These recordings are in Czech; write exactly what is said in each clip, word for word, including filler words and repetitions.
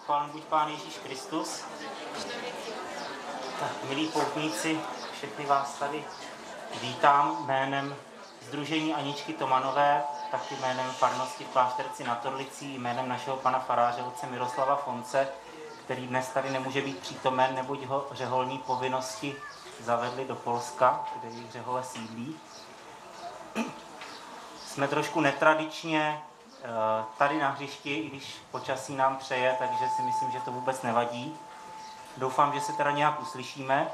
Chválen buď Pán Ježíš Kristus. Tak, milí poutníci, všechny vás tady vítám jménem Sdružení Aničky Tomanové, taky jménem farnosti v Klášterci nad Orlicí, jménem našeho pana faráře otce Miroslava Fonce, který dnes tady nemůže být přítomen, neboť ho řeholní povinnosti zavedli do Polska, kde jejich řehole sídlí. Jsme trošku netradičně tady na hřišti, i když počasí nám přeje, takže si myslím, že to vůbec nevadí. Doufám, že se teda nějak uslyšíme.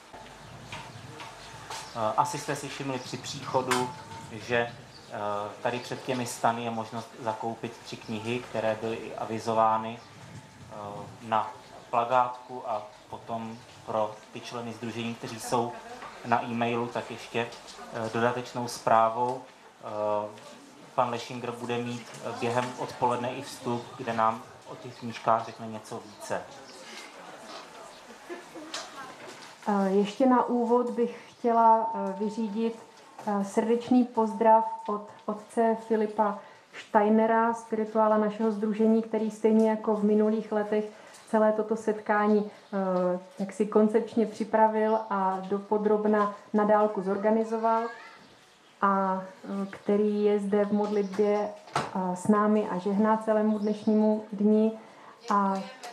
Asi jste si všimli při příchodu, že tady před těmi stany je možnost zakoupit tři knihy, které byly i avizovány na plakátku a potom pro ty členy sdružení, kteří jsou na e-mailu, tak ještě dodatečnou zprávou. Pan Lešinger bude mít během odpoledne i vstup, kde nám o těch knížkách řekne něco více. Ještě na úvod bych chtěla vyřídit srdečný pozdrav od otce Filipa Steinera, spirituála našeho sdružení, který stejně jako v minulých letech celé toto setkání tak si koncepčně připravil a dopodrobna na dálku zorganizoval, a který je zde v modlitbě s námi a žehná celému dnešnímu dni. A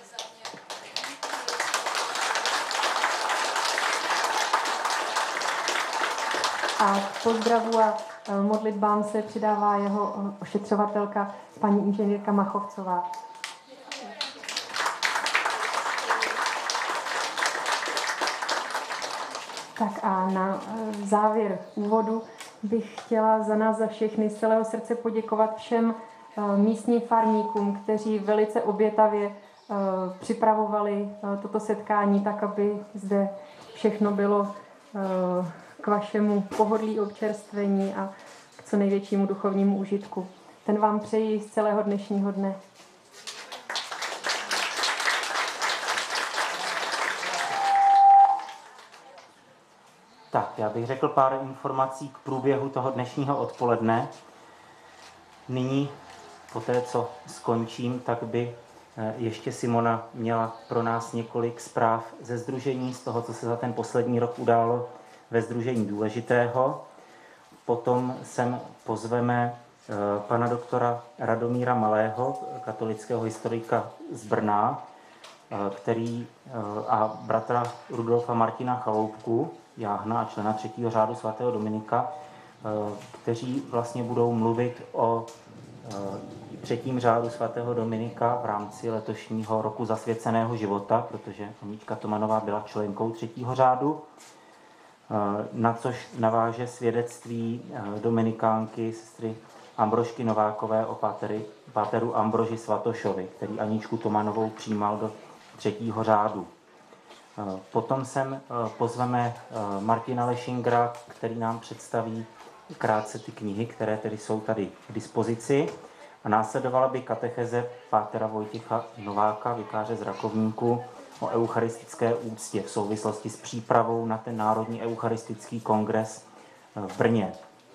A k pozdravu a modlitbám se přidává jeho ošetřovatelka, paní inženýrka Machovcová. Tak a na závěr úvodu bych chtěla za nás, za všechny z celého srdce poděkovat všem místním farníkům, kteří velice obětavě připravovali toto setkání tak, aby zde všechno bylo k vašemu pohodlí, občerstvení a k co největšímu duchovnímu užitku. Ten vám přeji z celého dnešního dne. Tak, já bych řekl pár informací k průběhu toho dnešního odpoledne. Nyní, po té, co skončím, tak by ještě Simona měla pro nás několik zpráv ze sdružení, z toho, co se za ten poslední rok událo ve sdružení důležitého. Potom sem pozveme pana doktora Radomíra Malého, katolického historika z Brna, který a bratra Rudolfa Martina Chaloupku, jáhna a člena třetího řádu svatého Dominika, kteří vlastně budou mluvit o třetím řádu svatého Dominika v rámci letošního roku zasvěceného života, protože Anička Tomanová byla členkou třetího řádu, na což naváže svědectví dominikánky sestry Ambrožky Novákové o pátery, páteru Ambroži Svatošovi, který Aničku Tomanovou přijímal do třetího řádu. Potom sem pozveme Martina Lešingera, který nám představí krátce ty knihy, které tedy jsou tady k dispozici. A následovala by katecheze pátera Vojtěcha Nováka, vikáře z Rakovníku, o eucharistické úctě v souvislosti s přípravou na ten Národní eucharistický kongres v Brně.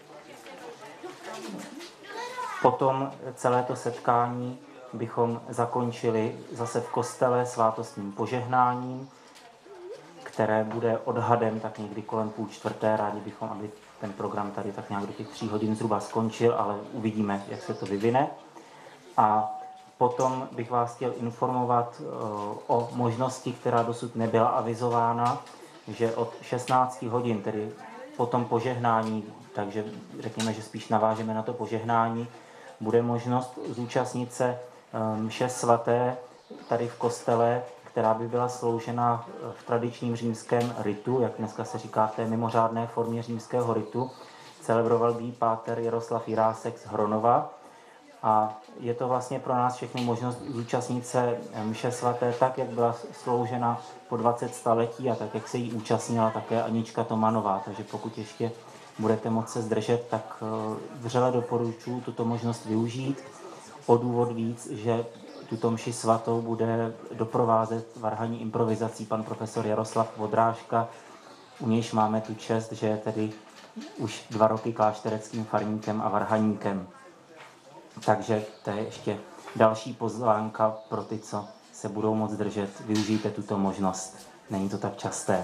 Potom celé to setkání bychom zakončili zase v kostele svátostním požehnáním, které bude odhadem tak někdy kolem půl čtvrté. Rádi bychom, aby ten program tady tak nějak do těch tří hodin zhruba skončil, ale uvidíme, jak se to vyvine. A potom bych vás chtěl informovat o možnosti, která dosud nebyla avizována, že od šestnácti hodin, tedy po tom požehnání, takže řekněme, že spíš navážeme na to požehnání, bude možnost zúčastnit se mše svaté tady v kostele, která by byla sloužena v tradičním římském ritu, jak dneska se říká v té mimořádné formě římského ritu. Celebroval by páter Jaroslav Jirásek z Hronova. A je to vlastně pro nás všechny možnost zúčastnit se mše svaté tak, jak byla sloužena po dvacet staletí a tak, jak se jí účastnila také Anička Tomanová. Takže pokud ještě budete moct se zdržet, tak vřele doporučuji tuto možnost využít. O důvod víc, že tuto mši svatou bude doprovázet varhaní improvizací pan profesor Jaroslav Vodrážka. U nějž máme tu čest, že je tedy už dva roky kláštereckým farníkem a varhaníkem. Takže to je ještě další pozvánka pro ty, co se budou moct držet, využijte tuto možnost. Není to tak časté.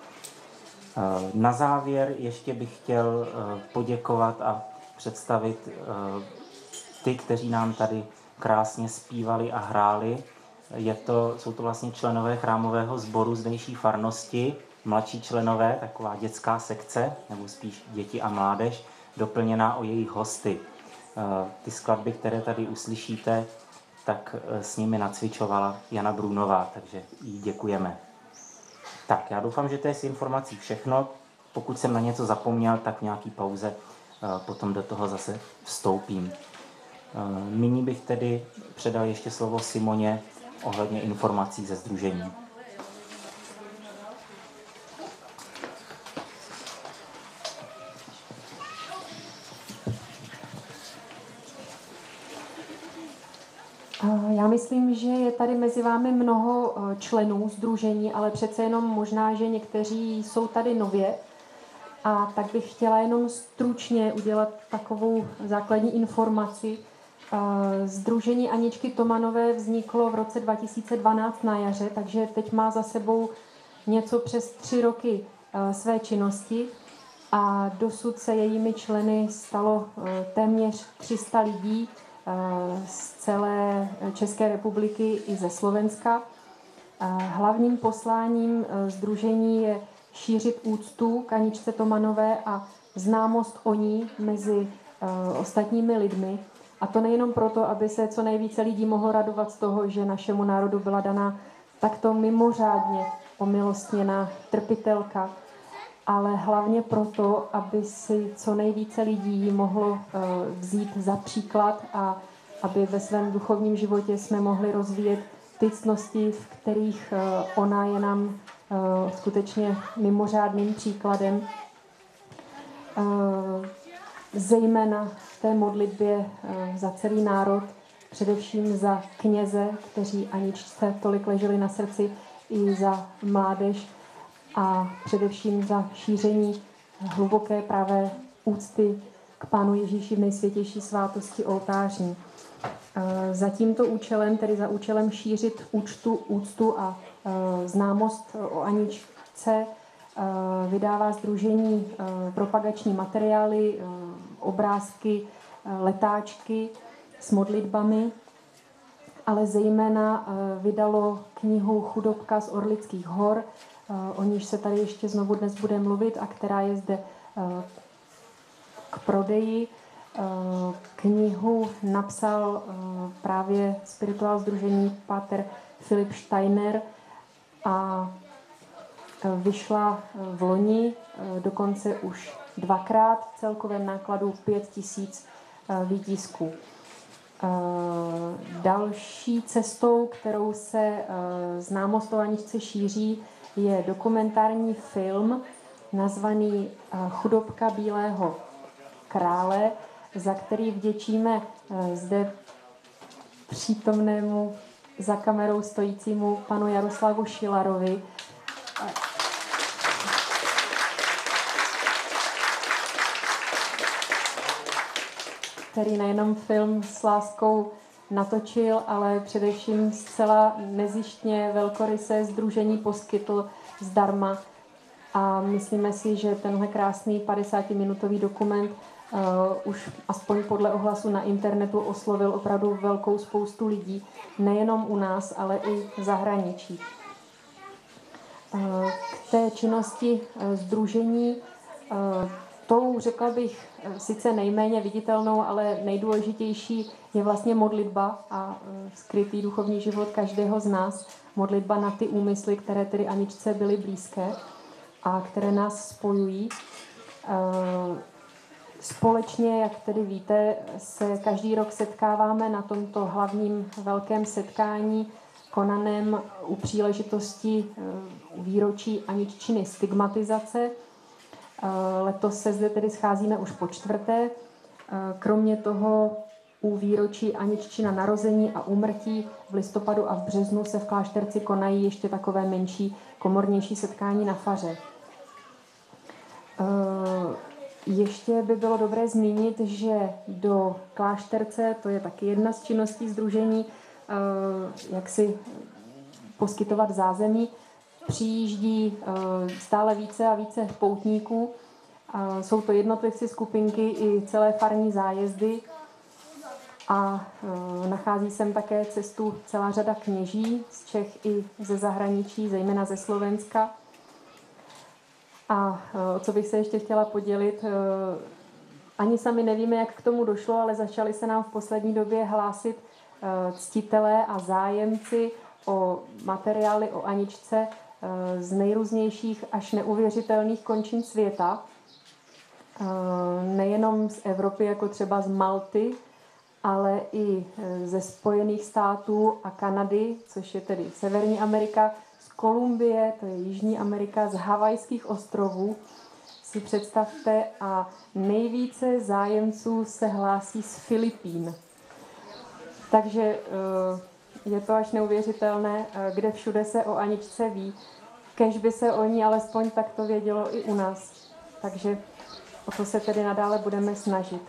Na závěr ještě bych chtěl poděkovat a představit ty, kteří nám tady krásně zpívali a hráli. Je to, jsou to vlastně členové chrámového sboru zdejší farnosti, mladší členové, taková dětská sekce, nebo spíš děti a mládež, doplněná o jejich hosty. Ty skladby, které tady uslyšíte, tak s nimi nacvičovala Jana Brunová, takže jí děkujeme. Tak, já doufám, že to je s informací všechno. Pokud jsem na něco zapomněl, tak v nějaký pauze potom do toho zase vstoupím. Nyní bych tedy předal ještě slovo Simoně ohledně informací ze sdružení. Já myslím, že je tady mezi vámi mnoho členů sdružení, ale přece jenom možná, že někteří jsou tady nově. A tak bych chtěla jenom stručně udělat takovou základní informaci. Sdružení Aničky Tomanové vzniklo v roce dva tisíce dvanáct na jaře, takže teď má za sebou něco přes tři roky své činnosti a dosud se jejími členy stalo téměř tři sta lidí z celé České republiky i ze Slovenska. Hlavním posláním sdružení je šířit úctu k Aničce Tomanové a známost o ní mezi ostatními lidmi. A to nejenom proto, aby se co nejvíce lidí mohlo radovat z toho, že našemu národu byla daná takto mimořádně omilostněná trpitelka, ale hlavně proto, aby si co nejvíce lidí mohlo vzít za příklad a aby ve svém duchovním životě jsme mohli rozvíjet ty ctnosti, v kterých ona je nám skutečně mimořádným příkladem. Zejména v té modlitbě za celý národ, především za kněze, kteří Aničce tolik leželi na srdci, i za mládež a především za šíření hluboké pravé úcty k Pánu Ježíši v nejsvětější svátosti oltářní. Za tímto účelem, tedy za účelem šířit úctu, úctu a známost o Aničce, vydává sdružení propagační materiály, obrázky, letáčky s modlitbami, ale zejména vydalo knihu Chudobka z Orlických hor, o níž se tady ještě znovu dnes bude mluvit a která je zde k prodeji. Knihu napsal právě spirituál sdružení páter Filip Steiner a vyšla v loni dokonce už dvakrát v celkovém nákladu pět tisíc výtisků. Další cestou, kterou se známost o Aničce šíří, je dokumentární film nazvaný Chudobka bílého krále, za který vděčíme zde přítomnému za kamerou stojícímu panu Jaroslavu Šilarovi. Který nejenom film s láskou natočil, ale především zcela nezištně velkorysé sdružení poskytl zdarma. A myslíme si, že tenhle krásný padesátiminutový dokument uh, už aspoň podle ohlasu na internetu oslovil opravdu velkou spoustu lidí, nejenom u nás, ale i v zahraničí. Uh, k té činnosti uh, sdružení uh, tou, řekla bych, sice nejméně viditelnou, ale nejdůležitější je vlastně modlitba a skrytý duchovní život každého z nás. Modlitba na ty úmysly, které tedy Aničce byly blízké a které nás spojují. Společně, jak tedy víte, se každý rok setkáváme na tomto hlavním velkém setkání konaném u příležitosti výročí Aniččiny stigmatizace. Letos se zde tedy scházíme už po čtvrté. Kromě toho u výročí Aniččina narození a úmrtí v listopadu a v březnu se v klášterci konají ještě takové menší, komornější setkání na faře. Ještě by bylo dobré zmínit, že do klášterce, to je taky jedna z činností sdružení, jak si poskytovat zázemí. Přijíždí stále více a více poutníků. Jsou to jednotlivci, skupinky i celé farní zájezdy. A nachází sem také cestu celá řada kněží z Čech i ze zahraničí, zejména ze Slovenska. A o co bych se ještě chtěla podělit, ani sami nevíme, jak k tomu došlo, ale začali se nám v poslední době hlásit ctitelé a zájemci o materiály o Aničce z nejrůznějších až neuvěřitelných končin světa. Nejenom z Evropy, jako třeba z Malty, ale i ze Spojených států a Kanady, což je tedy Severní Amerika, z Kolumbie, to je Jižní Amerika, z Havajských ostrovů, si představte, a nejvíce zájemců se hlásí z Filipín. Takže je to až neuvěřitelné, kde všude se o Aničce ví. Kéž by se o ní alespoň takto vědělo i u nás. Takže o to se tedy nadále budeme snažit.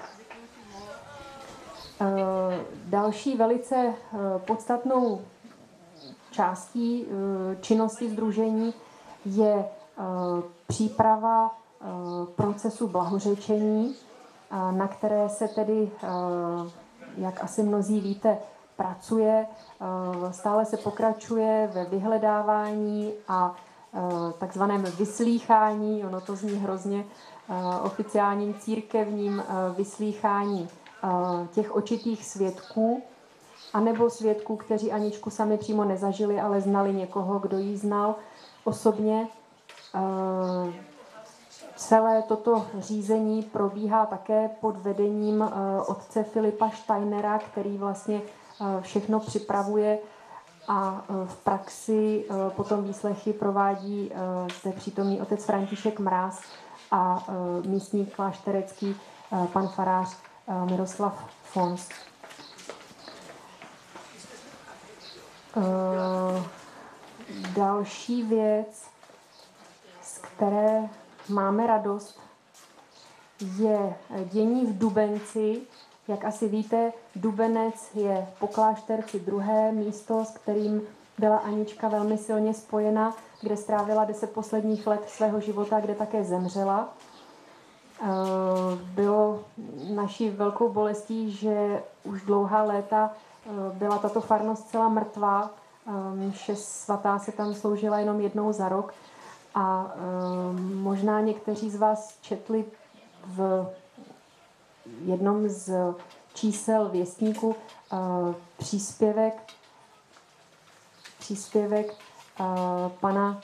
Další velice podstatnou částí činnosti sdružení je příprava procesu blahořečení, na které se tedy, jak asi mnozí víte, pracuje. Stále se pokračuje ve vyhledávání a takzvaném vyslýchání, ono to zní hrozně, oficiálním církevním vyslýchání těch očitých svědků, anebo svědků, kteří Aničku sami přímo nezažili, ale znali někoho, kdo ji znal osobně. Celé toto řízení probíhá také pod vedením otce Filipa Steinera, který vlastně všechno připravuje a v praxi potom výslechy provádí zde přítomný otec František Mráz a místní klášterecký pan farář Miroslav Fons. Další věc, z které máme radost, je dění v Dubenci. Jak asi víte, Dubenec je po Klášterci druhé místo, s kterým byla Anička velmi silně spojena, kde strávila deset posledních let svého života, kde také zemřela. Bylo naší velkou bolestí, že už dlouhá léta byla tato farnost celá mrtvá. Mše svatá se tam sloužila jenom jednou za rok. A možná někteří z vás četli v jednom z čísel Věstníku příspěvek, příspěvek pana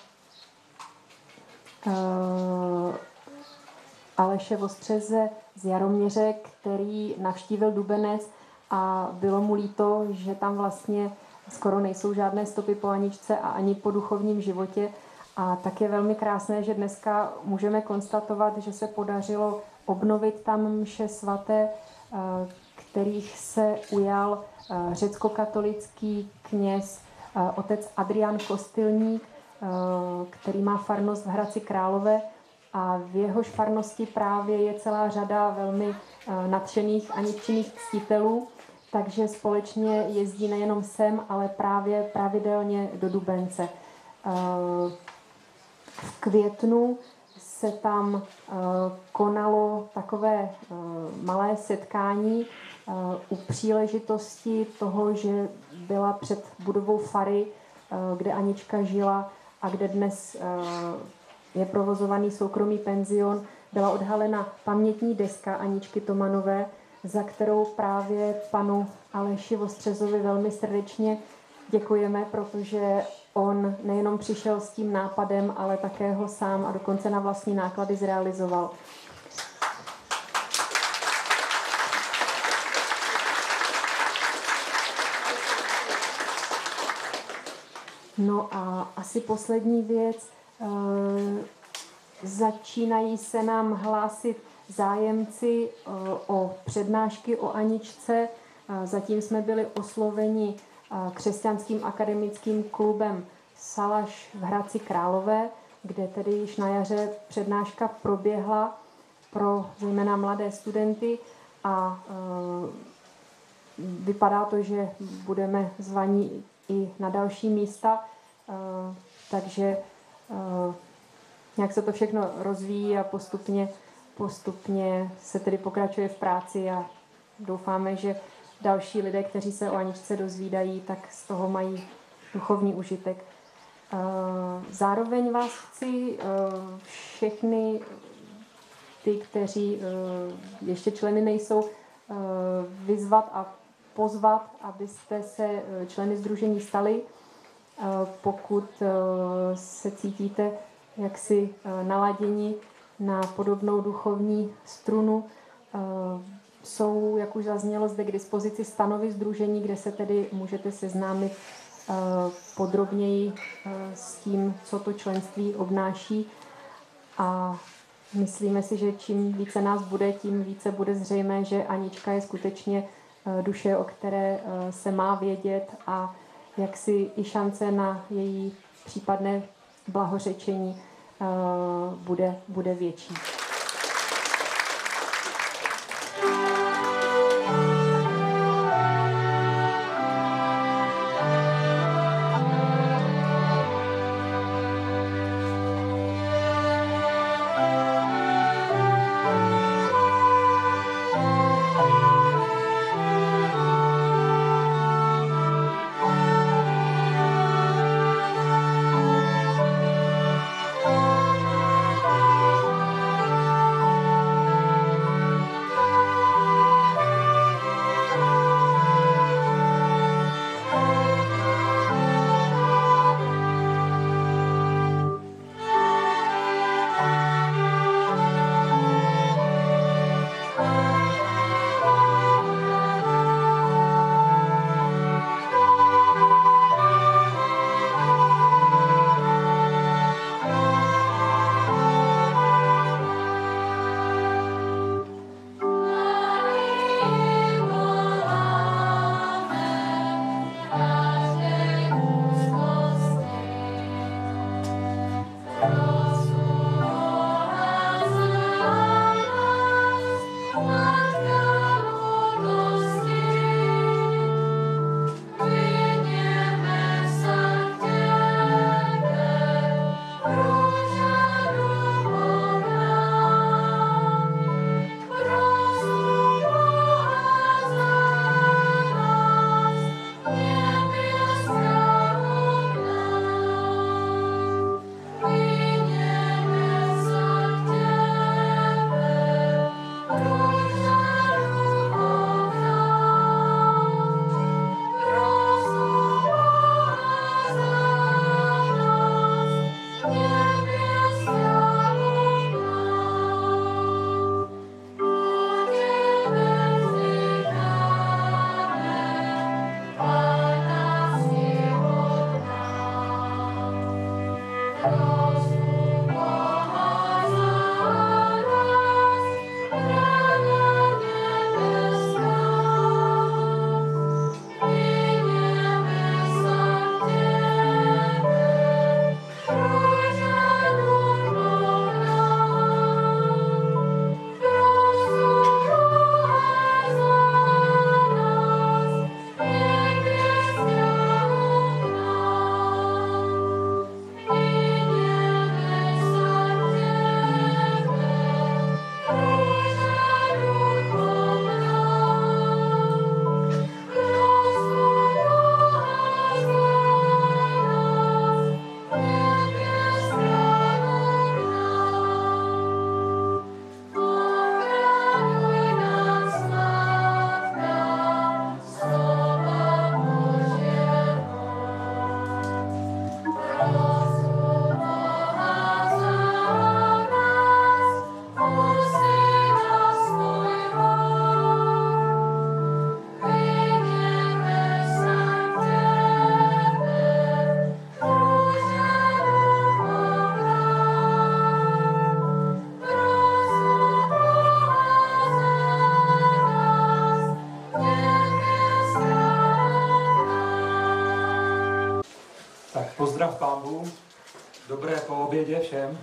Aleše Vostřeze z Jaroměře, který navštívil Dubenec a bylo mu líto, že tam vlastně skoro nejsou žádné stopy po Aničce a ani po duchovním životě. A tak je velmi krásné, že dneska můžeme konstatovat, že se podařilo obnovit tam mše svaté, kterých se ujal řeckokatolický kněz otec Adrián Kostilník, který má farnost v Hradci Králové, a v jehož farnosti právě je celá řada velmi nadšených Aniččiných ctitelů, takže společně jezdí nejenom sem, ale právě pravidelně do Dubence. V květnu se tam konalo takové malé setkání u příležitosti toho, že byla před budovou fary, kde Anička žila a kde dnes je provozovaný soukromý penzion, byla odhalena pamětní deska Aničky Tomanové, za kterou právě panu Aleši Vostřezovi velmi srdečně děkujeme, protože on nejenom přišel s tím nápadem, ale také ho sám a dokonce na vlastní náklady zrealizoval. No a asi poslední věc. Začínají se nám hlásit zájemci o přednášky o Aničce. Zatím jsme byli osloveni křesťanským akademickým klubem Salaš v Hradci Králové, kde tedy již na jaře přednáška proběhla pro zejména mladé studenty a vypadá to, že budeme zvaní i na další místa. takže nějak se to všechno rozvíjí a postupně, postupně se tedy pokračuje v práci a doufáme, že další lidé, kteří se o Aničce dozvídají, tak z toho mají duchovní užitek. Zároveň vás chci všechny ty, kteří ještě členy nejsou, vyzvat a pozvat, abyste se členy sdružení stali. Pokud se cítíte jaksi naladěni na podobnou duchovní strunu, jsou, jak už zaznělo, zde k dispozici stanovy sdružení, kde se tedy můžete seznámit podrobněji s tím, co to členství obnáší. A myslíme si, že čím více nás bude, tím více bude zřejmé, že Anička je skutečně duše, o které se má vědět a jak si i šance na její případné blahořečení bude, bude větší. Pozdrav pánbů, dobré po obědě všem.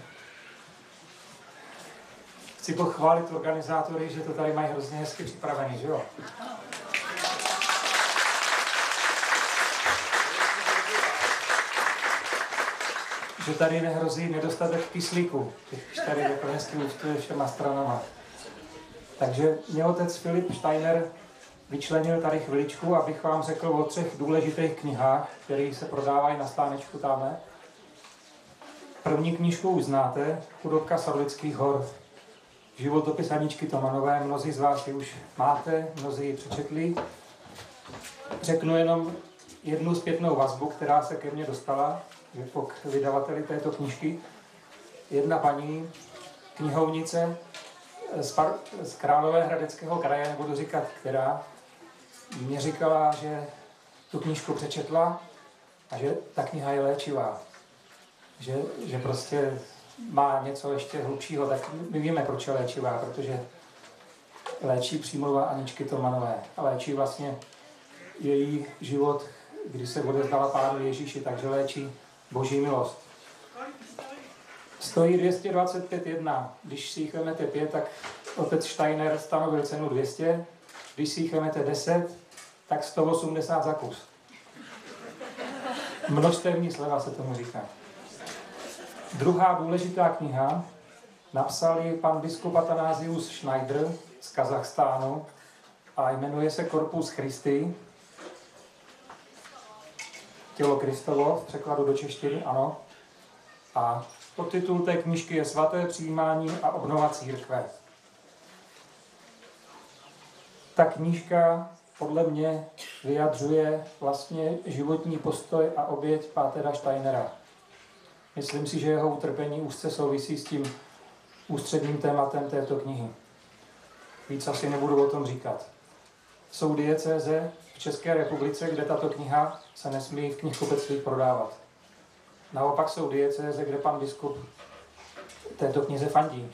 Chci pochválit organizátory, že to tady mají hrozně hezky připravený, že jo? že tady nehrozí nedostatek kyslíku. Když tady jako hezky ustuje všema stranama. Takže mě otec Filip Steiner vyčlenil tady chviličku, abych vám řekl o třech důležitých knihách, které se prodávají na stánečku tamhle. První knížku už znáte, Chudobka z Orlických hor. Životopis Aničky Tomanové, mnozí z vás ji už máte, mnozí ji přečetli. Řeknu jenom jednu zpětnou vazbu, která se ke mně dostala, k vydavateli této knížky. Jedna paní, knihovnice z, Par- z Královéhradeckého kraje, nebudu říkat která, mě říkala, že tu knížku přečetla a že ta kniha je léčivá. Že, že prostě má něco ještě hlubšího, tak my víme, proč je léčivá, protože léčí přímluva Aničky Tomanové a léčí vlastně její život, kdy se odezdala Pánu Ježíši, takže léčí Boží milost. Stojí dvě stě dvacet pět jedna. Když si jich vezmete pět, tak otec Steiner stanovil cenu dvě stě. Když si jich vezmete deset, tak sto osmdesát za kus. Množstevní sleva se tomu říká. Druhá důležitá kniha napsal ji pan biskup Athanasius Schneider z Kazachstánu a jmenuje se Corpus Christi. Tělo Kristovo, v překladu do češtiny, ano. A podtitul té knížky je Svaté přijímání a obnova církve. Ta knížka podle mě vyjadřuje vlastně životní postoj a oběť pátera Steinera. Myslím si, že jeho utrpení úzce souvisí s tím ústředním tématem této knihy. Víc asi nebudu o tom říkat. Jsou diecéze v České republice, kde tato kniha se nesmí v knihkupectví prodávat. Naopak jsou diecéze, kde pan biskup této knize fandí.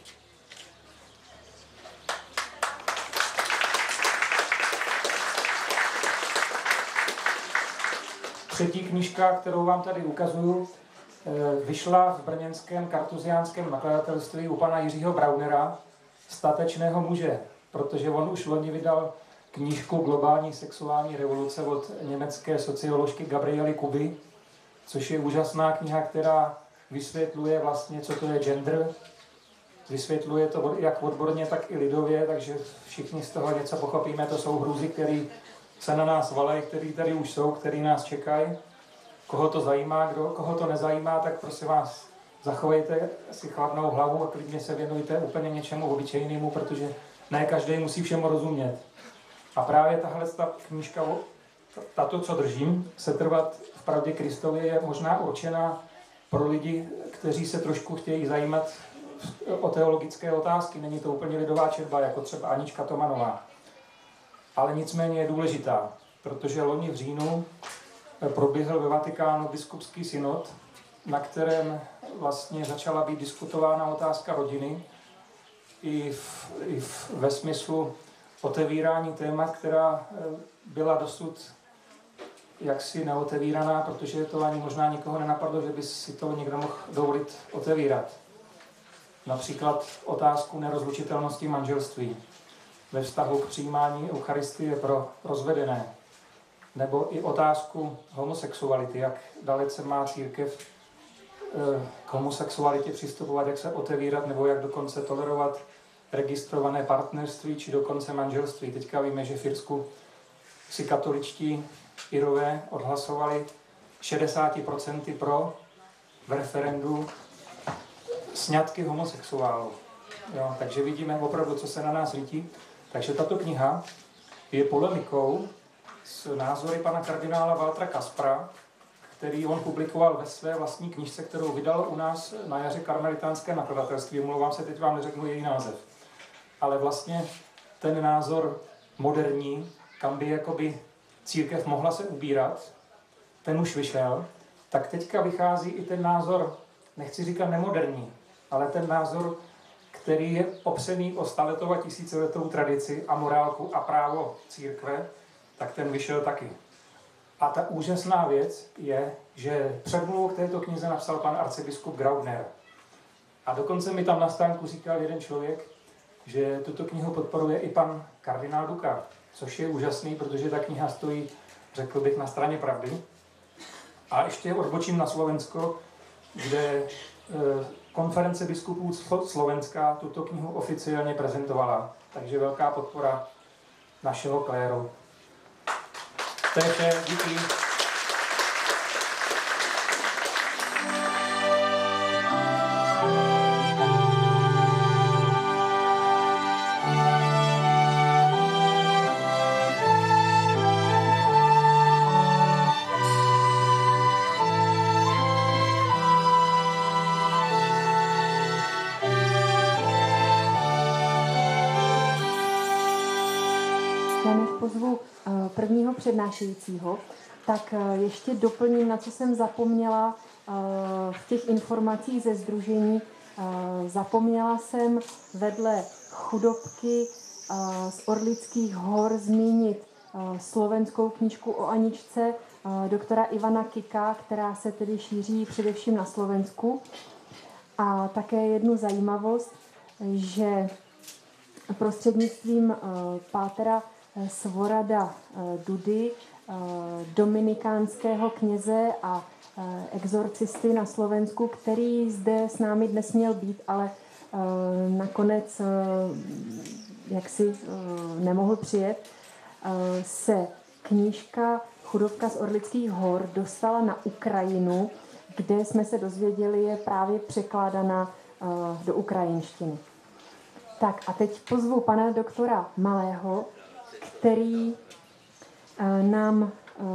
Třetí knížka, kterou vám tady ukazuju, vyšla v brněnském kartuziánském nakladatelství u pana Jiřího Braunera, statečného muže, protože on už loni vydal knížku Globální sexuální revoluce od německé socioložky Gabriely Kuby, což je úžasná kniha, která vysvětluje vlastně, co to je gender. Vysvětluje to jak odborně, tak i lidově, takže všichni z toho něco pochopíme. To jsou hrůzy, které se na nás valejí, které tady už jsou, které nás čekají. Koho to zajímá, kdo, koho to nezajímá, tak prosím vás, zachovejte si chladnou hlavu a klidně se věnujte úplně něčemu obyčejnému, protože ne každý musí všemu rozumět. A právě tahle ta knížka, tato, co držím, Setrvat v pravdě Kristově, je možná určená pro lidi, kteří se trošku chtějí zajímat o teologické otázky. Není to úplně lidová četba, jako třeba Anička Tomanová. Ale nicméně je důležitá, protože loni v říjnu proběhl ve Vatikánu biskupský synod, na kterém vlastně začala být diskutována otázka rodiny i, v, i v, ve smyslu otevírání témat, která byla dosud jaksi neotevíraná, protože to ani možná nikoho nenapadlo, že by si to někdo mohl dovolit otevírat. Například otázku nerozlučitelnosti manželství ve vztahu k přijímání Eucharistie pro rozvedené. Nebo i otázku homosexuality, jak dalece má církev k homosexualitě přistupovat, jak se otevírat, nebo jak dokonce tolerovat registrované partnerství, či dokonce manželství. Teďka víme, že v Irsku si katoličtí Irové odhlasovali šedesát procent pro v referendu sňatky homosexuálů. Jo, takže vidíme opravdu, co se na nás lítí. Takže tato kniha je polemikou s názory pana kardinála Valtra Kaspra, který on publikoval ve své vlastní knižce, kterou vydal u nás na jaře karmelitánské nakladatelství. Omlouvám se, teď vám neřeknu její název. Ale vlastně ten názor moderní, kam by jakoby církev mohla se ubírat, ten už vyšel, tak teďka vychází i ten názor, nechci říkat nemoderní, ale ten názor, který je opřený o staletou a tisíciletou tradici a morálku a právo církve, tak ten vyšel taky. A ta úžasná věc je, že předmluvu k této knize napsal pan arcibiskup Graubner. A dokonce mi tam na stánku říkal jeden člověk, že tuto knihu podporuje i pan kardinál Duka, což je úžasný, protože ta kniha stojí, řekl bych, na straně pravdy. A ještě odbočím na Slovensko. kde konference biskupů Slovenska tuto knihu oficiálně prezentovala. Takže velká podpora našeho kléru. To je vše, díky. Pozvu prvního přednášejícího, tak ještě doplním, na co jsem zapomněla v těch informacích ze sdružení. Zapomněla jsem vedle chudobky z Orlických hor zmínit slovenskou knížku o Aničce doktora Ivana Kika, která se tedy šíří především na Slovensku. A také jednu zajímavost, že prostřednictvím pátera Svorada Dudy, dominikánského kněze a exorcisty na Slovensku, který zde s námi dnes měl být, ale nakonec jaksi nemohl přijet, se knížka Chudobka z Orlických hor dostala na Ukrajinu, kde jsme se dozvěděli, je právě překládaná do ukrajinštiny. Tak a teď pozvu pana doktora Malého, který nám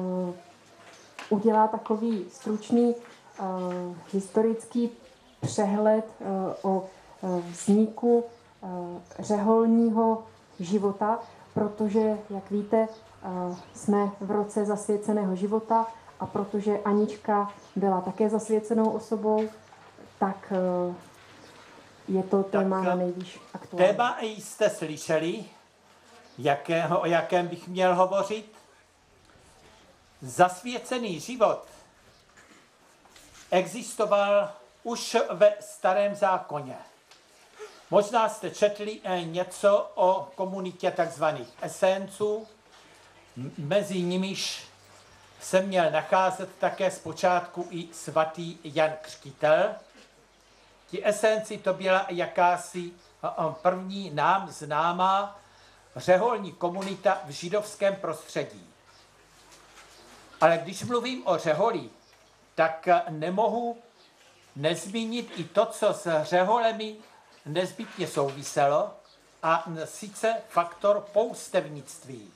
udělá takový stručný historický přehled o vzniku řeholního života, protože, jak víte, jsme v roce zasvěceného života a protože Anička byla také zasvěcenou osobou, tak je to téma na nejvíc aktuální. Téma jste slyšeli, jakého, o jakém bych měl hovořit? Zasvěcený život existoval už ve Starém zákoně. Možná jste četli něco o komunitě takzvaných esenců, mezi nimiž se měl nacházet také zpočátku i svatý Jan Křtitel. Ti esenci to byla jakási první nám známá řeholní komunita v židovském prostředí. Ale když mluvím o řeholi, tak nemohu nezmínit i to, co s řeholemi nezbytně souviselo, a sice faktor poustevnictví.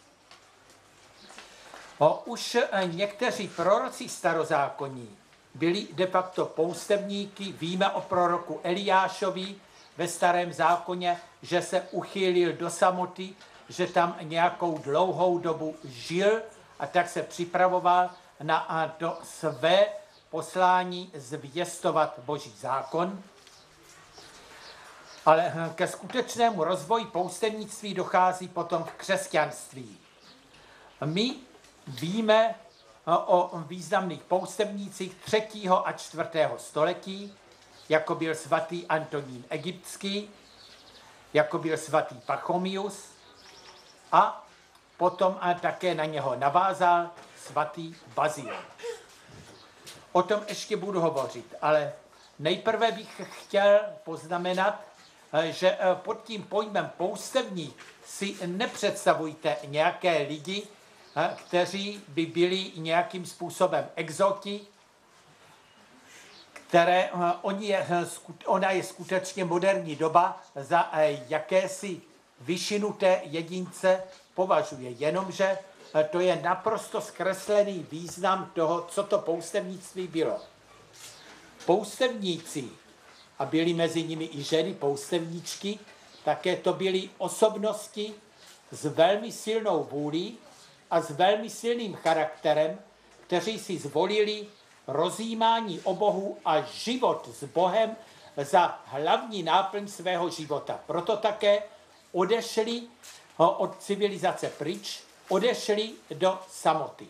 O, už někteří proroci starozákonní byli de facto poustevníky. Víme o proroku Eliášovi ve Starém zákoně, že se uchýlil do samoty, že tam nějakou dlouhou dobu žil a tak se připravoval na to své poslání zvěstovat Boží zákon. Ale ke skutečnému rozvoji poustevnictví dochází potom v křesťanství. My víme o významných poustevnících třetího a čtvrtého století, jako byl svatý Antonín Egyptský, jako byl svatý Pachomius a potom a také na něho navázal svatý Bazil. O tom ještě budu hovořit, ale nejprve bych chtěl poznamenat, že pod tím pojmem poustevník si nepředstavujte nějaké lidi, kteří by byli nějakým způsobem exoti, které oni je, ona je skutečně moderní doba za jakési vyšinuté jedince považuje, jenomže to je naprosto zkreslený význam toho, co to poustevnictví bylo. Poustevníci, a byli mezi nimi i ženy poustevničky, také to byly osobnosti s velmi silnou vůlí a s velmi silným charakterem, kteří si zvolili rozjímání o Bohu a život s Bohem za hlavní náplň svého života. Proto také odešli od civilizace pryč, odešli do samoty.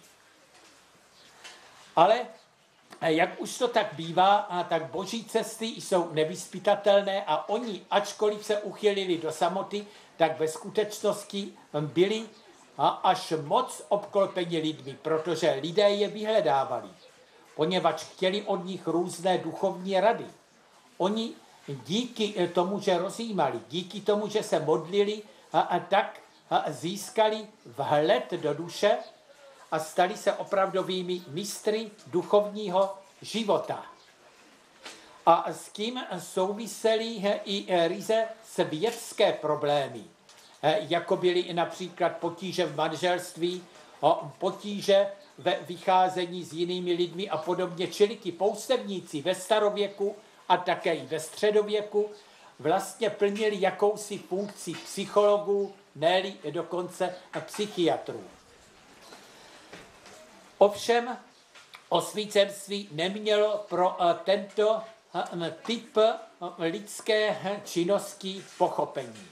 Ale jak už to tak bývá, tak boží cesty jsou nevyzpytatelné a oni, ačkoliv se uchylili do samoty, tak ve skutečnosti byli až moc obklopeni lidmi, protože lidé je vyhledávali. poněvadž chtěli od nich různé duchovní rady. Oni díky tomu, že rozjímali, díky tomu, že se modlili, a, a tak a získali vhled do duše a stali se opravdovými mistry duchovního života. A s tím souvisely i ryze světské problémy, jako byly například potíže v manželství, potíže ve vycházení s jinými lidmi a podobně. Čili ti poustevníci ve starověku a také i ve středověku vlastně plnili jakousi funkci psychologů, ne-li dokonce psychiatrů. Ovšem osvícenství nemělo pro tento typ lidské činnosti pochopení.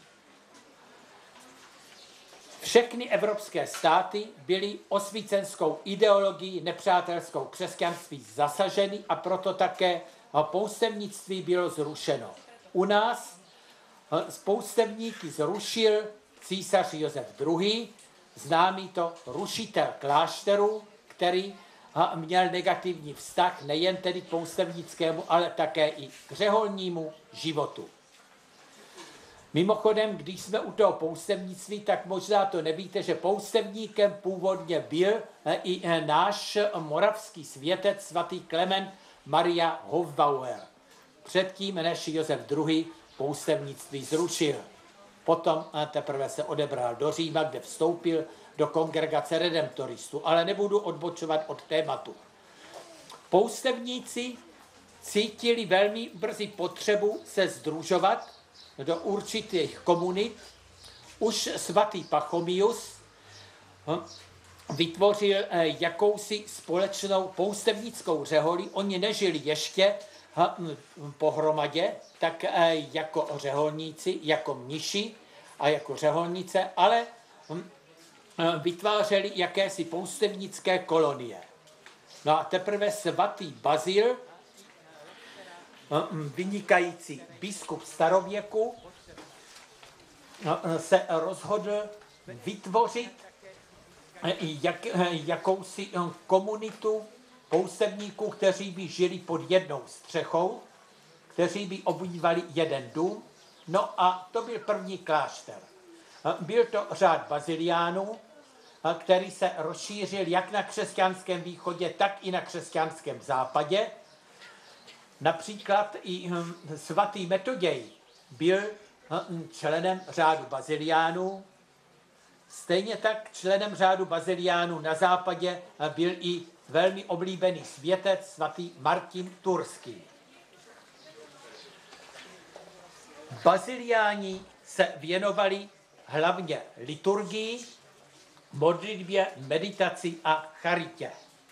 Všechny evropské státy byly osvícenskou ideologií nepřátelskou křesťanství zasaženy a proto také poustevnictví bylo zrušeno. U nás poustevníky zrušil císař Josef druhý., známý to rušitel klášterů, který měl negativní vztah nejen tedy k poustevnickému, ale také i k řeholnímu životu. Mimochodem, když jsme u toho poustevnictví, tak možná to nevíte, že poustevníkem původně byl i náš moravský světec svatý Klement Maria Hofbauer. Předtím, než Josef druhý. poustevnictví zrušil. Potom teprve se odebral do Říma, kde vstoupil do kongregace redemptoristů, ale nebudu odbočovat od tématu. Poustevníci cítili velmi brzy potřebu se sdružovat do určitých komunit. Už svatý Pachomius vytvořil jakousi společnou poustevnickou řeholi. Oni nežili ještě pohromadě, tak jako řeholníci, jako mniši a jako řeholnice, ale vytvářeli jakési poustevnické kolonie. No a teprve svatý Bazil, vynikající biskup starověku, se rozhodl vytvořit jak, jakousi komunitu poustevníků, kteří by žili pod jednou střechou, kteří by obývali jeden dům. No a to byl první klášter. Byl to řád baziliánů, který se rozšířil jak na křesťanském východě, tak i na křesťanském západě. Například i svatý Metoděj byl členem řádu baziliánů. Stejně tak členem řádu baziliánů na západě byl i velmi oblíbený světec svatý Martin Turský. Baziliáni se věnovali hlavně liturgii, modlitbě, meditaci a charitě.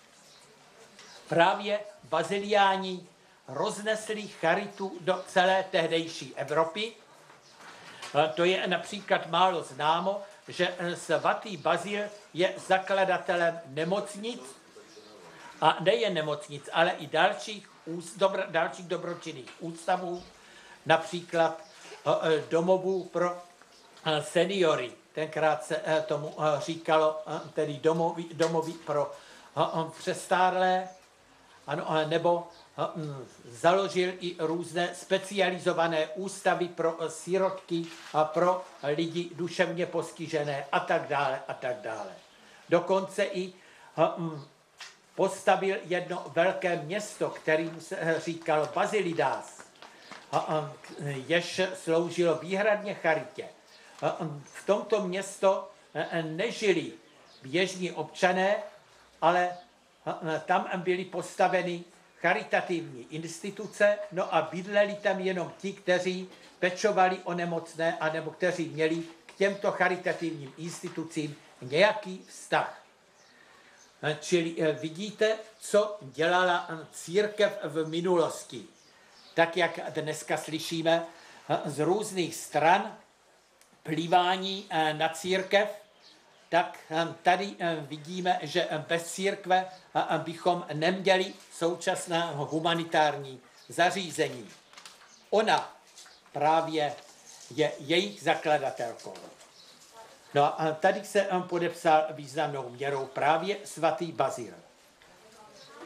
Právě baziliáni roznesli charitu do celé tehdejší Evropy. To je například málo známo, že svatý Bazil je zakladatelem nemocnic, a nejen nemocnic, ale i dalších, dobro, dalších dobročinných ústavů, například domovů pro seniory. Tenkrát se tomu říkalo tedy domovy, domovy pro přestárlé, ano, nebo založil i různé specializované ústavy pro sirotky a pro lidi duševně postižené a tak dále a tak dále. Dokonce i postavil jedno velké město, kterým se říkal Bazilidas, jež sloužilo výhradně charitě. V tomto město nežili běžní občané, ale tam byly postaveny charitativní instituce, no a bydleli tam jenom ti, kteří pečovali o nemocné, anebo kteří měli k těmto charitativním institucím nějaký vztah. Čili vidíte, co dělala církev v minulosti. Tak, jak dneska slyšíme z různých stran plývání na církev, tak tady vidíme, že bez církve bychom neměli současné humanitární zařízení. Ona právě je jejich zakladatelkou. No a tady se podepsal významnou měrou právě svatý Bazil.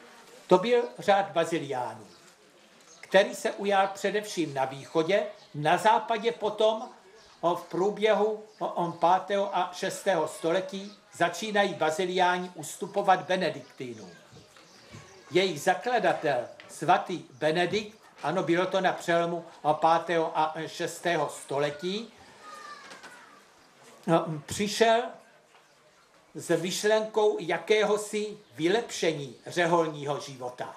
To byl řád baziliánů, který se ujal především na východě, na západě potom v průběhu pátého a šestého století začínají baziliáni ustupovat benediktínům. Jejich zakladatel, svatý Benedikt, ano, bylo to na přelomu pátého a šestého století, přišel s myšlenkou jakéhosi vylepšení řeholního života.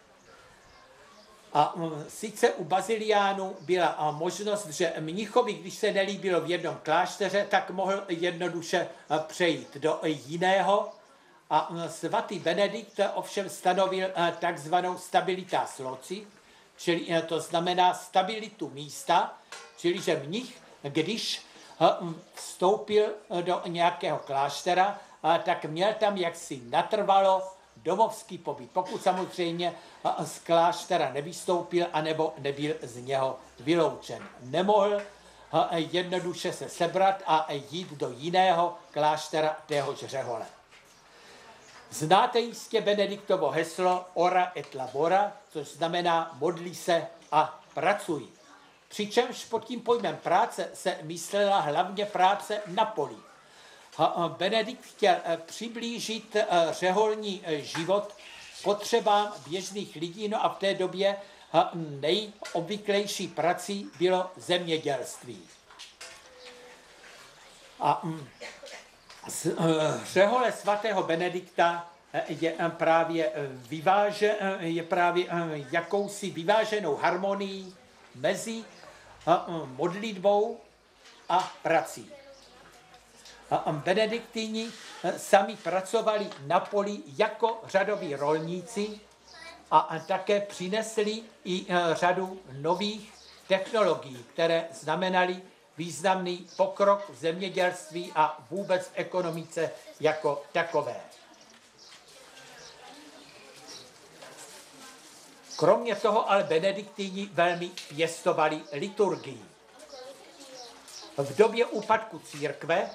A sice u baziliánů byla možnost, že mnichovi, když se nelíbilo v jednom klášteře, tak mohl jednoduše přejít do jiného. A svatý Benedikt ovšem stanovil takzvanou stabilitas loci, čili to znamená stabilitu místa, čili že mnich, když vstoupil do nějakého kláštera, tak měl tam jaksi natrvalo domovský pobyt, pokud samozřejmě z kláštera nevystoupil, anebo nebyl z něho vyloučen. Nemohl jednoduše se sebrat a jít do jiného kláštera téhož řehole. Znáte jistě Benediktovo heslo ora et labora, což znamená modlí se a pracuj. Přičemž pod tím pojmem práce se myslela hlavně práce na poli. Benedikt chtěl přiblížit řeholní život potřebám běžných lidí, no a v té době nejobvyklejší prací bylo zemědělství. A z řehole svatého Benedikta je právě, vyváže, je právě jakousi vyváženou harmonií mezi modlitbou a prací. Benediktíni sami pracovali na poli jako řadoví rolníci a také přinesli i řadu nových technologií, které znamenaly významný pokrok v zemědělství a vůbec v ekonomice jako takové. Kromě toho ale benediktíni velmi pěstovali liturgii. V době úpadku církve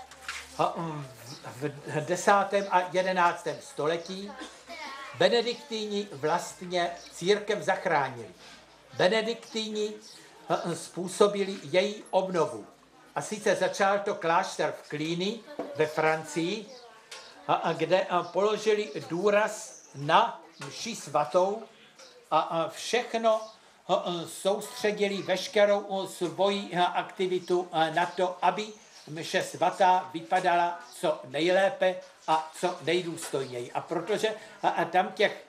v desátém a jedenáctém století benediktíni vlastně církev zachránili. Benediktíni způsobili její obnovu. A sice začal to klášter v Cluny ve Francii, kde položili důraz na mši svatou a všechno soustředili veškerou svoji aktivitu na to, aby mše svatá vypadala co nejlépe a co nejdůstojněji. A protože a tam těch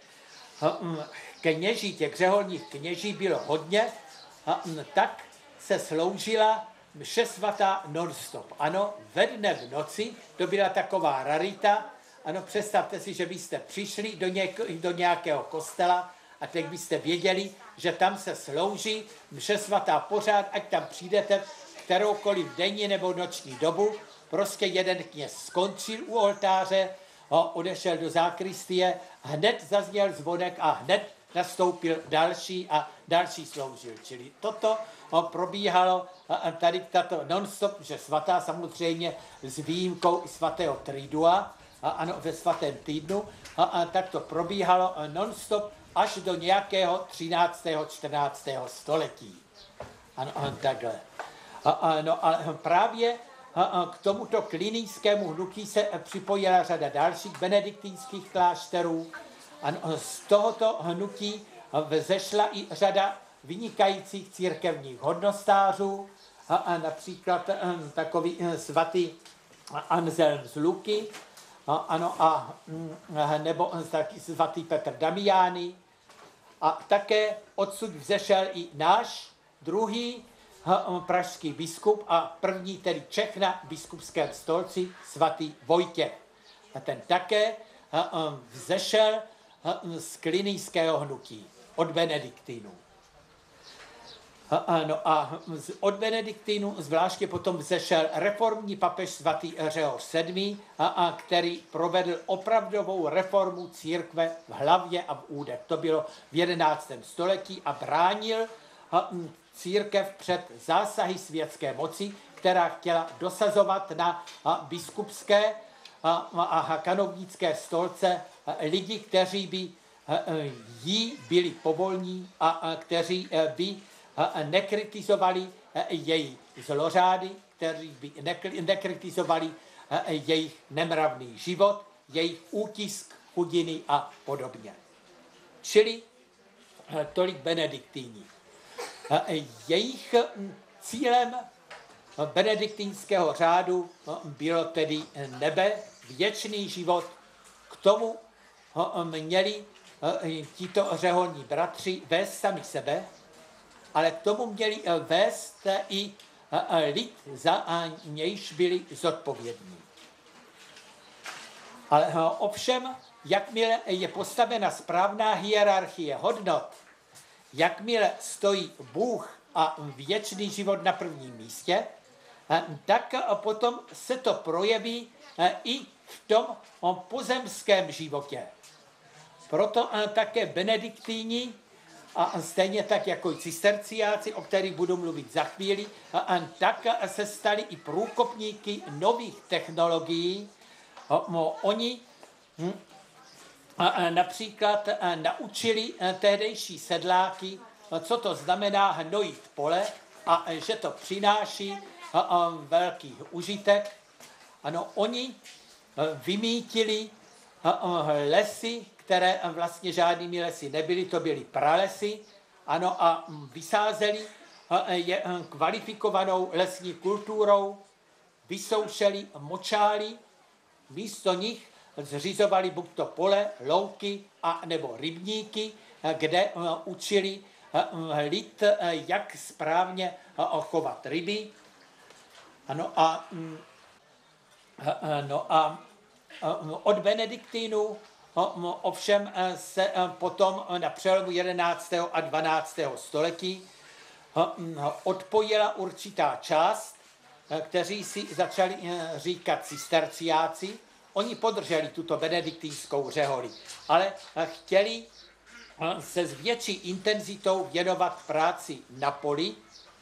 kněží, těch řeholních kněží bylo hodně, tak se sloužila mše svatá non-stop. Ano, ve dne v noci, to byla taková rarita. Ano, představte si, že byste přišli do, něk- do nějakého kostela a teď byste věděli, že tam se slouží mše svatá pořád, ať tam přijdete kteroukoliv denní nebo noční dobu. Prostě jeden kněz skončil u oltáře, odešel do zákristie, hned zazněl zvonek a hned nastoupil další a další sloužil. Čili toto probíhalo tady tato non-stop, že svatá samozřejmě s výjimkou svatého Tridua, ano, ve svatém týdnu, a tak to probíhalo non-stop až do nějakého třináctého čtrnáctého století. Ano, takhle. No a právě k tomuto klinijskému hnutí se připojila řada dalších benediktínských klášterů. A z tohoto hnutí vzešla i řada vynikajících církevních hodnostářů, a například takový svatý Anselm z Luky, ano, a, nebo taky svatý Petr Damiani. A také odsud vzešel i náš druhý pražský biskup a první tedy Čech na biskupském stolci, svatý Vojtěch. A ten také vzešel z klinijského hnutí, od benediktínů. No a od benediktínů zvláště potom vzešel reformní papež svatý Řehoř sedmý, který provedl opravdovou reformu církve v hlavě a v údech. To bylo v jedenáctém století a bránil církev před zásahy světské moci, která chtěla dosazovat na biskupské a kanovnické stolce lidi, kteří by jí byli povolní a kteří by nekritizovali její zlořády, kteří by nekritizovali jejich nemravný život, jejich útisk, chudiny a podobně. Čili tolik benediktíni. Jejich cílem benediktínského řádu bylo tedy nebe, věčný život. K tomu měli tito řeholní bratři vést sami sebe, ale k tomu měli vést i lid, za nějž byli zodpovědní. Ale ovšem, jakmile je postavena správná hierarchie hodnot, jakmile stojí Bůh a věčný život na prvním místě, tak potom se to projeví i v tom pozemském životě. Proto také benediktíni, a stejně tak jako i cisterciáci, o kterých budu mluvit za chvíli, tak se stali i průkopníky nových technologií. Oni například naučili tehdejší sedláky, co to znamená hnojit pole a že to přináší velký užitek. Ano, oni vymítili lesy, které vlastně žádnými lesy nebyly, to byly pralesy, ano, a vysázeli je kvalifikovanou lesní kulturou, vysoušeli močály, místo nich zřizovali buď to pole, louky a nebo rybníky, kde učili lid, jak správně chovat ryby. Ano, a, no a od benediktínů ovšem se potom na přelomu jedenáctého a dvanáctého století odpojila určitá část, kteří si začali říkat cisterciáci. Oni podrželi tuto benediktínskou řeholi, ale chtěli se s větší intenzitou věnovat práci na poli,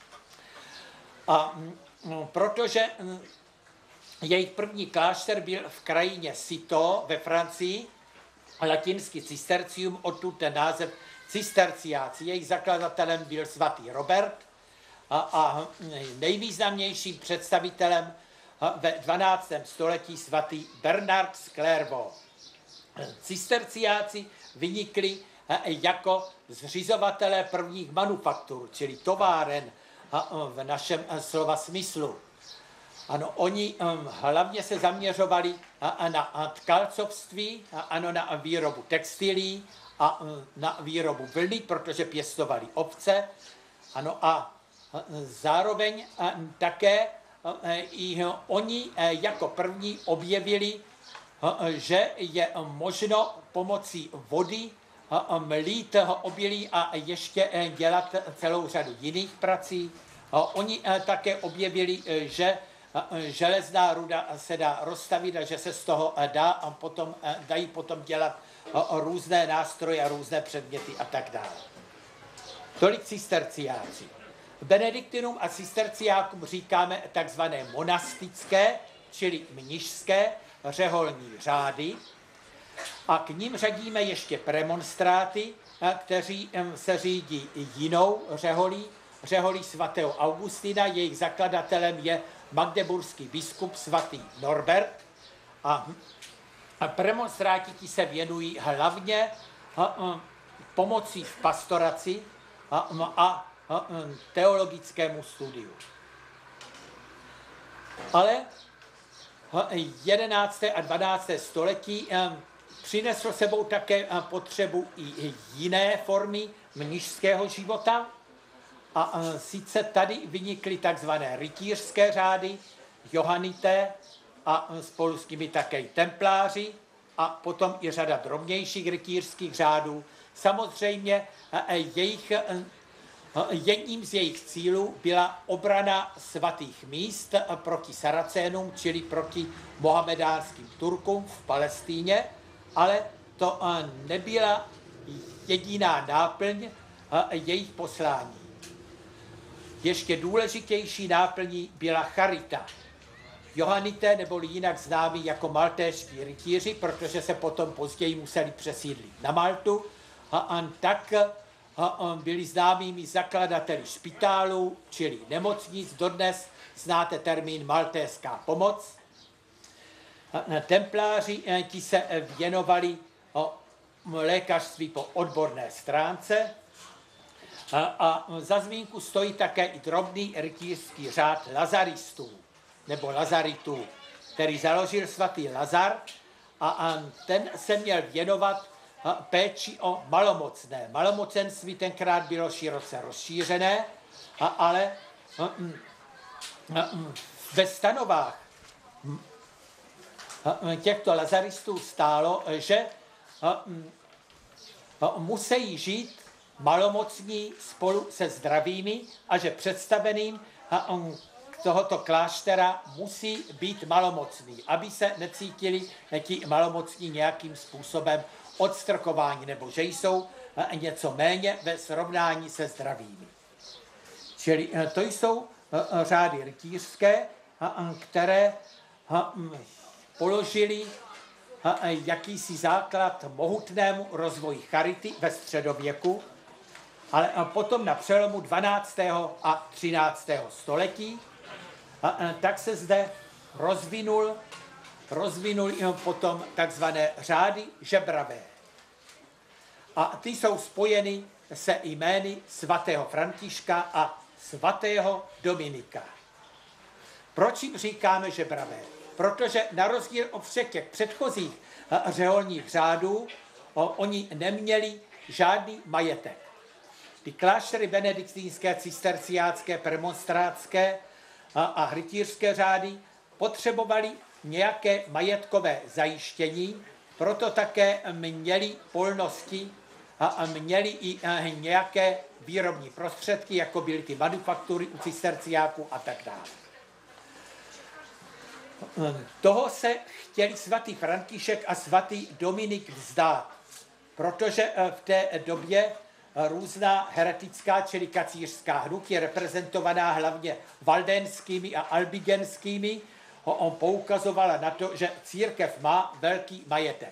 a protože jejich první klášter byl v krajině Citeaux ve Francii, latinsky cistercium, odtud ten název cisterciáci. Jejich zakladatelem byl svatý Robert a, a nejvýznamnějším představitelem ve dvanáctém století svatý Bernard z Clairvaux. Cisterciáci vynikli jako zřizovatelé prvních manufaktur, čili továren v našem slova smyslu. Ano, oni hlavně se zaměřovali na tkalcovství, ano, na výrobu textilí a na výrobu vlny, protože pěstovali ovce. Ano, a zároveň také i oni jako první objevili, že je možno pomocí vody mlít obilí a ještě dělat celou řadu jiných prací. Oni také objevili, že železná ruda se dá rozstavit a že se z toho dá a potom, dají potom dělat různé nástroje a různé předměty a tak dále. Tolik cisterciáci. Benediktinům a cisterciákům říkáme takzvané monastické, čili mnišské řeholní řády. A k ním řadíme ještě premonstráty, kteří se řídí jinou řeholí, řeholí svatého Augustina. Jejich zakladatelem je magdeburský biskup svatý Norbert. A premonstráti ti se věnují hlavně pomocí v pastoraci a teologickému studiu. Ale jedenácté a dvanácté století přineslo sebou také potřebu i jiné formy mnišského života. A sice tady vynikly takzvané rytířské řády, johannité a spolu s nimi také templáři a potom i řada drobnějších rytířských řádů. Samozřejmě jejich, jedním z jejich cílů byla obrana svatých míst proti Saracénům, čili proti mohamedánským Turkům v Palestíně, ale to nebyla jediná náplň jejich poslání. Ještě důležitější náplní byla charita. Johannité, neboli jinak známí jako maltéští rytíři, protože se potom později museli přesídlit na Maltu, tak byli známými zakladateli špitálů, čili nemocnic. Dodnes znáte termín maltéská pomoc. Templáři ti se věnovali lékařství po odborné stránce. A za zmínku stojí také i drobný rytířský řád lazaristů, nebo lazaritů, který založil svatý Lazar, a ten se měl věnovat péči o malomocné. Malomocenství tenkrát bylo široce rozšířené, ale ve stanovách těchto lazaristů stálo, že musí žít malomocní spolu se zdravými a že představeným tohoto kláštera musí být malomocný, aby se necítili ti malomocní nějakým způsobem odstrkování, nebo že jsou něco méně ve srovnání se zdravými. Čili to jsou řády rytířské, které položili jakýsi základ mohutnému rozvoji charity ve středověku, ale potom na přelomu dvanáctého a třináctého století, tak se zde rozvinul, rozvinul potom takzvané řády žebravé. A ty jsou spojeny se jmény svatého Františka a svatého Dominika. Proč jim říkáme žebravé? Protože na rozdíl od všech těch předchozích řeholních řádů, oni neměli žádný majetek. Ty kláštery benediktínské, cisterciácké, premonstrátské a, a rytířské řády potřebovali nějaké majetkové zajištění, proto také měli polnosti a, a měli i a, nějaké výrobní prostředky, jako byly ty manufaktury u cisterciáků a tak dále. Toho se chtěli svatý František a svatý Dominik vzdát, protože v té době různá heretická, čili kacířská hnutí, reprezentovaná hlavně valdenskými a albigenskými, on poukazovala na to, že církev má velký majetek.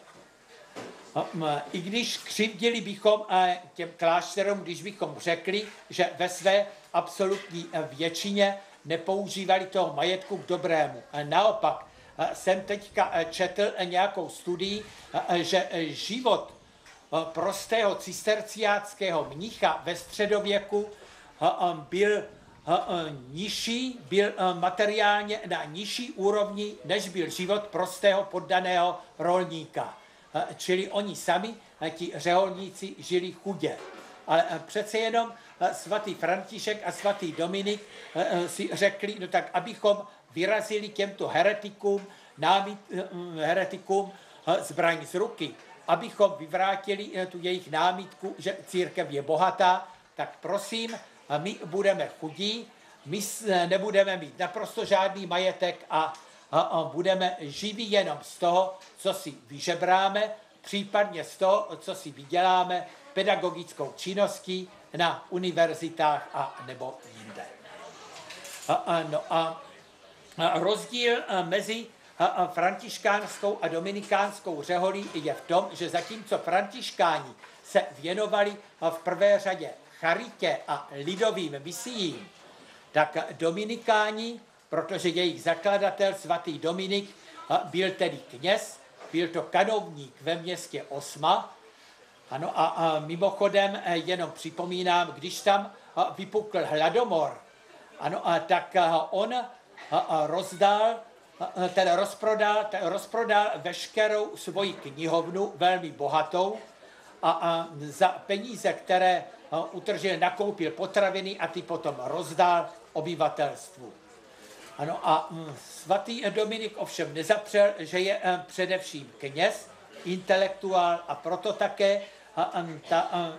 I když křivdili bychom těm klášterům, když bychom řekli, že ve své absolutní většině nepoužívali toho majetku k dobrému. Naopak jsem teďka četl nějakou studii, že život prostého cisterciáckého mnicha ve středověku byl nižší, byl materiálně na nižší úrovni, než byl život prostého poddaného rolníka. Čili oni sami, ti řeholníci, žili chudě. Ale přece jenom svatý František a svatý Dominik si řekli, no tak abychom vyrazili těmto heretikům, námit, heretikům zbraň z ruky, abychom vyvrátili tu jejich námitku, že církev je bohatá, tak prosím, my budeme chudí, my nebudeme mít naprosto žádný majetek a, a, a budeme živí jenom z toho, co si vyžebráme, případně z toho, co si vyděláme pedagogickou činností na univerzitách a nebo jinde. A, a, no a, a rozdíl mezi a františkánskou a dominikánskou řeholí je v tom, že zatímco františkáni se věnovali v prvé řadě charitě a lidovým misiím, tak dominikáni, protože jejich zakladatel svatý Dominik byl tedy kněz, byl to kanovník ve městě Osma. Ano, a, a mimochodem jenom připomínám, když tam vypukl hladomor, ano, a tak on rozdal Ten rozprodal, ten rozprodal veškerou svoji knihovnu, velmi bohatou, a, a za peníze, které utržil, nakoupil potraviny a ty potom rozdal obyvatelstvu. Ano, a svatý Dominik ovšem nezapřel, že je především kněz, intelektuál, a proto také a, a, ta, a,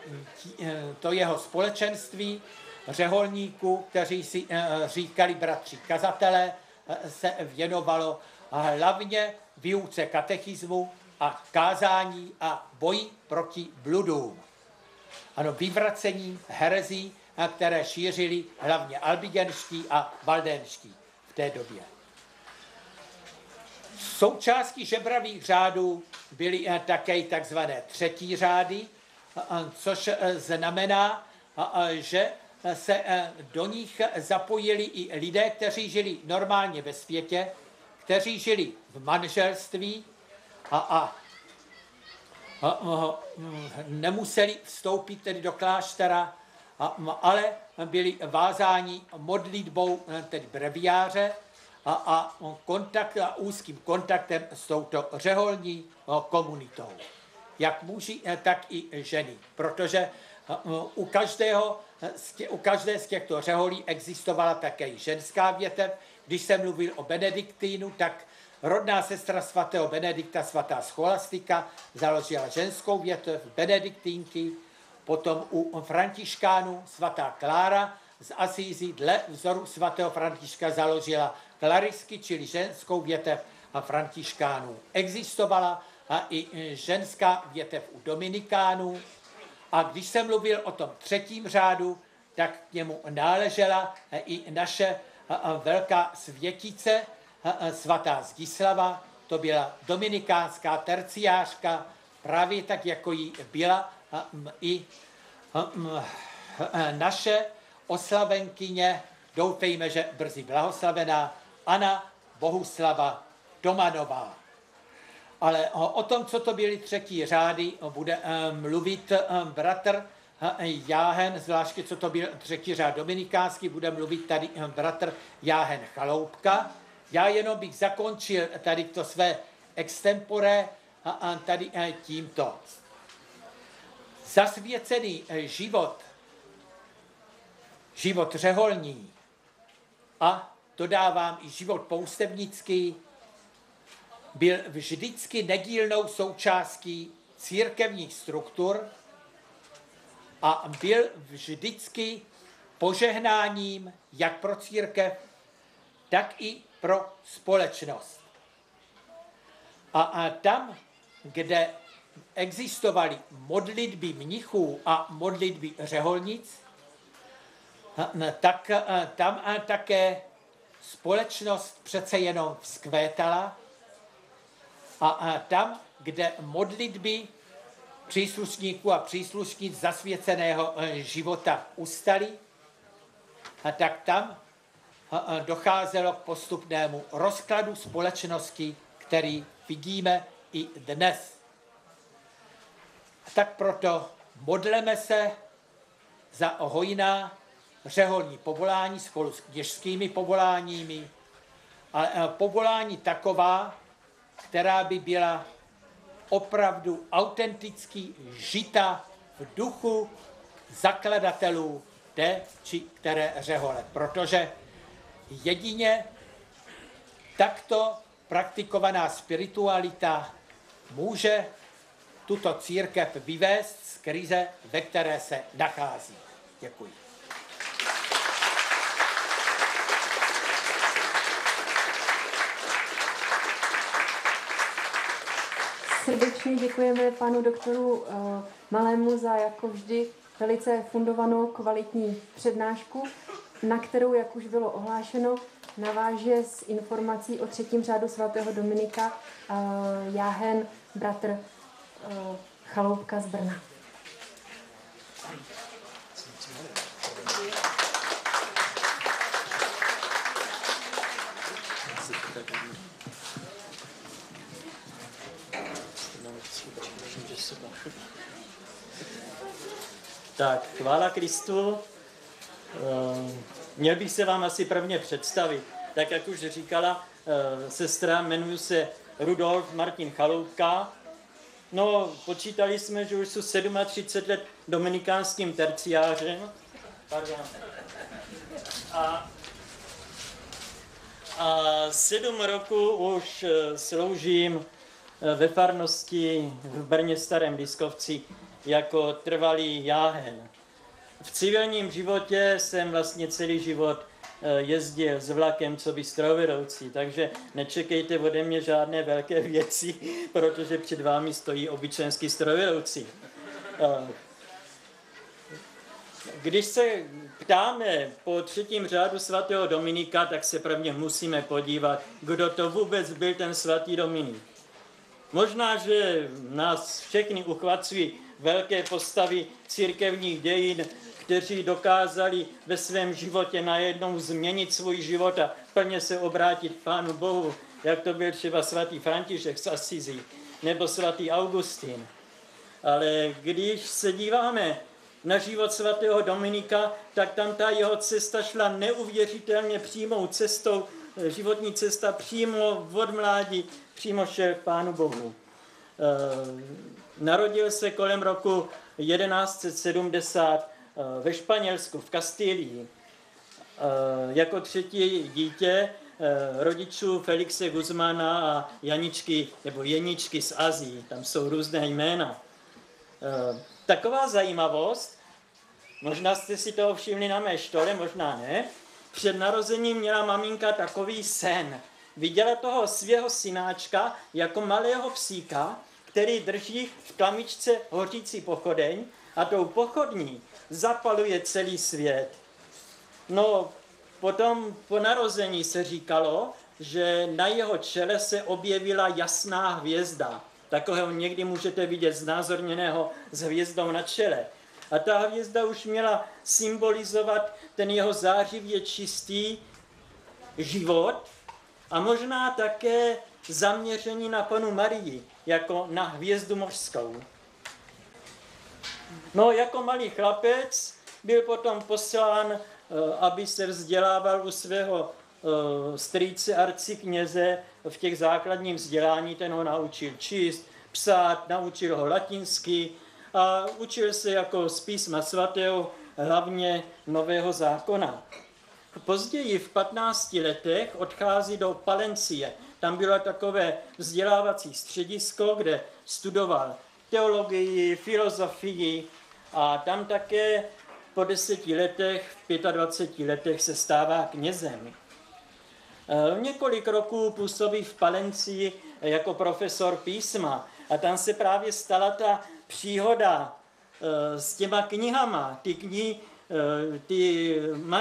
to jeho společenství řeholníků, kteří si říkali bratři kazatelé, se věnovalo hlavně výuce katechismu a kázání a boji proti bludům. Ano, vyvracení herezí, které šířili hlavně albigenští a valdenští v té době. Součástí žebravých řádů byly také takzvané třetí řády, což znamená, že se do nich zapojili i lidé, kteří žili normálně ve světě, kteří žili v manželství a, a, a nemuseli vstoupit tedy do kláštera, a, ale byli vázáni modlitbou, tedy breviáře, a, a, kontakt, a úzkým kontaktem s touto řeholní komunitou. Jak muži, tak i ženy. Protože u, každého, u každé z těchto řeholí existovala také i ženská větev. Když jsem mluvil o Benediktínu, tak rodná sestra svatého Benedikta, svatá Scholastika, založila ženskou větev Benediktínky. Potom u Františkánů svatá Klára z Asízy dle vzoru svatého Františka založila klarisky, čili ženskou větev a Františkánů. Existovala a i ženská větev u Dominikánů. A když jsem mluvil o tom třetím řádu, tak k němu náležela i naše velká světice, svatá Zdislava. To byla dominikánská terciářka, právě tak, jako jí byla i naše oslavenkyně, doufejme, že brzy blahoslavená, Anna Bohuslava Tomanová. Ale o tom, co to byly třetí řády, bude mluvit bratr Jáhen, zvláště co to byl třetí řád dominikánský, bude mluvit tady bratr Jáhen Chaloupka. Já jenom bych zakončil tady to své extempore tady tímto. Zasvěcený život, život řeholní a dodávám i život poustevnický, byl vždycky nedílnou součástí církevních struktur a byl vždycky požehnáním jak pro církev, tak i pro společnost. A, a tam, kde existovaly modlitby mnichů a modlitby řeholnic, tak tam také společnost přece jenom vzkvétala a tam, kde modlitby příslušníků a příslušnic zasvěceného života ustaly, tak tam docházelo k postupnému rozkladu společnosti, který vidíme i dnes. Tak proto modleme se za hojná řeholní povolání spolu s kněžskými povoláními, ale povolání taková, která by byla opravdu autenticky žita v duchu zakladatelů té či které řehole. Protože jedině takto praktikovaná spiritualita může tuto církev vyvést z krize, ve které se nachází. Děkuji. Srdečně děkujeme panu doktoru Malému za jako vždy velice fundovanou kvalitní přednášku, na kterou, jak už bylo ohlášeno, naváže s informací o třetím řádu svatého Dominika Jáhen, bratr Chaloupka z Brna. Tak, chvála Kristu. Měl bych se vám asi prvně představit. Tak, jak už říkala sestra, jmenuji se Rudolf Martin Chaloupka. No, počítali jsme, že už jsou třicet sedm let dominikánským terciářem. Pardon. A, a sedm roku už sloužím ve farnosti v Brně Starém Liskovci jako trvalý jáhen. V civilním životě jsem vlastně celý život jezdil s vlakem, co by strojvedoucí, takže nečekejte ode mě žádné velké věci, protože před vámi stojí obyčejný strojvedoucí. Když se ptáme po třetím řádu svatého Dominika, tak se prvně musíme podívat, kdo to vůbec byl ten svatý Dominik. Možná, že nás všechny uchvacují velké postavy církevních dějin, kteří dokázali ve svém životě najednou změnit svůj život a plně se obrátit k Pánu Bohu, jak to byl třeba svatý František z Asizí nebo svatý Augustín. Ale když se díváme na život svatého Dominika, tak tam ta jeho cesta šla neuvěřitelně přímou cestou, životní cesta přímo od mládí, přímo šel k Pánu Bohu. Narodil se kolem roku jedenáct set sedmdesát ve Španělsku, v Kastilii. Jako třetí dítě rodičů Felixe Guzmana a Janičky, nebo Jeničky z Azii. Tam jsou různé jména. Taková zajímavost, možná jste si toho všimli na mé štole, možná ne. Před narozením měla maminka takový sen. Viděla toho svého synáčka jako malého psíka, který drží v tlamičce hořící pochodeň a tou pochodní zapaluje celý svět. No, potom po narození se říkalo, že na jeho čele se objevila jasná hvězda. Takového někdy můžete vidět znázorněného s hvězdou na čele. A ta hvězda už měla symbolizovat ten jeho zářivě čistý život a možná také zaměření na Pannu Marii, jako na hvězdu mořskou. No, jako malý chlapec byl potom poslán, aby se vzdělával u svého strýce arcikněze v těch základních vzdělání. Ten ho naučil číst, psát, naučil ho latinsky a učil se jako z písma svatého, hlavně Nového zákona. Později v patnácti letech odchází do Palencie. Tam bylo takové vzdělávací středisko, kde studoval teologii, filozofii a tam také po deseti letech, v dvaceti pěti letech se stává knězem. Několik roků působí v Palencii jako profesor písma a tam se právě stala ta příhoda s těma knihama, ty knihy, ty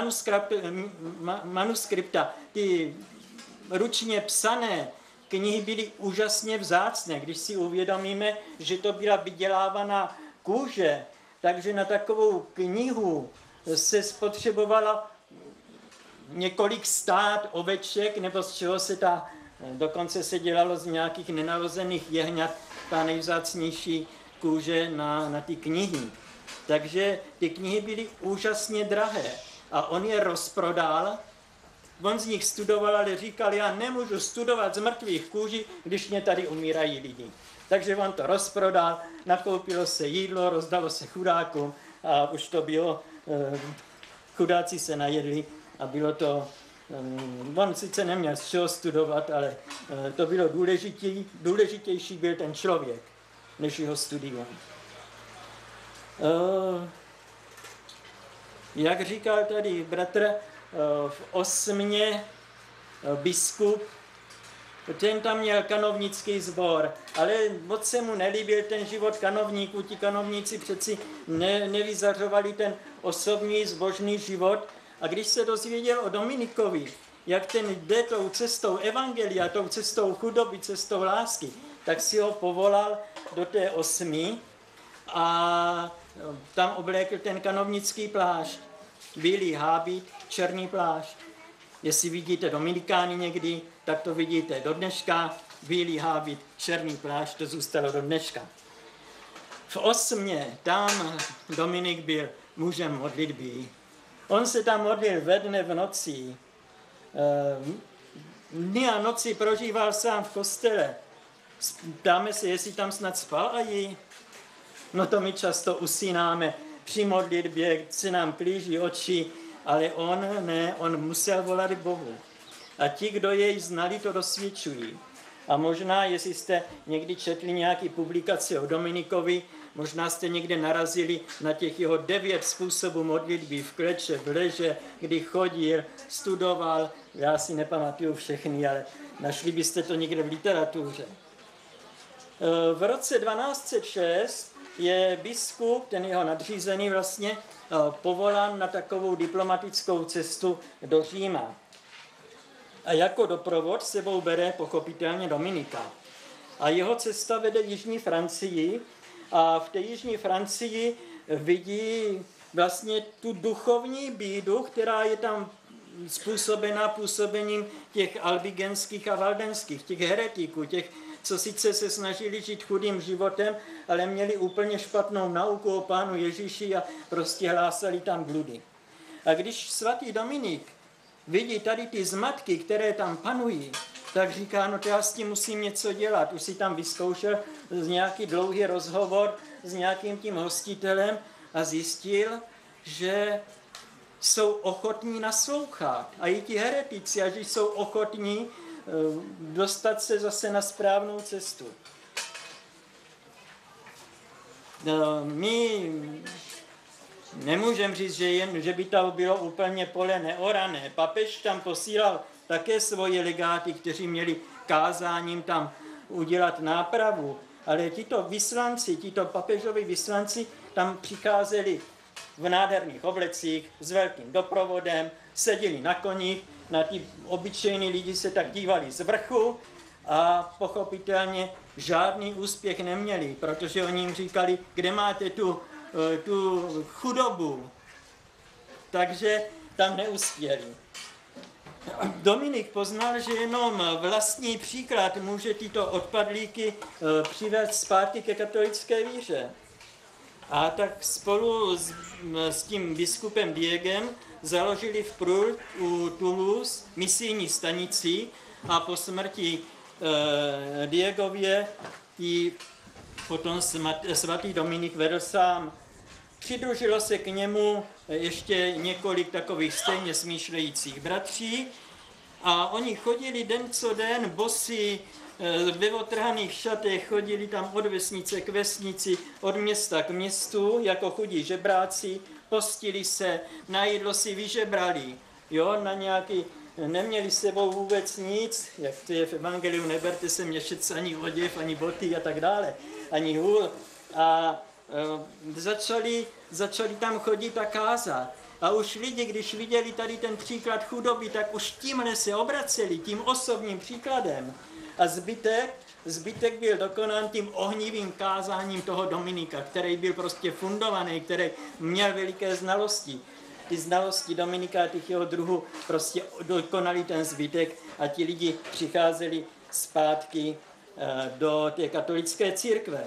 manuskripta, ty ručně psané knihy byly úžasně vzácné, když si uvědomíme, že to byla vydělávaná kůže, takže na takovou knihu se spotřebovalo několik stát oveček, nebo z čeho se ta, dokonce se dělalo z nějakých nenarozených jehňat, ta nejvzácnější kůže na, na ty knihy. Takže ty knihy byly úžasně drahé a on je rozprodal. On z nich studoval, ale říkal, já nemůžu studovat z mrtvých kůží, když mě tady umírají lidi. Takže on to rozprodal, nakoupilo se jídlo, rozdalo se chudákům a už to bylo, chudáci se najedli a bylo to, on sice neměl z čeho studovat, ale to bylo důležitý, důležitější byl ten člověk, než jeho studium. Jak říkal tady bratr, v Osmě biskup, ten tam měl kanovnický sbor, ale moc se mu nelíbil ten život kanovníků. Ti kanovníci přeci ne, nevyzařovali ten osobní zbožný život. A když se dozvěděl o Dominikovi, jak ten jde tou cestou evangelia, tou cestou chudoby, cestou lásky, tak si ho povolal do té Osmy a tam oblékl ten kanovnický plášť. Bílý hábit, černý plášť. Jestli vidíte Dominikány někdy, tak to vidíte do dneška. Bílý hábit, černý plášť, to zůstalo do dneška. V Osmě tam Dominik byl mužem modlitby. On se tam modlil ve dne v noci. Dny a noci prožíval sám v kostele. Ptáme se, jestli tam snad spal a jí. No to my často usínáme při modlitbě, se nám plíží oči, ale on ne, on musel volat Bohu. A ti, kdo jej znali, to dosvědčují. A možná, jestli jste někdy četli nějaký publikaci o Dominikovi, možná jste někde narazili na těch jeho devět způsobů modlitby v kleče, v leže, kdy chodil, studoval, já si nepamatuju všechny, ale našli byste to někde v literatuře. V roce dvanáct set šest je biskup, ten jeho nadřízený vlastně, povolán na takovou diplomatickou cestu do Říma. A jako doprovod sebou bere pochopitelně Dominika. A jeho cesta vede jižní Francii a v té jižní Francii vidí vlastně tu duchovní bídu, která je tam způsobená působením těch albigenských a valdenských, těch heretiků, těch, co sice se snažili žít chudým životem, ale měli úplně špatnou nauku o Pánu Ježíši a prostě hlásali tam bludy. A když svatý Dominik vidí tady ty zmatky, které tam panují, tak říká, no to já s tím musím něco dělat. Už si tam vyzkoušel z nějaký dlouhý rozhovor s nějakým tím hostitelem a zjistil, že jsou ochotní naslouchat. A i ti heretici, a že jsou ochotní dostat se zase na správnou cestu. My nemůžeme říct, že, jen, že by tam bylo úplně pole neorané. Papež tam posílal také svoje legáty, kteří měli kázáním tam udělat nápravu. Ale tito vyslanci, tito papežovi vyslanci tam přicházeli v nádherných oblecích s velkým doprovodem, seděli na koních, na ty obyčejní lidi se tak dívali z vrchu a pochopitelně žádný úspěch neměli, protože oni jim říkali, kde máte tu, tu chudobu. Takže tam neuspěli. Dominik poznal, že jenom vlastní příklad může tyto odpadlíky přivést zpátky ke katolické víře. A tak spolu s, s tím biskupem Diegem založili v Prul u Toulouse misijní stanici a po smrti e, Diegově ji potom svatý Dominik vedl sám. Přidružilo se k němu ještě několik takových stejně smýšlejících bratří a oni chodili den co den, bosí, ve otrhaných šatech, chodili tam od vesnice k vesnici, od města k městu, jako chudí žebráci, postili se, na jídlo si vyžebrali, jo, na nějaký, neměli s sebou vůbec nic, jak to je v evangeliu, neberte se měšec ani oděv, ani boty a tak dále, ani hůl. A e, začali, začali tam chodit a kázat. A už lidi, když viděli tady ten příklad chudoby, tak už tímhle se obraceli, tím osobním příkladem. A zbytek, zbytek byl dokonán tím ohnivým kázáním toho Dominika, který byl prostě fundovaný, který měl veliké znalosti. Ty znalosti Dominika a těch jeho druhů prostě dokonali ten zbytek a ti lidi přicházeli zpátky do té katolické církve.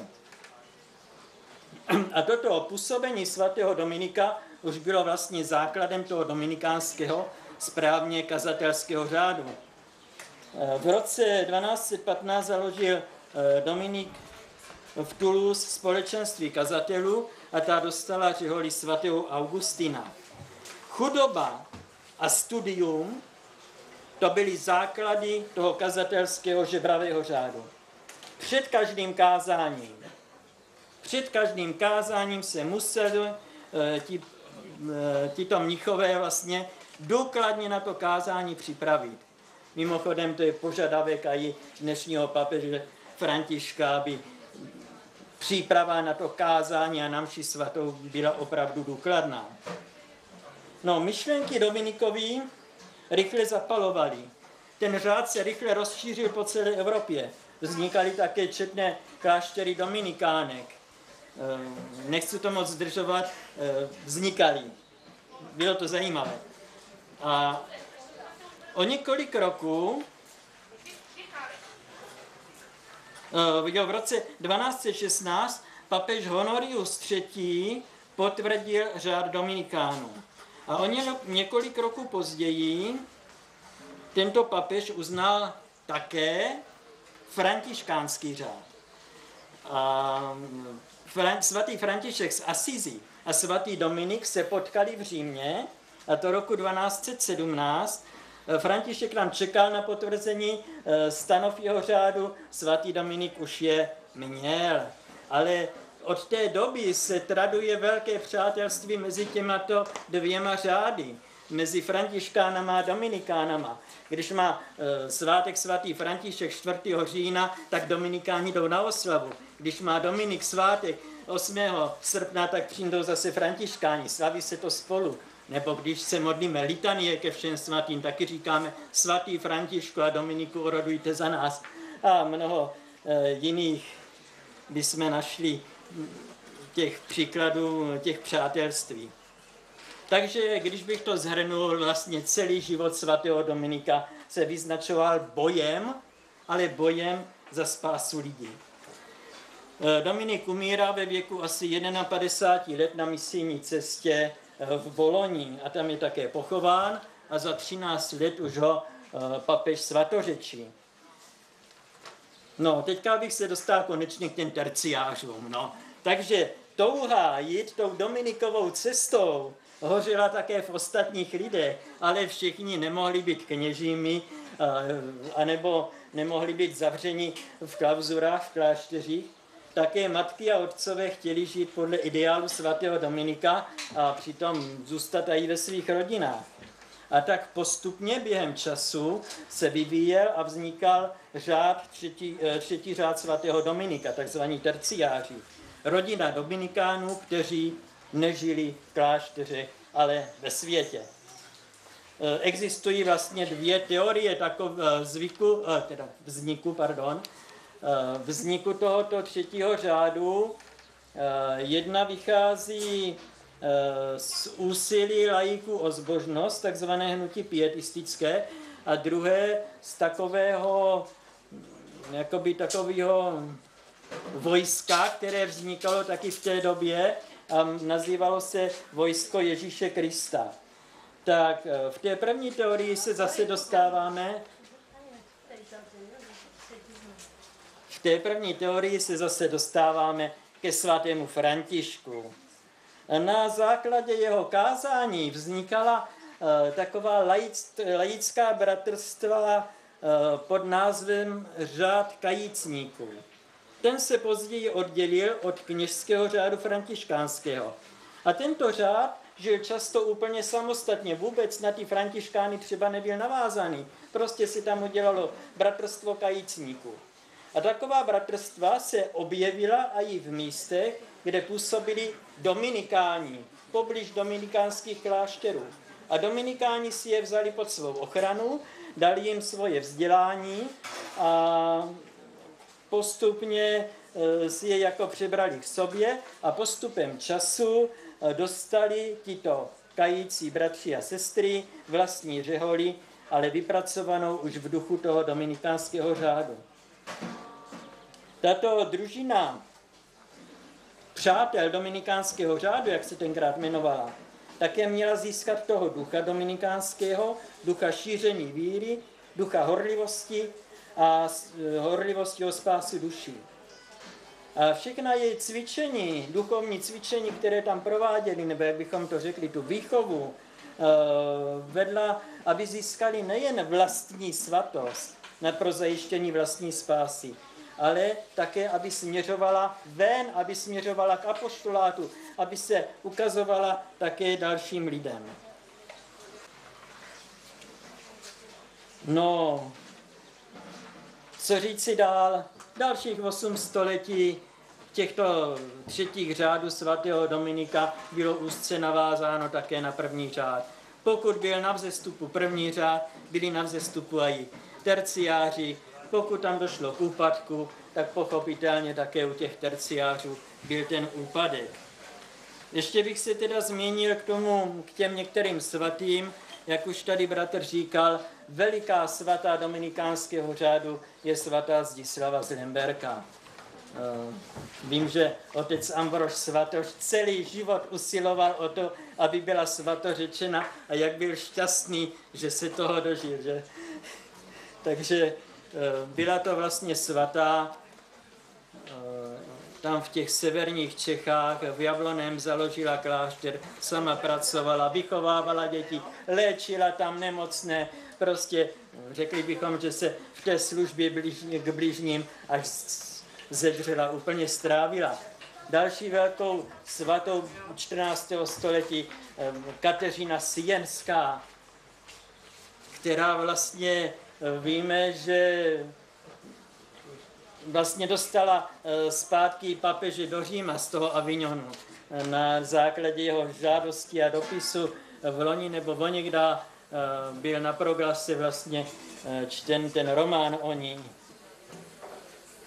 A toto působení svatého Dominika už bylo vlastně základem toho dominikánského správně kazatelského řádu. V roce dvanáct set patnáct založil Dominik v Toulouse společenství kazatelů a ta dostala řeholi svatého Augustina. Chudoba a studium, to byly základy toho kazatelského žebravého řádu. Před každým kázáním, před každým kázáním se museli ti, tito mnichové vlastně důkladně na to kázání připravit. Mimochodem, to je požadavek i dnešního papeže Františka, aby příprava na to kázání a na mši svatou byla opravdu důkladná. No, myšlenky Dominikový rychle zapalovaly. Ten řád se rychle rozšířil po celé Evropě. Vznikaly také četné kláštery dominikánek. Nechci to moc zdržovat, vznikaly. Bylo to zajímavé. A o několik roků, v roce dvanáct set šestnáct, papež Honorius třetí. potvrdil řád dominikánů. A o několik roků později tento papež uznal také františkánský řád. A svatý František z Asízy a svatý Dominik se potkali v Římě, a to roku dvanáct set sedmnáct. František tam čekal na potvrzení stanov jeho řádu, svatý Dominik už je měl. Ale od té doby se traduje velké přátelství mezi těmato dvěma řády, mezi františkánama a dominikánama. Když má e, svátek svatý František čtvrtého října, tak dominikáni jdou na oslavu. Když má Dominik svátek osmého srpna, tak přijdou zase františkáni, slaví se to spolu. Nebo když se modlíme litanie ke všem svatým, taky říkáme svatý Františku a Dominiku, orodujte za nás. A mnoho jiných bychom našli těch příkladů, těch přátelství. Takže když bych to shrnul, vlastně celý život svatého Dominika se vyznačoval bojem, ale bojem za spásu lidí. Dominik umírá ve věku asi padesát jedna let na misijní cestě v Boloni a tam je také pochován a za třináct let už ho papež svatořečí. No, teďka bych se dostal konečně k těm terciářům. No. Takže touha jít tou Dominikovou cestou hořela také v ostatních lidech, ale všichni nemohli být kněžími, anebo nemohli být zavřeni v klauzurách, v klášteřích. Také matky a otcové chtěli žít podle ideálu svatého Dominika a přitom zůstat i ve svých rodinách. A tak postupně během času se vyvíjel a vznikal řád, třetí, třetí řád svatého Dominika, takzvaní terciáři. Rodina dominikánů, kteří nežili v klášteře, ale ve světě. Existují vlastně dvě teorie takového zvyku, teda vzniku, pardon, vzniku tohoto třetího řádu. Jedna vychází z úsilí laiků o zbožnost, takzvané hnutí pietistické, a druhé z takového, jakoby takového vojska, které vznikalo taky v té době a nazývalo se Vojsko Ježíše Krista. Tak v té první teorii se zase dostáváme v té první teorii se zase dostáváme ke svatému Františku. Na základě jeho kázání vznikala uh, taková laic, laická bratrstva uh, pod názvem řád kajícníků. Ten se později oddělil od kněžského řádu františkánského. A tento řád žil často úplně samostatně, vůbec na ty františkány třeba nebyl navázaný. Prostě si tam udělalo bratrstvo kajícníků. A taková bratrstva se objevila i v místech, kde působili dominikáni, poblíž dominikánských klášterů. A dominikáni si je vzali pod svou ochranu, dali jim svoje vzdělání a postupně si je jako přibrali k sobě a postupem času dostali tito kající bratři a sestry vlastní řeholi, ale vypracovanou už v duchu toho dominikánského řádu. Tato družina přátel dominikánského řádu, jak se tenkrát jmenovala, také měla získat toho ducha dominikánského, ducha šíření víry, ducha horlivosti a horlivosti o spásu duší. A všechna její cvičení, duchovní cvičení, které tam prováděli, nebo jak bychom to řekli, tu výchovu, vedla, aby získali nejen vlastní svatost pro zajištění vlastní spásy, ale také, aby směřovala ven, aby směřovala k apoštolátu, aby se ukazovala také dalším lidem. No, co říci dál? Dalších osm století těchto třetích řádů svatého Dominika bylo úzce navázáno také na první řád. Pokud byl na vzestupu první řád, byli na vzestupu i terciáři. Pokud tam došlo k úpadku, tak pochopitelně také u těch terciářů byl ten úpadek. Ještě bych se teda zmínil k tomu, k těm některým svatým, jak už tady bratr říkal, veliká svatá dominikánského řádu je svatá Zdislava z Lemberka. Vím, že otec Ambrož Svatoš celý život usiloval o to, aby byla svatořečena a jak byl šťastný, že se toho dožil. Že? Takže byla to vlastně svatá tam v těch severních Čechách, v Jablonném založila klášter, sama pracovala, vychovávala děti, léčila tam nemocné, prostě řekli bychom, že se v té službě blížní, k bližním až zedřela, úplně strávila. Další velkou svatou čtrnáctého století Kateřina Sienská, která vlastně víme, že vlastně dostala zpátky papeže do Říma z toho Avignonu. Na základě jeho žádosti a dopisu v loni nebo vonněkda byl na proglase vlastně čten ten román o ní.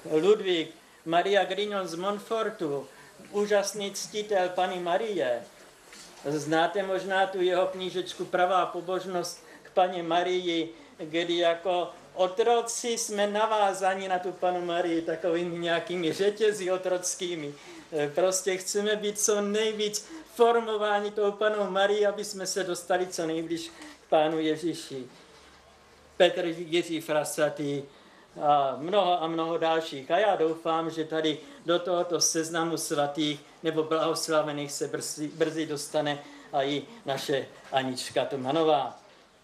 Ludvík Maria Grignon z Montfortu, úžasný ctitel Panny Marie. Znáte možná tu jeho knížečku Pravá pobožnost k Paně Marii, kdy jako otroci jsme navázáni na tu Panu Marii takovými nějakými řetězy otrockými. Prostě chceme být co nejvíc formováni tou Panou Marii, aby jsme se dostali co nejblíž k Pánu Ježíši. Petr Jiří Frasatý a mnoho a mnoho dalších. A já doufám, že tady do tohoto seznamu svatých nebo blahoslavených se brzy, brzy dostane a i naše Anička Tomanová.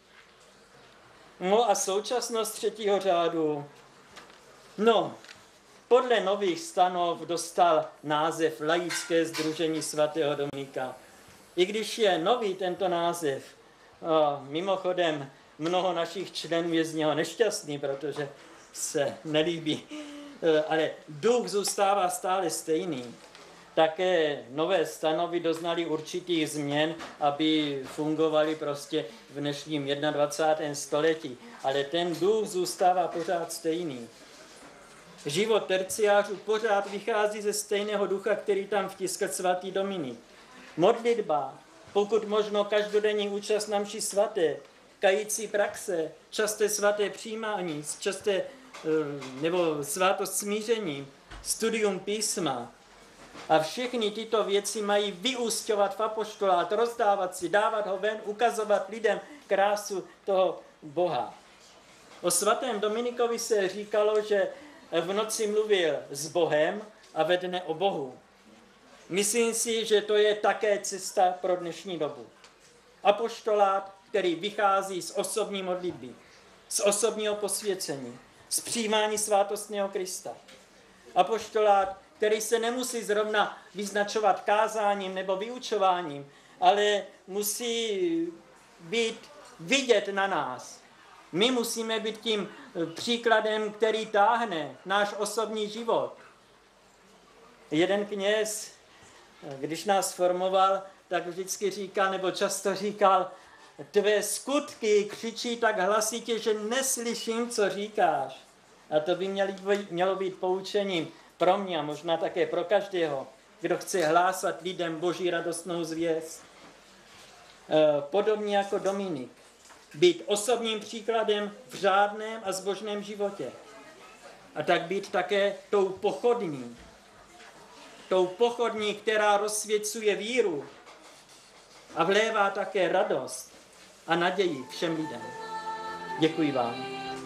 No a současnost třetího řádu. No, podle nových stanov dostal název Laické sdružení svatého Dominika. I když je nový tento název, mimochodem mnoho našich členů je z něho nešťastný, protože se nelíbí, ale duch zůstává stále stejný. Také nové stanovy doznaly určitých změn, aby fungovaly prostě v dnešním dvacátém prvním století. Ale ten duch zůstává pořád stejný. Život terciářů pořád vychází ze stejného ducha, který tam vtiskl svatý Dominik. Modlitba, pokud možno každodenní účast na mši svaté, kající praxe, časté svaté přijímání, časté nebo svátost smíření, studium písma. A všechny tyto věci mají vyúsťovat v apoštolát, rozdávat si, dávat ho ven, ukazovat lidem krásu toho Boha. O svatém Dominikovi se říkalo, že v noci mluvil s Bohem a ve dne o Bohu. Myslím si, že to je také cesta pro dnešní dobu. Apoštolát, který vychází z osobní modlitby, z osobního posvěcení, z přijímání svátostného Krista. Apoštolát, který se nemusí zrovna vyznačovat kázáním nebo vyučováním, ale musí být vidět na nás. My musíme být tím příkladem, který táhne náš osobní život. Jeden kněz, když nás formoval, tak vždycky říkal, nebo často říkal, tvé skutky křičí tak hlasitě, že neslyším, co říkáš. A to by mělo být poučením pro mě a možná také pro každého, kdo chce hlásat lidem Boží radostnou zvěst. Podobně jako Dominik. Být osobním příkladem v řádném a zbožném životě. A tak být také tou pochodní. Tou pochodní, která rozsvěcuje víru a vlévá také radost a naději všem lidem. Děkuji vám.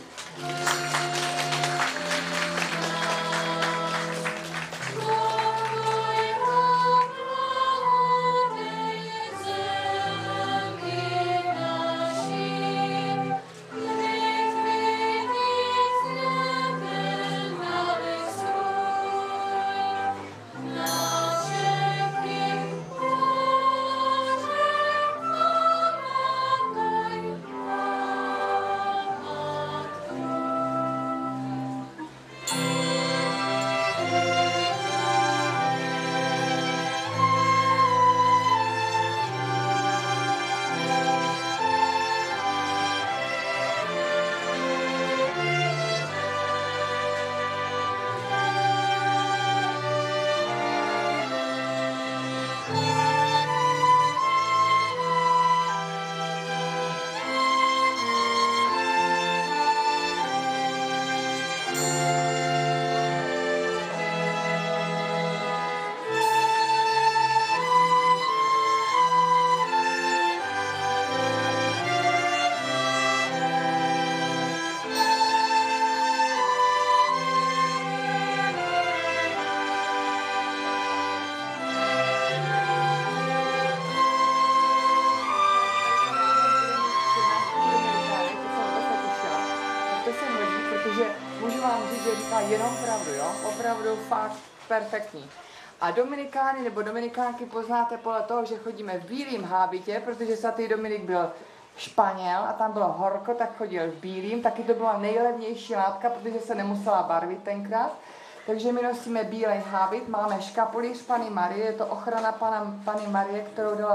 Jenom pravdu, jo? Opravdu fakt perfektní. A Dominikány nebo Dominikánky poznáte podle toho, že chodíme v bílém hábitě, protože svatý Dominik byl Španěl a tam bylo horko, tak chodil v bílým. Taky to byla nejlevnější látka, protože se nemusela barvit tenkrát. Takže my nosíme bílý hábit, máme škapulíř Panny Marie, je to ochrana pana, Panny Marie, kterou dala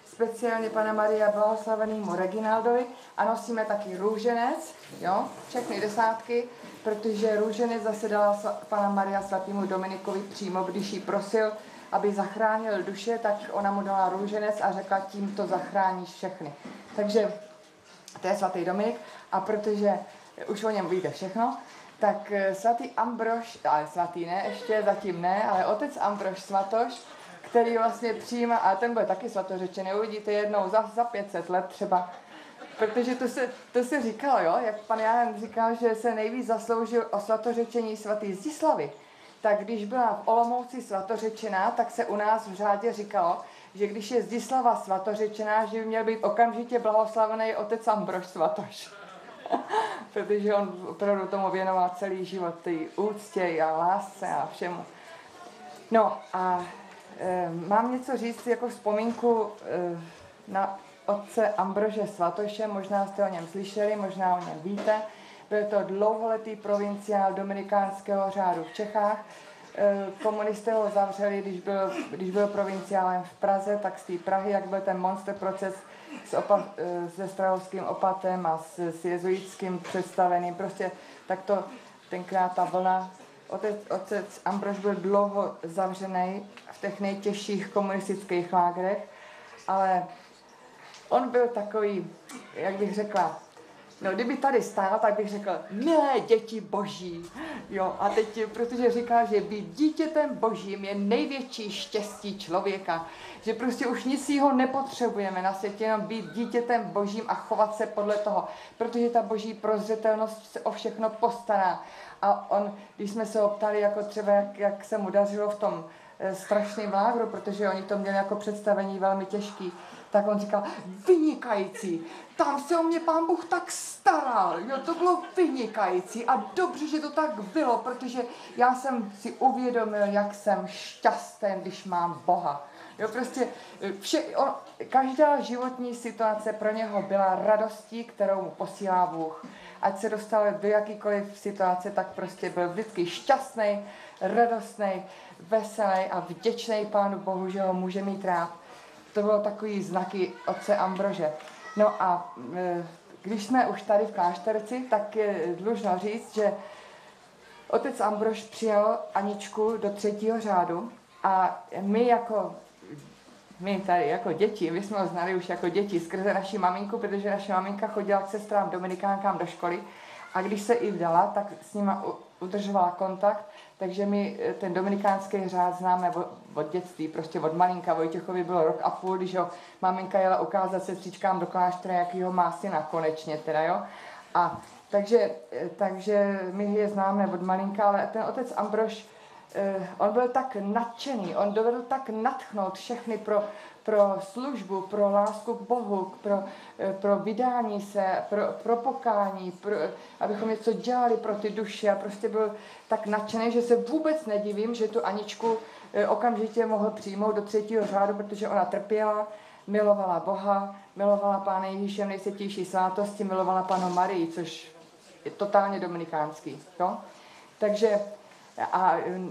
speciálně Pana Maria blahoslavenému Reginaldovi a nosíme taky růženec, jo, všechny desátky, protože růženec zase dala Pana Maria svatému Dominikovi přímo, když jí prosil, aby zachránil duše, tak ona mu dala růženec a řekla, tímto zachráníš všechny. Takže to je svatý Dominik a protože už o něm víte všechno, tak svatý Ambrož, ale svatý ne, ještě zatím ne, ale otec Ambrož Svatoš, který vlastně přijímá, a ten bude taky svatořečený, uvidíte jednou za, za pět set let třeba, protože to se, to se říkalo, jo, jak pan Jan říkal, že se nejvíc zasloužil o svatořečení svatý Zdislavy, tak když byla v Olomouci svatořečená, tak se u nás v řádě říkalo, že když je Zdislava svatořečená, že by měl být okamžitě blahoslavený otec Ambrož Svatoš. Protože on opravdu tomu věnoval celý život, té úctě a lásce a všemu. No a e, mám něco říct jako vzpomínku e, na otce Ambrože Svatoše, možná jste o něm slyšeli, možná o něm víte. Byl to dlouholetý provinciál dominikánského řádu v Čechách. E, komunisté ho zavřeli, když byl, když byl provinciálem v Praze, tak z té Prahy, jak byl ten monster proces s opa, e, se strahovským opatem a s, s jezuitským představeným, prostě tak to tenkrát ta vlna. Otec, otec Ambrož byl dlouho zavřený v těch nejtěžších komunistických lágrech, ale on byl takový, jak bych řekla, no kdyby tady stál, tak bych řekl, milé děti boží, jo, a teď, protože říká, že být dítětem božím je největší štěstí člověka, že prostě už nic jiného nepotřebujeme na světě, jenom být dítětem božím a chovat se podle toho, protože ta boží prozřetelnost se o všechno postará. A on, když jsme se ho ptali, jako třeba, jak, jak se mu dařilo v tom e, strašném lágru, protože oni to měli jako představení velmi těžký, tak on říkal, vynikající, tam se o mě pán Bůh tak staral, jo, to bylo vynikající a dobře, že to tak bylo, protože já jsem si uvědomil, jak jsem šťastný, když mám Boha. Jo, prostě vše, on, každá životní situace pro něho byla radostí, kterou mu posílá Bůh. Ať se dostal do jakýkoliv situace, tak prostě byl vždycky šťastný, radostný, veselý a vděčný Pánu Bohu, že ho může mít rád. To bylo takový znaky otce Ambrože. No a e, když jsme už tady v klášterci, tak je dlužno říct, že otec Ambrož přijal Aničku do třetího řádu a my jako my tady jako děti, my jsme ho znali už jako děti skrze naši maminku, protože naše maminka chodila k sestrám dominikánkám do školy a když se i vdala, tak s nima udržovala kontakt, takže my ten dominikánský řád známe od, od dětství, prostě od malinka. Vojtěchovi bylo rok a půl, když ho maminka jela ukázat sestřičkám do kláštera, jakýho má syna konečně teda, jo. A takže, takže my je známe od malinka, ale ten otec Ambrož, on byl tak nadšený, on dovedl tak nadchnout všechny pro, pro službu, pro lásku k Bohu, pro, pro vydání se, pro, pro pokání, pro, abychom něco dělali pro ty duše a prostě byl tak nadšený, že se vůbec nedivím, že tu Aničku okamžitě mohl přijmout do třetího řádu, protože ona trpěla, milovala Boha, milovala Pána Ježíše v nejsvětější svátosti, milovala Panu Marii, což je totálně dominikánský. Jo? Takže a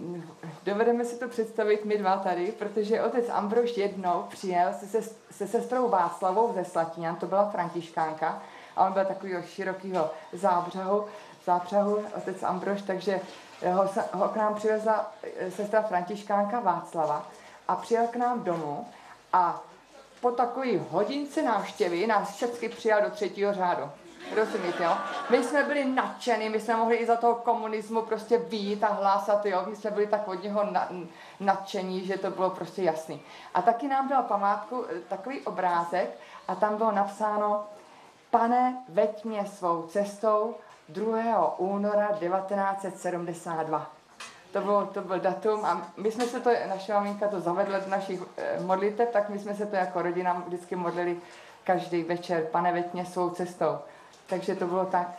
dovedeme si to představit my dva tady, protože otec Ambrož jednou přijel se, se, se sestrou Václavou ze Slatíňan, to byla františkánka, a on byl takovýho širokýho zábřehu, zábřehu otec Ambrož, takže ho, ho k nám přivezla sestra františkánka Václava a přijel k nám domů a po takový hodince návštěvy nás všechny přijal do třetího řádu. Rozumíte, jo? My jsme byli nadšení, my jsme mohli i za toho komunismu prostě vyjít a hlásat, jo? My jsme byli tak od něho na, nadšení, že to bylo prostě jasný. A taky nám dal památku takový obrázek a tam bylo napsáno: Pane, veď mě svou cestou druhého února devatenáct set sedmdesát dva. To bylo, to byl datum a my jsme se to, naše maminka to zavedla do našich eh, modliteb, tak my jsme se to jako rodina vždycky modlili každý večer: Pane, veď mě svou cestou. Takže to bylo tak.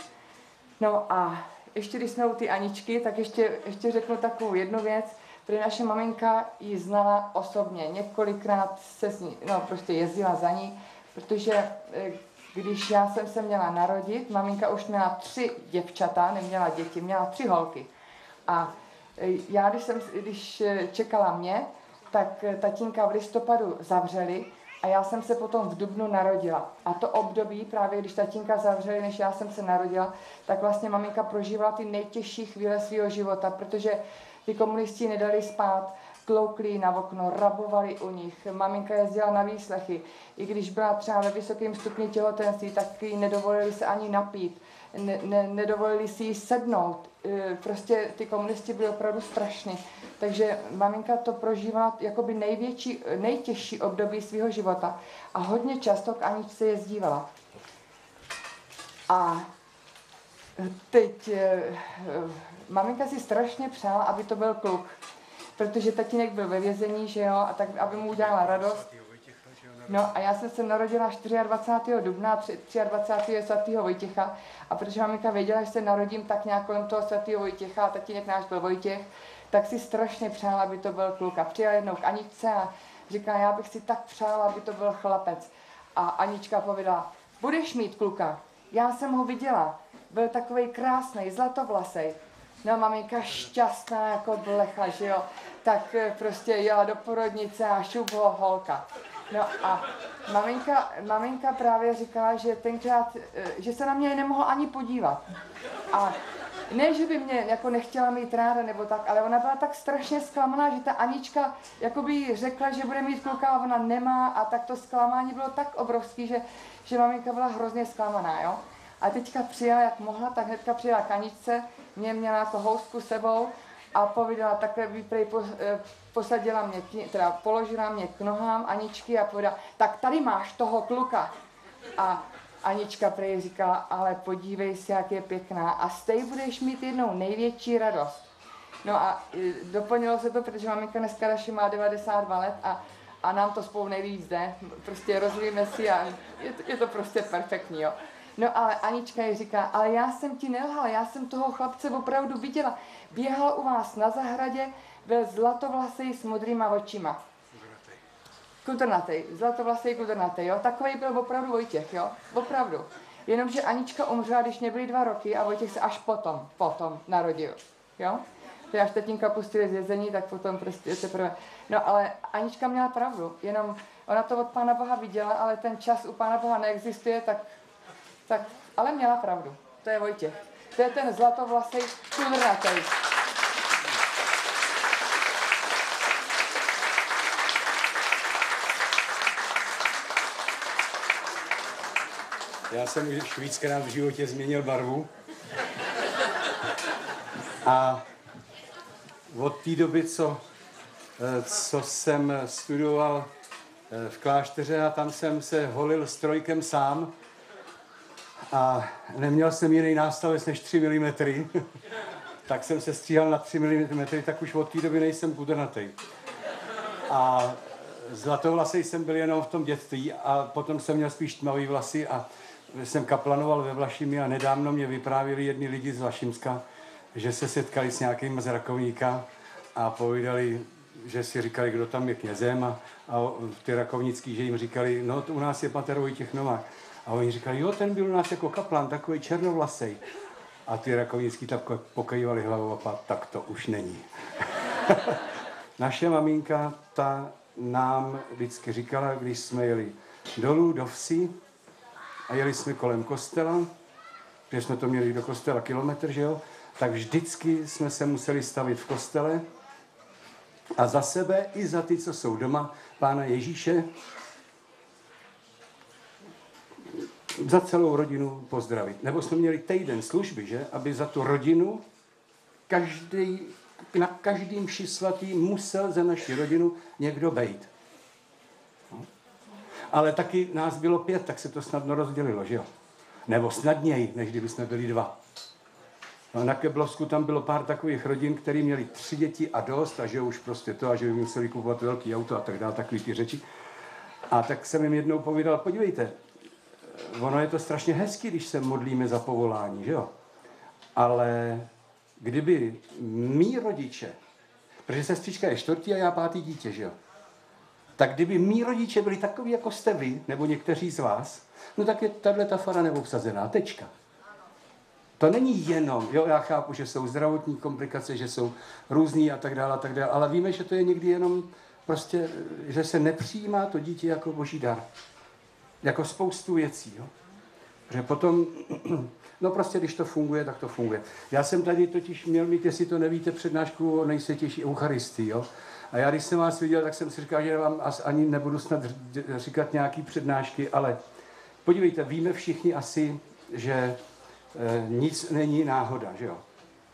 No a ještě když jsme u ty Aničky, tak ještě, ještě řeknu takovou jednu věc, protože naše maminka ji znala osobně. Několikrát se s ní, no prostě jezdila za ní, protože když já jsem se měla narodit, maminka už měla tři děvčata, neměla děti, měla tři holky. A já, když jsem když čekala mě, tak tatínka v listopadu zavřeli a A já jsem se potom v dubnu narodila. A to období, právě když tatínka zavřeli, než já jsem se narodila, tak vlastně maminka prožívala ty nejtěžší chvíle svého života, protože ty komunisti nedali spát, tloukli na okno, rabovali u nich, maminka jezdila na výslechy. I když byla třeba ve vysokém stupni těhotenství, tak jí nedovolili se ani napít, ne, ne, nedovolili si jí sednout. Prostě ty komunisti byli opravdu strašní. Takže maminka to prožívala jakoby největší, nejtěžší období svého života a hodně často k Aničce jezdívala. A teď maminka si strašně přála, aby to byl kluk, protože tatínek byl ve vězení, že jo, a tak, aby mu udělala radost. No a já jsem se narodila dvacátého čtvrtého dubna a dvacátého třetího svatého Vojtěcha a protože maminka věděla, že se narodím tak nějak kolem toho svatého Vojtěcha a tatínek náš byl Vojtěch, tak si strašně přála, aby to byl kluk. A přijela jednou k Aničce a říkala, já bych si tak přála, aby to byl chlapec. A Anička povedala, budeš mít kluka. Já jsem ho viděla, byl takovej krásnej, zlatovlasej. No maminka šťastná jako blecha, že jo, tak prostě jela do porodnice a šup ho holka. No a maminka, maminka právě říkala, že tenkrát, že se na mě nemohla ani podívat. A ne, že by mě jako nechtěla mít ráda nebo tak, ale ona byla tak strašně zklamaná, že ta Anička jakoby jí řekla, že bude mít kluka a ona nemá a tak to zklamání bylo tak obrovský, že, že maminka byla hrozně zklamaná, jo. A teďka přijela, jak mohla, tak hnedka přijela k Aničce, mě měla jako housku sebou a povídala, takhle by prej posadila mě, teda položila mě k nohám Aničky a povedala, tak tady máš toho kluka. A Anička prej říkala, ale podívej se, jak je pěkná a z té budeš mít jednou největší radost. No a doplnilo se to, protože maminka dneska naši má devadesát dva let a, a nám to spolu nejvíc jde, prostě rozvíjíme si a je to, je to prostě perfektní, jo. No ale Anička jí říká, ale já jsem ti nelhala, já jsem toho chlapce opravdu viděla. Běhal u vás na zahradě, byl zlatovlasej s modrýma očima. Kudrnatej, zlatovlasej kudrnatej, jo. Takovej byl opravdu Vojtěch, jo, opravdu. Jenomže Anička umřela, když mě byly dva roky a Vojtěch se až potom, potom narodil, jo. Když až tatínka pustili z vězení, tak potom prostě teprve. No ale Anička měla pravdu, jenom ona to od Pána Boha viděla, ale ten čas u Pána Boha neexistuje, tak Tak, ale měla pravdu. To je Vojtěch. To je ten zlatovlasej kudrnatej. Já jsem už víckrát v životě změnil barvu. A od té doby, co, co jsem studoval v klášteře a tam jsem se holil strojkem sám, a neměl jsem jiný nástavec než tři milimetry, tak jsem se stříhal na tři milimetry, tak už od té doby nejsem kudrnatej. A zlatovlasej jsem byl jenom v tom dětství a potom jsem měl spíš tmavý vlasy a jsem kaplanoval ve Vlašimi a nedávno mě vyprávěli jedni lidi z Vlašimska, že se setkali s nějakým z Rakovníka a povídali, že si říkali, kdo tam je knězem a, a ty rakovnický, že jim říkali, no u nás je pater Vojtěch Novák. A oni říkali, jo, ten byl u nás jako kaplan, takový černovlasej. A ty rakovnický tak pokývali hlavou a pak, tak to už není. Naše maminka, ta nám vždycky říkala, když jsme jeli dolů do vsi a jeli jsme kolem kostela, protože jsme to měli do kostela kilometr, že jo, tak vždycky jsme se museli stavit v kostele a za sebe i za ty, co jsou doma, Pána Ježíše, za celou rodinu pozdravit. Nebo jsme měli týden služby, že? Aby za tu rodinu každý, na každým mši svatý musel za naši rodinu někdo bejt. No. Ale taky nás bylo pět, tak se to snadno rozdělilo, že jo? Nebo snadněji, než kdyby jsme byli dva. No, na Keblovsku tam bylo pár takových rodin, který měli tři děti a dost a že už prostě to a že by museli kupovat velký auto a tak dále, takový ty řeči. A tak jsem jim jednou povídal, podívejte, ono je to strašně hezký, když se modlíme za povolání, že jo? Ale kdyby mý rodiče, protože sestřička je čtvrtý a já pátý dítě, že jo? Tak kdyby mý rodiče byli takový, jako jste vy, nebo někteří z vás, no tak je tato fara neobsazená, tečka. To není jenom, jo, já chápu, že jsou zdravotní komplikace, že jsou různý a tak dále, a tak dále, ale víme, že to je někdy jenom prostě, že se nepřijímá to dítě jako boží dar. Jako spoustu věcí. Jo? Že potom, no prostě, když to funguje, tak to funguje. Já jsem tady totiž měl mít, jestli to nevíte, přednášku o nejsvětější Eucharistii. Jo? A já, když jsem vás viděl, tak jsem si říkal, že vám ani nebudu snad říkat nějaký přednášky, ale podívejte, víme všichni asi, že e, nic není náhoda, že jo?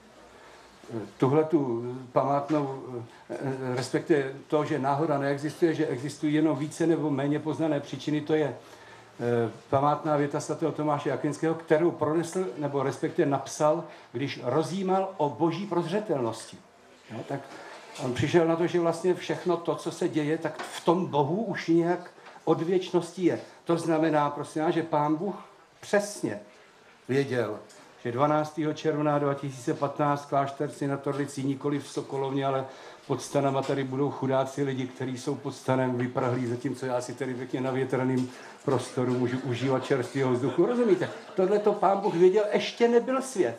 Tuhle tu památnou, e, respektive to, že náhoda neexistuje, že existují jenom více nebo méně poznané příčiny, to je e, památná věta svatého Tomáše Akvinského, kterou pronesl, nebo respektive napsal, když rozjímal o boží prozřetelnosti. Jo? Tak on přišel na to, že vlastně všechno to, co se děje, tak v tom Bohu už nějak od věčnosti je. To znamená, prosím, že Pán Bůh přesně věděl, že dvanáctého června dva tisíce patnáct klášter Synatorlicí, nikoli v Sokolovně, ale pod stanama tady budou chudáci lidi, kteří jsou pod stanem vyprahlí, zatímco já si tady pěkně na větraném prostoru můžu užívat čerstvého vzduchu. Rozumíte? Tohle to Pán Bůh věděl, ještě nebyl svět.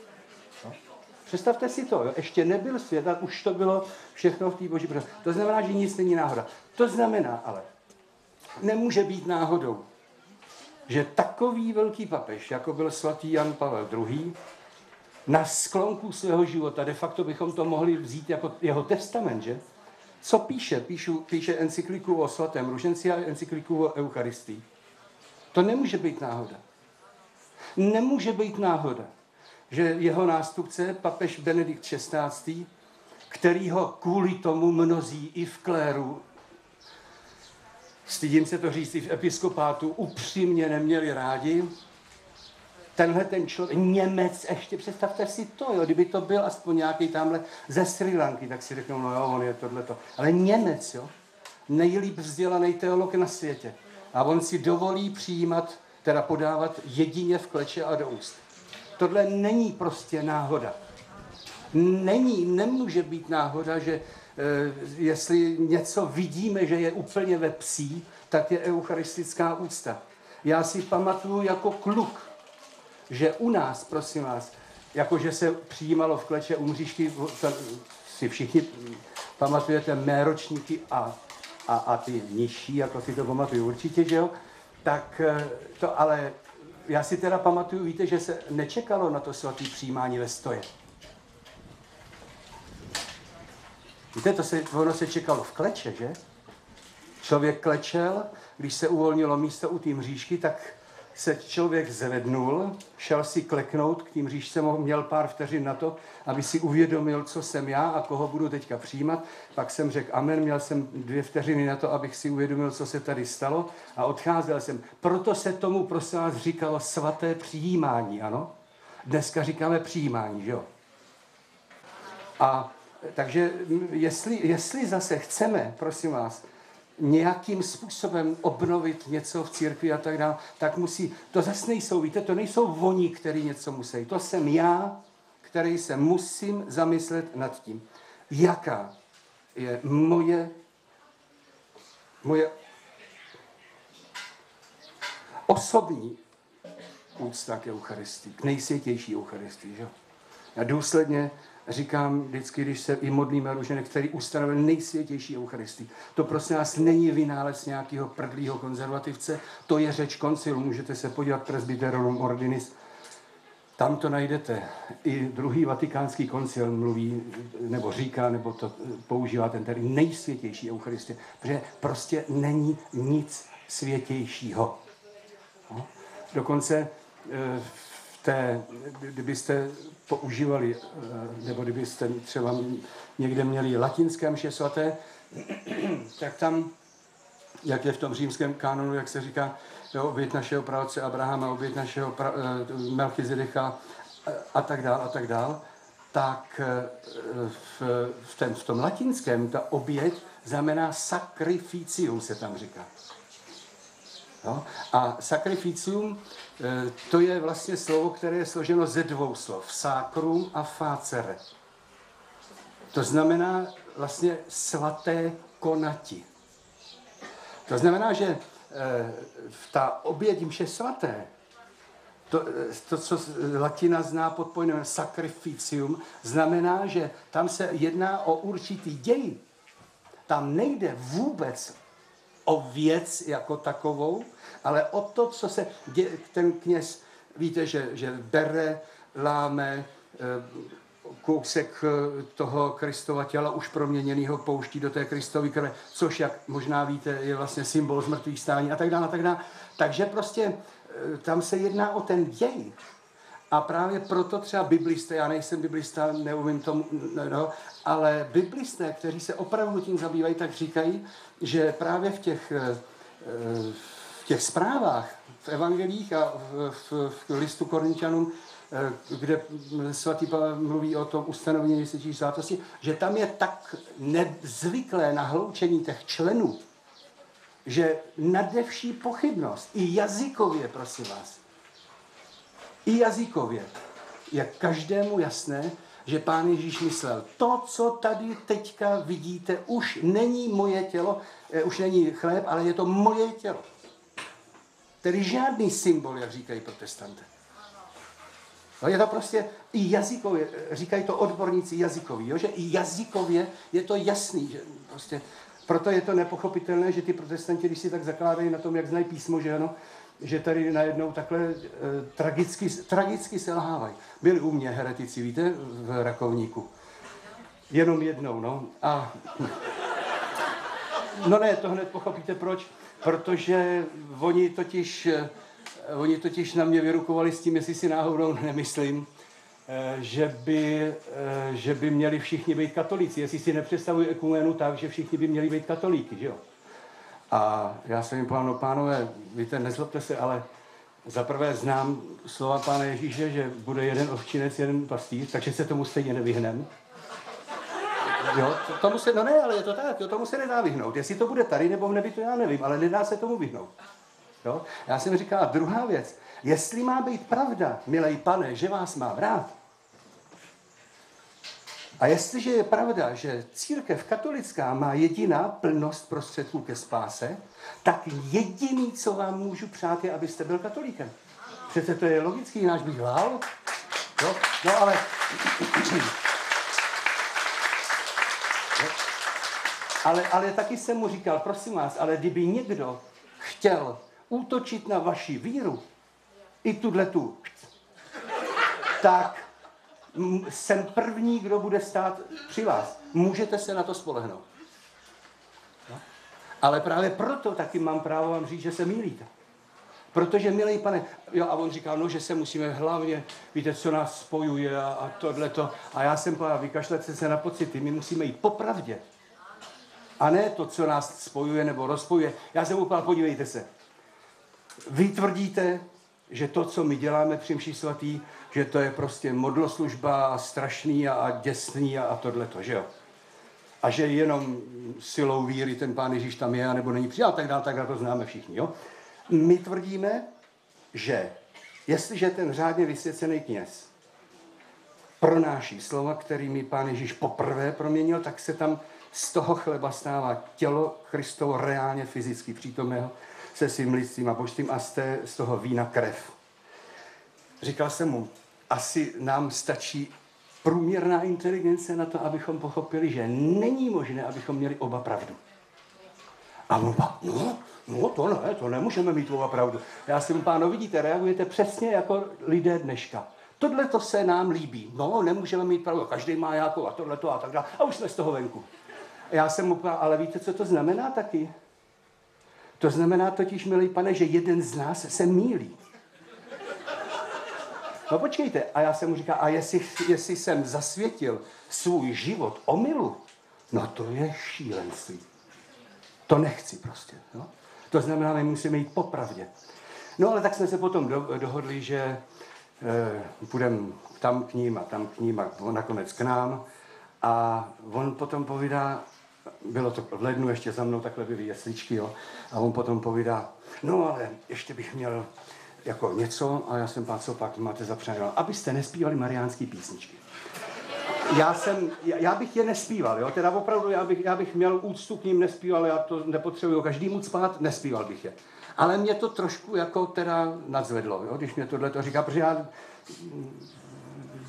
Představte si to, jo? Ještě nebyl svět, a už to bylo všechno v té boží prozřetelnosti. To znamená, že nic není náhoda. To znamená ale, nemůže být náhodou, že takový velký papež, jako byl svatý Jan Pavel druhý., na sklonku svého života, de facto bychom to mohli vzít jako jeho testament, že? Co píše? Píšu, píše encykliku o svatém ruženci a encykliku o Eucharistii. To nemůže být náhoda. Nemůže být náhoda, že jeho nástupce, papež Benedikt šestnáctý., který ho kvůli tomu mnozí i v kléru, stydím se to říct, i v episkopátu upřímně neměli rádi, tenhle ten člověk, Němec, ještě představte si to, jo, kdyby to byl aspoň nějaký tamhle ze Srí Lanky, tak si řeknou, no jo, on je tohleto. Ale Němec, jo, nejlíp vzdělaný teolog na světě. A on si dovolí přijímat, teda podávat jedině v kleče a do úst. Tohle není prostě náhoda. Není, nemůže být náhoda, že e, jestli něco vidíme, že je úplně ve psí, tak je eucharistická úcta. Já si pamatuju jako kluk, že u nás, prosím vás, jakože se přijímalo v kleče u mřížky, si všichni pamatujete mé ročníky a, a, a ty nižší, jako si to pamatuju určitě, že jo? Tak to ale, já si teda pamatuju, víte, že se nečekalo na to svatý přijímání ve stoje. Víte, to se, ono se čekalo v kleče, že? Člověk klečel, když se uvolnilo místo u té mřížky, tak se člověk zvednul, šel si kleknout, k tím mřížce měl pár vteřin na to, aby si uvědomil, co jsem já a koho budu teďka přijímat. Pak jsem řekl amen, měl jsem dvě vteřiny na to, abych si uvědomil, co se tady stalo a odcházel jsem. Proto se tomu, prosím vás, říkalo svaté přijímání, ano? Dneska říkáme přijímání, že jo? A takže jestli, jestli zase chceme, prosím vás, nějakým způsobem obnovit něco v církvi a tak dále, tak musí, to zase nejsou, víte, to nejsou oni, který něco musí. To jsem já, který se musím zamyslet nad tím, jaká je moje, moje osobní úcta k Eucharistii, k nejsvětější Eucharistii. Že? Já důsledně říkám vždycky, když se i modlíme ruženek, který ustanovil nejsvětější Eucharistii. To prosím nás není vynález nějakého prdlýho konzervativce, to je řeč koncilu. Můžete se podívat Presbyterorum Ordinis, tam to najdete. I druhý vatikánský koncil mluví, nebo říká, nebo to používá ten termín nejsvětější Eucharistie, protože prostě není nic světějšího. No. Dokonce v té, kdybyste používali, nebo kdybyste třeba někde měli latinské mše svaté, tak tam, jak je v tom římském kanonu, jak se říká, jo, oběť našeho pravce Abrahama, oběť našeho pra, Melchizedecha a tak dál, a tak dál, tak v, v, tém, v tom latinském ta oběť znamená sacrificium, se tam říká. Jo? A sacrificium, to je vlastně slovo, které je složeno ze dvou slov. Sacrum a facere. To znamená vlastně svaté konati. To znamená, že ta oběť mše svaté, to, to, co latina zná pod pojmem sacrificium, znamená, že tam se jedná o určitý děj. tam nejde vůbec o věc jako takovou, ale o to, co se dě, ten kněz, víte, že, že bere, láme, kousek toho Kristova těla už proměněného pouští do té Kristovy krve, což, jak možná víte, je vlastně symbol zmrtvých stání a tak dále, a tak dále. Takže prostě tam se jedná o ten děj. A právě proto třeba biblisté, já nejsem biblista, neumím tomu, no, ale biblisté, kteří se opravdu tím zabývají, tak říkají, že právě v těch, v těch zprávách, v evangelích a v, v, v listu Korinťanům, kde svatý Pavel mluví o tom ustanovení světí svátosti, že tam je tak nezvyklé nahloučení těch členů, že nade vší pochybnost, i jazykově, prosím vás, i jazykově je každému jasné, že Pán Ježíš myslel, to, co tady teďka vidíte, už není moje tělo, už není chléb, ale je to moje tělo. Tedy žádný symbol, jak říkají protestanté. No je to prostě i jazykově, říkají to odborníci jazykoví, jo? Že i jazykově je to jasný, že prostě, proto je to nepochopitelné, že ty protestanti, když si tak zakládají na tom, jak znají písmo, že ano, že tady najednou takhle e, tragicky, tragicky selhávají. Byli u mě heretici, víte, v Rakovníku. Jenom jednou, no. A no ne, to hned pochopíte proč, protože oni totiž... Oni totiž na mě vyrukovali s tím, jestli si náhodou nemyslím, že by, že by měli všichni být katolíci. Jestli si nepředstavují ekuménu tak, že všichni by měli být katolíky, že jo? A já jsem jim povedal, no pánové, víte, nezlobte se, ale zaprvé znám slova Pána Ježíše, že bude jeden ovčinec, jeden pastýř, takže se tomu stejně nevyhnem. Jo, tomu se, no ne, ale je to tak, jo, tomu se nedá vyhnout. Jestli to bude tady nebo v nebi, to já nevím, ale nedá se tomu vyhnout. Jo? Já jsem říkal, druhá věc, jestli má být pravda, milej Pane, že vás mám rád, a jestliže je pravda, že církev katolická má jediná plnost prostředků ke spáse, tak jediný, co vám můžu přát, je, abyste byl katolíkem. Přece to je logický, náš bych lhal. Jo? No ale... ale... Ale taky jsem mu říkal, prosím vás, ale kdyby někdo chtěl útočit na vaši víru, i tuhletu, tak jsem první, kdo bude stát při vás. Můžete se na to spolehnout. No? Ale právě proto taky mám právo vám říct, že se mýlíte. Protože, milej pane, jo, a on říkal, no, že se musíme hlavně, víte, co nás spojuje a, a tohleto. A já jsem povedal, vykašlete se na pocity, my musíme jít po pravdě. A ne to, co nás spojuje nebo rozpojuje. Já jsem úplně, podívejte se. Vy tvrdíte, že to, co my děláme při mši svatý, že to je prostě modloslužba a strašný a, a děsný a, a tohleto, že jo? A že jenom silou víry ten Pán Ježíš tam je, anebo není přijal, tak dále, tak dále, to známe všichni, jo? My tvrdíme, že jestliže ten řádně vysvěcený kněz pronáší slova, kterými Pán Ježíš poprvé proměnil, tak se tam z toho chleba stává tělo Kristovo reálně fyzicky přítomného se svým lidstvím a božstvím a z, té, z toho vína krev. Říkal jsem mu, asi nám stačí průměrná inteligence na to, abychom pochopili, že není možné, abychom měli oba pravdu. A on pa, no, no to ne, to nemůžeme mít oba pravdu. Já si mu, páno, vidíte, reagujete přesně jako lidé dneška. Tohle to se nám líbí. No, nemůžeme mít pravdu, každý má nějakou a tohleto a tak dále. A už jsme z toho venku. Já jsem mu povedal, ale víte, co to znamená taky? To znamená totiž, milý pane, že jeden z nás se mýlí. No počkejte, a já jsem mu říkal, a jestli, jestli jsem zasvětil svůj život omylu, no to je šílenství. To nechci prostě. No? To znamená, my musíme jít po pravdě. No ale tak jsme se potom do, dohodli, že e, půjdeme tam k ním a tam k ním a nakonec k nám. A on potom povídá, bylo to v lednu, ještě za mnou takhle byly jesličky, jo. A on potom povídá, no ale ještě bych měl jako něco, a já jsem pán, co pak máte zapřené, abyste nespívali mariánský písničky. Já jsem, já bych je nespíval, jo, teda opravdu já bych, já bych měl úctu k ním nespíval, já to nepotřebuji každému spát, nespíval bych je. Ale mě to trošku jako teda nadzvedlo, jo, když mě tohle to říká, protože já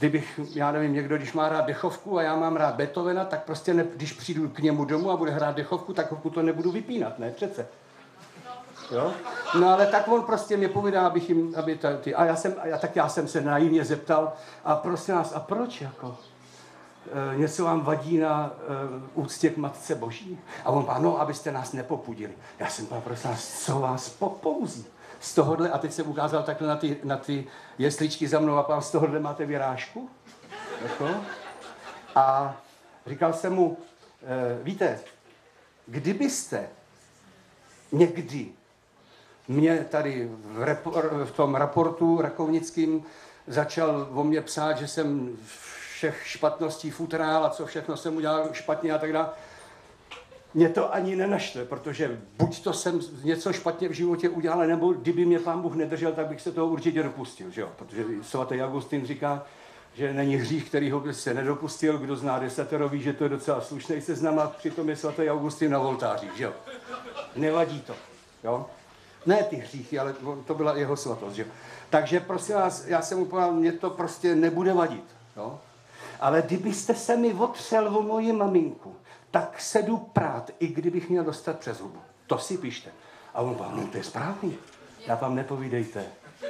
kdybych, já nevím, někdo, když má rád dechovku a já mám rád Beethovena, tak prostě ne, když přijdu k němu domů a bude hrát dechovku, tak ho to nebudu vypínat, ne přece. Jo? No ale tak on prostě mě povídá, abych jim, aby ta, ty, a já jsem, a já, tak já jsem se naivně zeptal, a prosím vás, a proč jako? E, něco vám vadí na e, úctě k Matce Boží? A on pán, no, abyste nás nepopudili. Já jsem pán, prosím vás, co vás popouzí? Z tohohle, a teď jsem ukázal takhle na ty, na ty jesličky za mnou, a pán, z tohohle máte vyrážku? Jako? A říkal jsem mu, e, víte, kdybyste někdy mě tady v, repor, v tom raportu rakovnickým začal o mě psát, že jsem všech špatností futrál a co všechno jsem udělal špatně a tak dále. Mě to ani nenaštve, protože buď to jsem něco špatně v životě udělal, nebo kdyby mě pán Bůh nedržel, tak bych se toho určitě dopustil. Že jo? Protože svatý Augustin říká, že není hřích, který ho by se nedopustil. Kdo zná desatero, ví, že to je docela slušný seznam, a přitom je svatý Augustin na oltářích. Že jo? Nevadí to. Jo? Ne ty hříchy, ale to byla jeho svatost. Že? Takže prosím vás, já jsem mu povedal, mě to prostě nebude vadit. Jo? Ale kdybyste se mi otřel o moji maminku, tak se jdu prát, i kdybych měl dostat přes hubu. To si pište. A on vám, no to je správný. Já vám nepovídejte.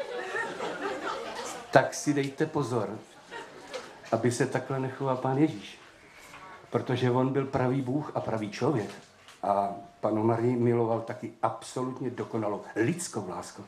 Tak si dejte pozor, aby se takhle nechoval pán Ježíš. Protože on byl pravý Bůh a pravý člověk. A panu Marii miloval taky absolutně dokonalou lidskou lásku.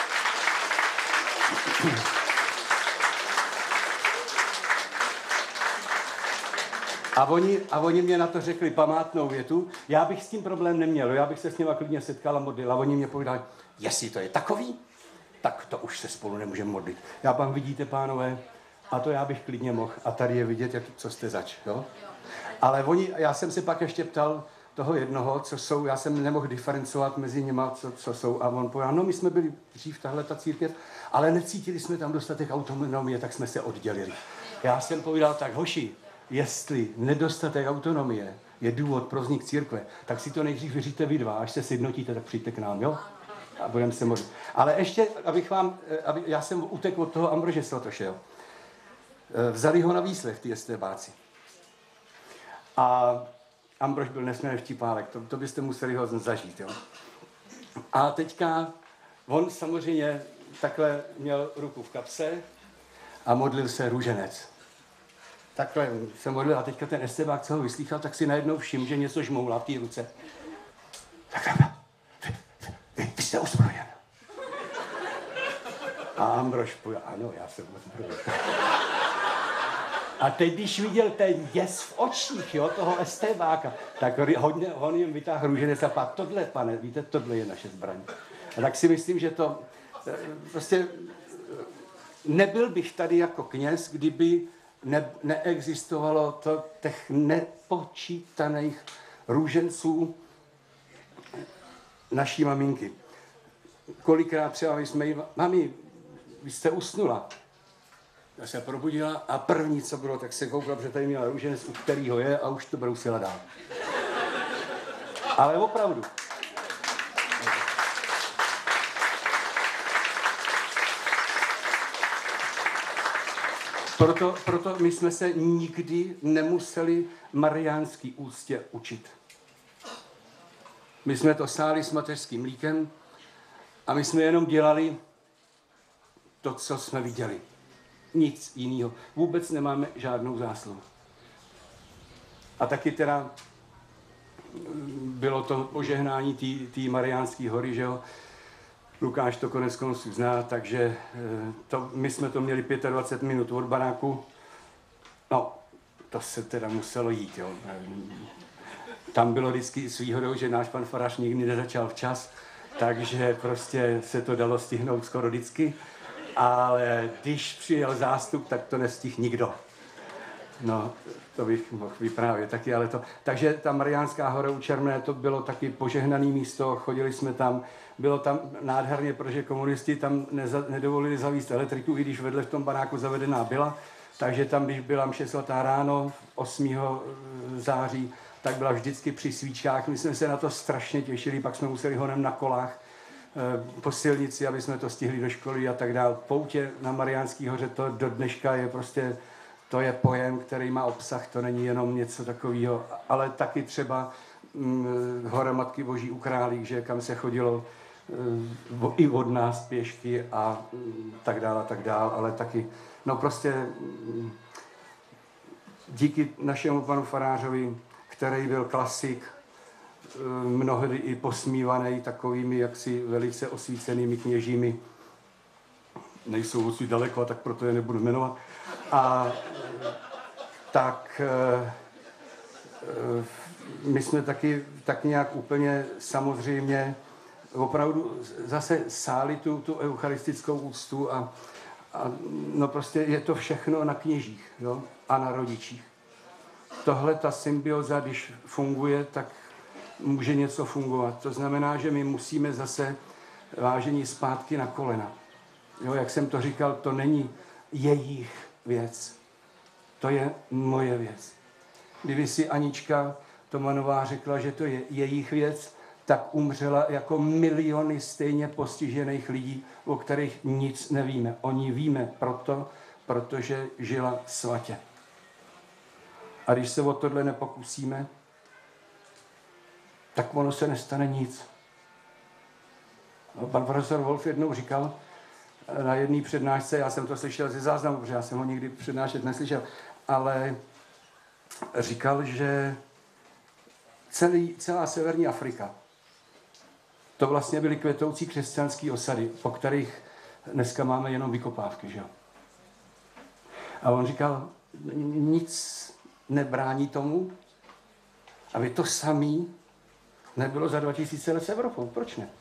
A oni, a oni mě na to řekli památnou větu. Já bych s tím problém neměl, já bych se s nima klidně setkal a modlil. A oni mě povedali, jestli to je takový, tak to už se spolu nemůžeme modlit. Já vám vidíte, pánové, a to já bych klidně mohl. A tady je vidět, jak, co jste zač. Jo? Ale oni, já jsem se pak ještě ptal toho jednoho, co jsou, já jsem nemohl diferencovat mezi nima, co, co jsou. A on povedal, no my jsme byli dřív tahle ta církev, ale necítili jsme tam dostatek autonomie, tak jsme se oddělili. Já jsem povedal, tak hoši, jestli nedostatek autonomie je důvod pro vznik církve, tak si to nejdřív vyříte vy dva, až se sjednotíte, tak přijďte k nám, jo? A budeme se modlit. Ale ještě, abych vám, aby, já jsem utekl od toho Ambrože Svatoše, jo? Vzali ho na výslech, ty estébáci. A Ambrož byl nesmírně vtipálek, to, to byste museli ho zažít, jo? A teďka, on samozřejmě takhle měl ruku v kapse a modlil se růženec. Takhle se modlil a teďka ten estébák, co ho vyslýchal, tak si najednou všiml, že něco žmoulá v té ruce. Tak vy, vy, vy jste ozbrojen. A Ambrož půjde, ano, já jsem ozbrojen. A teď, když viděl ten děs v očích, jo, toho estébáka, tak hodně, on jim vytáhl růženec a pak, tohle, pane, víte, tohle je naše zbraň. A tak si myslím, že to prostě nebyl bych tady jako kněz, kdyby ne, neexistovalo to těch nepočítaných růženců naší maminky. Kolikrát třeba my jsme jí, mami, vy jste usnula. Já se probudila a první, co bylo, tak se koukala, že tady měla růženec, u kterýho je, a už to brousila dál. Ale opravdu. Proto, proto my jsme se nikdy nemuseli mariánský úctě učit. My jsme to sáli s mateřským mlíkem a my jsme jenom dělali to, co jsme viděli. Nic jiného. Vůbec nemáme žádnou zásluhu. A taky teda bylo to požehnání té Mariánské hory, že jo. Lukáš to konec konců zná, takže to, my jsme to měli dvacet pět minut od baráku. No, to se teda muselo jít, jo. Tam bylo vždycky s výhodou, že náš pan farář nikdy nezačal včas, takže prostě se to dalo stihnout skoro vždycky. Ale když přijel zástup, tak to nestihl nikdo. No, to bych mohl vyprávět taky, ale to... Takže ta Mariánská hora u Čermné, to bylo taky požehnané místo, chodili jsme tam, bylo tam nádherně, protože komunisti tam neza, nedovolili zavíst elektriku, i když vedle v tom baráku zavedená byla, takže tam, když byla mše svatá ráno, osmého září, tak byla vždycky při svíčkách, my jsme se na to strašně těšili, pak jsme museli honem na kolách po silnici, aby jsme to stihli do školy a tak dále. Poutě na Mariánské hoře, to do dneška je prostě to je pojem, který má obsah, to není jenom něco takového, ale taky třeba hm, Hora Matky Boží u Králík, že kam se chodilo hm, i od nás pěšky a hm, tak dále, tak dále, ale taky, no prostě hm, díky našemu panu farářovi, který byl klasik, mnohdy i posmívaný takovými jaksi velice osvícenými kněžími, nejsou odsud daleko, tak proto je nebudu jmenovat. A tak my jsme taky tak nějak úplně samozřejmě opravdu zase sáli tu, tu eucharistickou úctu a, a no prostě je to všechno na kněžích, jo? A na rodičích. Tohle ta symbioza, když funguje, tak může něco fungovat. To znamená, že my musíme zase vážení zpátky na kolena. Jo, jak jsem to říkal, to není jejich věc. To je moje věc. Kdyby si Anička Tomanová řekla, že to je jejich věc, tak umřela jako miliony stejně postižených lidí, o kterých nic nevíme. Oni víme proto, protože žila svatě. A když se o tohle nepokusíme, tak ono se nestane nic. No, pan profesor Wolf jednou říkal na jedné přednášce, já jsem to slyšel ze záznamu, protože já jsem ho nikdy přednášet neslyšel, ale říkal, že celý, celá severní Afrika, to vlastně byly kvetoucí křesťanské osady, po kterých dneska máme jenom vykopávky, že jo. A on říkal, nic nebrání tomu, aby to samý nebylo za dva tisíce let s Evropou. Proč ne?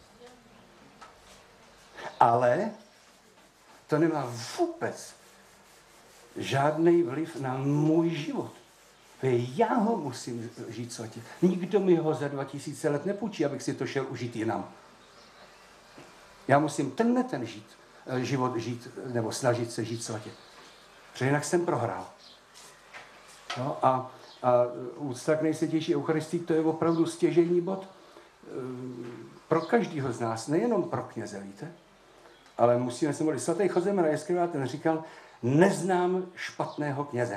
Ale to nemá vůbec žádný vliv na můj život. Já ho musím žít svatě. Nikdo mi ho za dva tisíce let nepůjčí, abych si to šel užít jinam. Já musím tenhle ten žít, život žít, nebo snažit se žít svatě. Protože jinak jsem prohrál. No a, a úcta k nejsvětější Eucharistii, to je opravdu stěžejní bod pro každého z nás, nejenom pro kněze, víte? Ale musíme se modlit. Svatý Chozemra Jeskyva, ten říkal, neznám špatného kněze.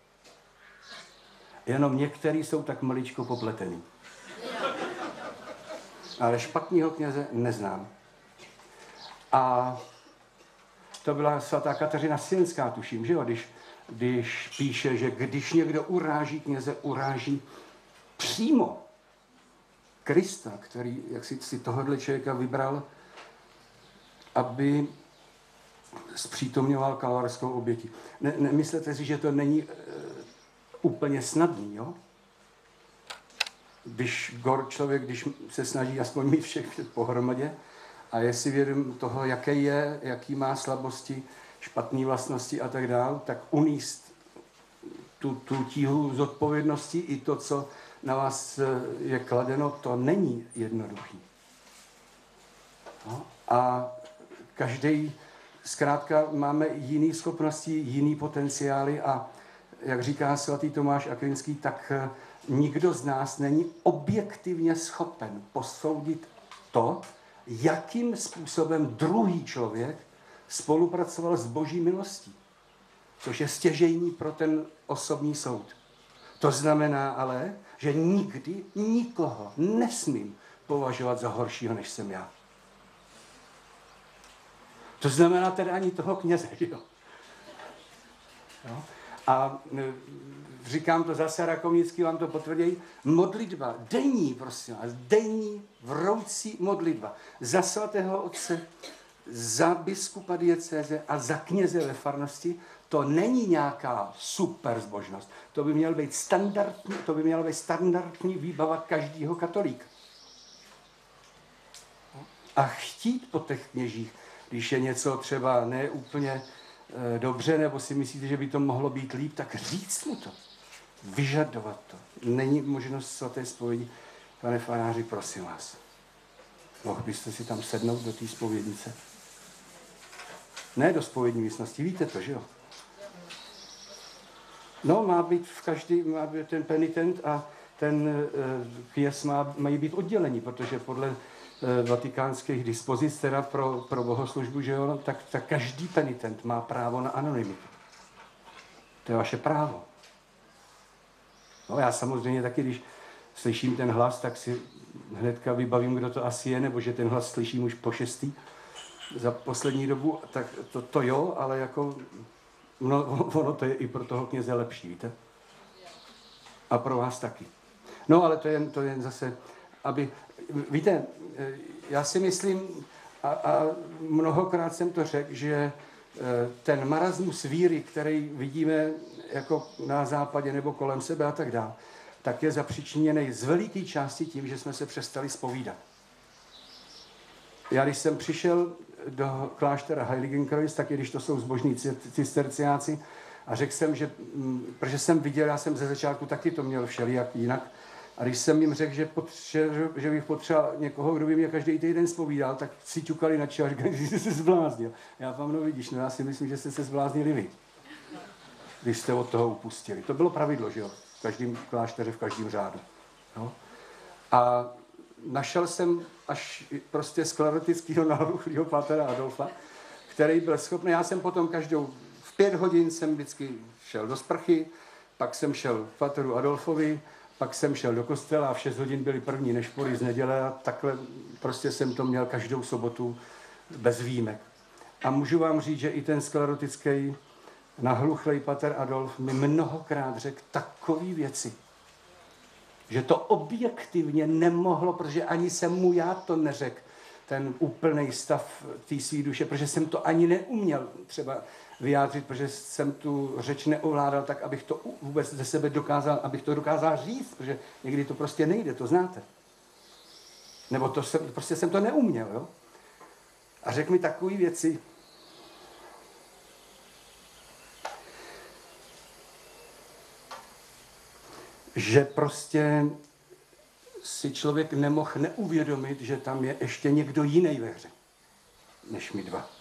Jenom některý jsou tak maličko popletený. Ale špatného kněze neznám. A to byla svatá Kateřina Sienská, tuším, že jo? Když, když píše, že když někdo uráží kněze, uráží přímo Krista, který jak si, si tohohle člověka vybral, aby zpřítomňoval kalvarskou oběti. Ne, nemyslete si, že to není e, úplně snadný, jo? Když gor člověk, když se snaží aspoň mít všech pohromadě a je si vědom toho, jaký je, jaký má slabosti, špatné vlastnosti a tak dál, tak uníst tu, tu tíhu zodpovědnosti i to, co na vás je kladeno, to není jednoduchý. No? A každý, zkrátka máme jiné schopnosti, jiný potenciály a jak říká svatý Tomáš Akvinský, tak nikdo z nás není objektivně schopen posoudit to, jakým způsobem druhý člověk spolupracoval s Boží milostí, což je stěžejní pro ten osobní soud. To znamená ale, že nikdy nikoho nesmím považovat za horšího, než jsem já. To znamená teda ani toho kněze, jo? Jo? A říkám to zase, Rakovnický vám to potvrdí, modlitba, denní, prosím vás, denní vroucí modlitba za svatého otce, za biskupa diecéze a za kněze ve farnosti, to není nějaká super zbožnost. To by měl být standardní, to by měla být standardní výbava každého katolíka. A chtít po těch kněžích, když je něco třeba ne úplně e, dobře, nebo si myslíte, že by to mohlo být líp, tak říct mu to. Vyžadovat to. Není možnost svaté zpovědi. Pane faráři, prosím vás. Mohl byste si tam sednout do té zpovědnice? Ne do zpovědní místnosti, víte to, že jo? No, má být v každý, má být ten penitent a ten e, kněz má, mají být oddělení, protože podle vatikánských dispozic teda pro, pro bohoslužbu, že jo, tak, tak každý penitent má právo na anonymitu. To je vaše právo. No já samozřejmě taky, když slyším ten hlas, tak si hnedka vybavím, kdo to asi je, nebo že ten hlas slyším už po šestý za poslední dobu, tak to, to jo, ale jako no, ono to je i pro toho kněze lepší, víte? A pro vás taky. No ale to je, to je zase, aby, víte, já si myslím, a, a mnohokrát jsem to řekl, že ten marasmus víry, který vidíme jako na západě nebo kolem sebe a tak dále, tak je zapříčiněný z veliké části tím, že jsme se přestali zpovídat. Já když jsem přišel do kláštera Heiligenkreuz, tak i když to jsou zbožní cisterciáci, a řekl jsem, že, protože jsem viděl, já jsem ze začátku taky to měl všelijak jinak, a když jsem jim řekl, že, potře, že bych potřeboval někoho, kdo by mě každý týden zpovídal, tak si ťukali na čelo a říkali, že jsi se zbláznil. Já vám no vidíš, no já si myslím, že jste se zbláznili vy, když jste od toho upustili. To bylo pravidlo, že jo, v každém klášteře, v každém řádu. No. A našel jsem až prostě sklerotického naruchlého patera Adolfa, který byl schopný, já jsem potom každou, v pět hodin jsem vždycky šel do sprchy, pak jsem šel k pateru Adolfovi, pak jsem šel do kostela a v šest hodin byly první nešpory z neděle a takhle prostě jsem to měl každou sobotu bez výjimek. A můžu vám říct, že i ten sklerotický nahluchlej pater Adolf mi mnohokrát řekl takové věci, že to objektivně nemohlo, protože ani jsem mu já to neřekl, ten úplný stav té své duše, protože jsem to ani neuměl třeba vyjádřit, protože jsem tu řeč neovládal tak, abych to vůbec ze sebe dokázal, abych to dokázal říct, protože někdy to prostě nejde, to znáte. Nebo to jsem, prostě jsem to neuměl, jo? A řekl mi takové věci, že prostě si člověk nemohl neuvědomit, že tam je ještě někdo jiný ve hře, než my dva.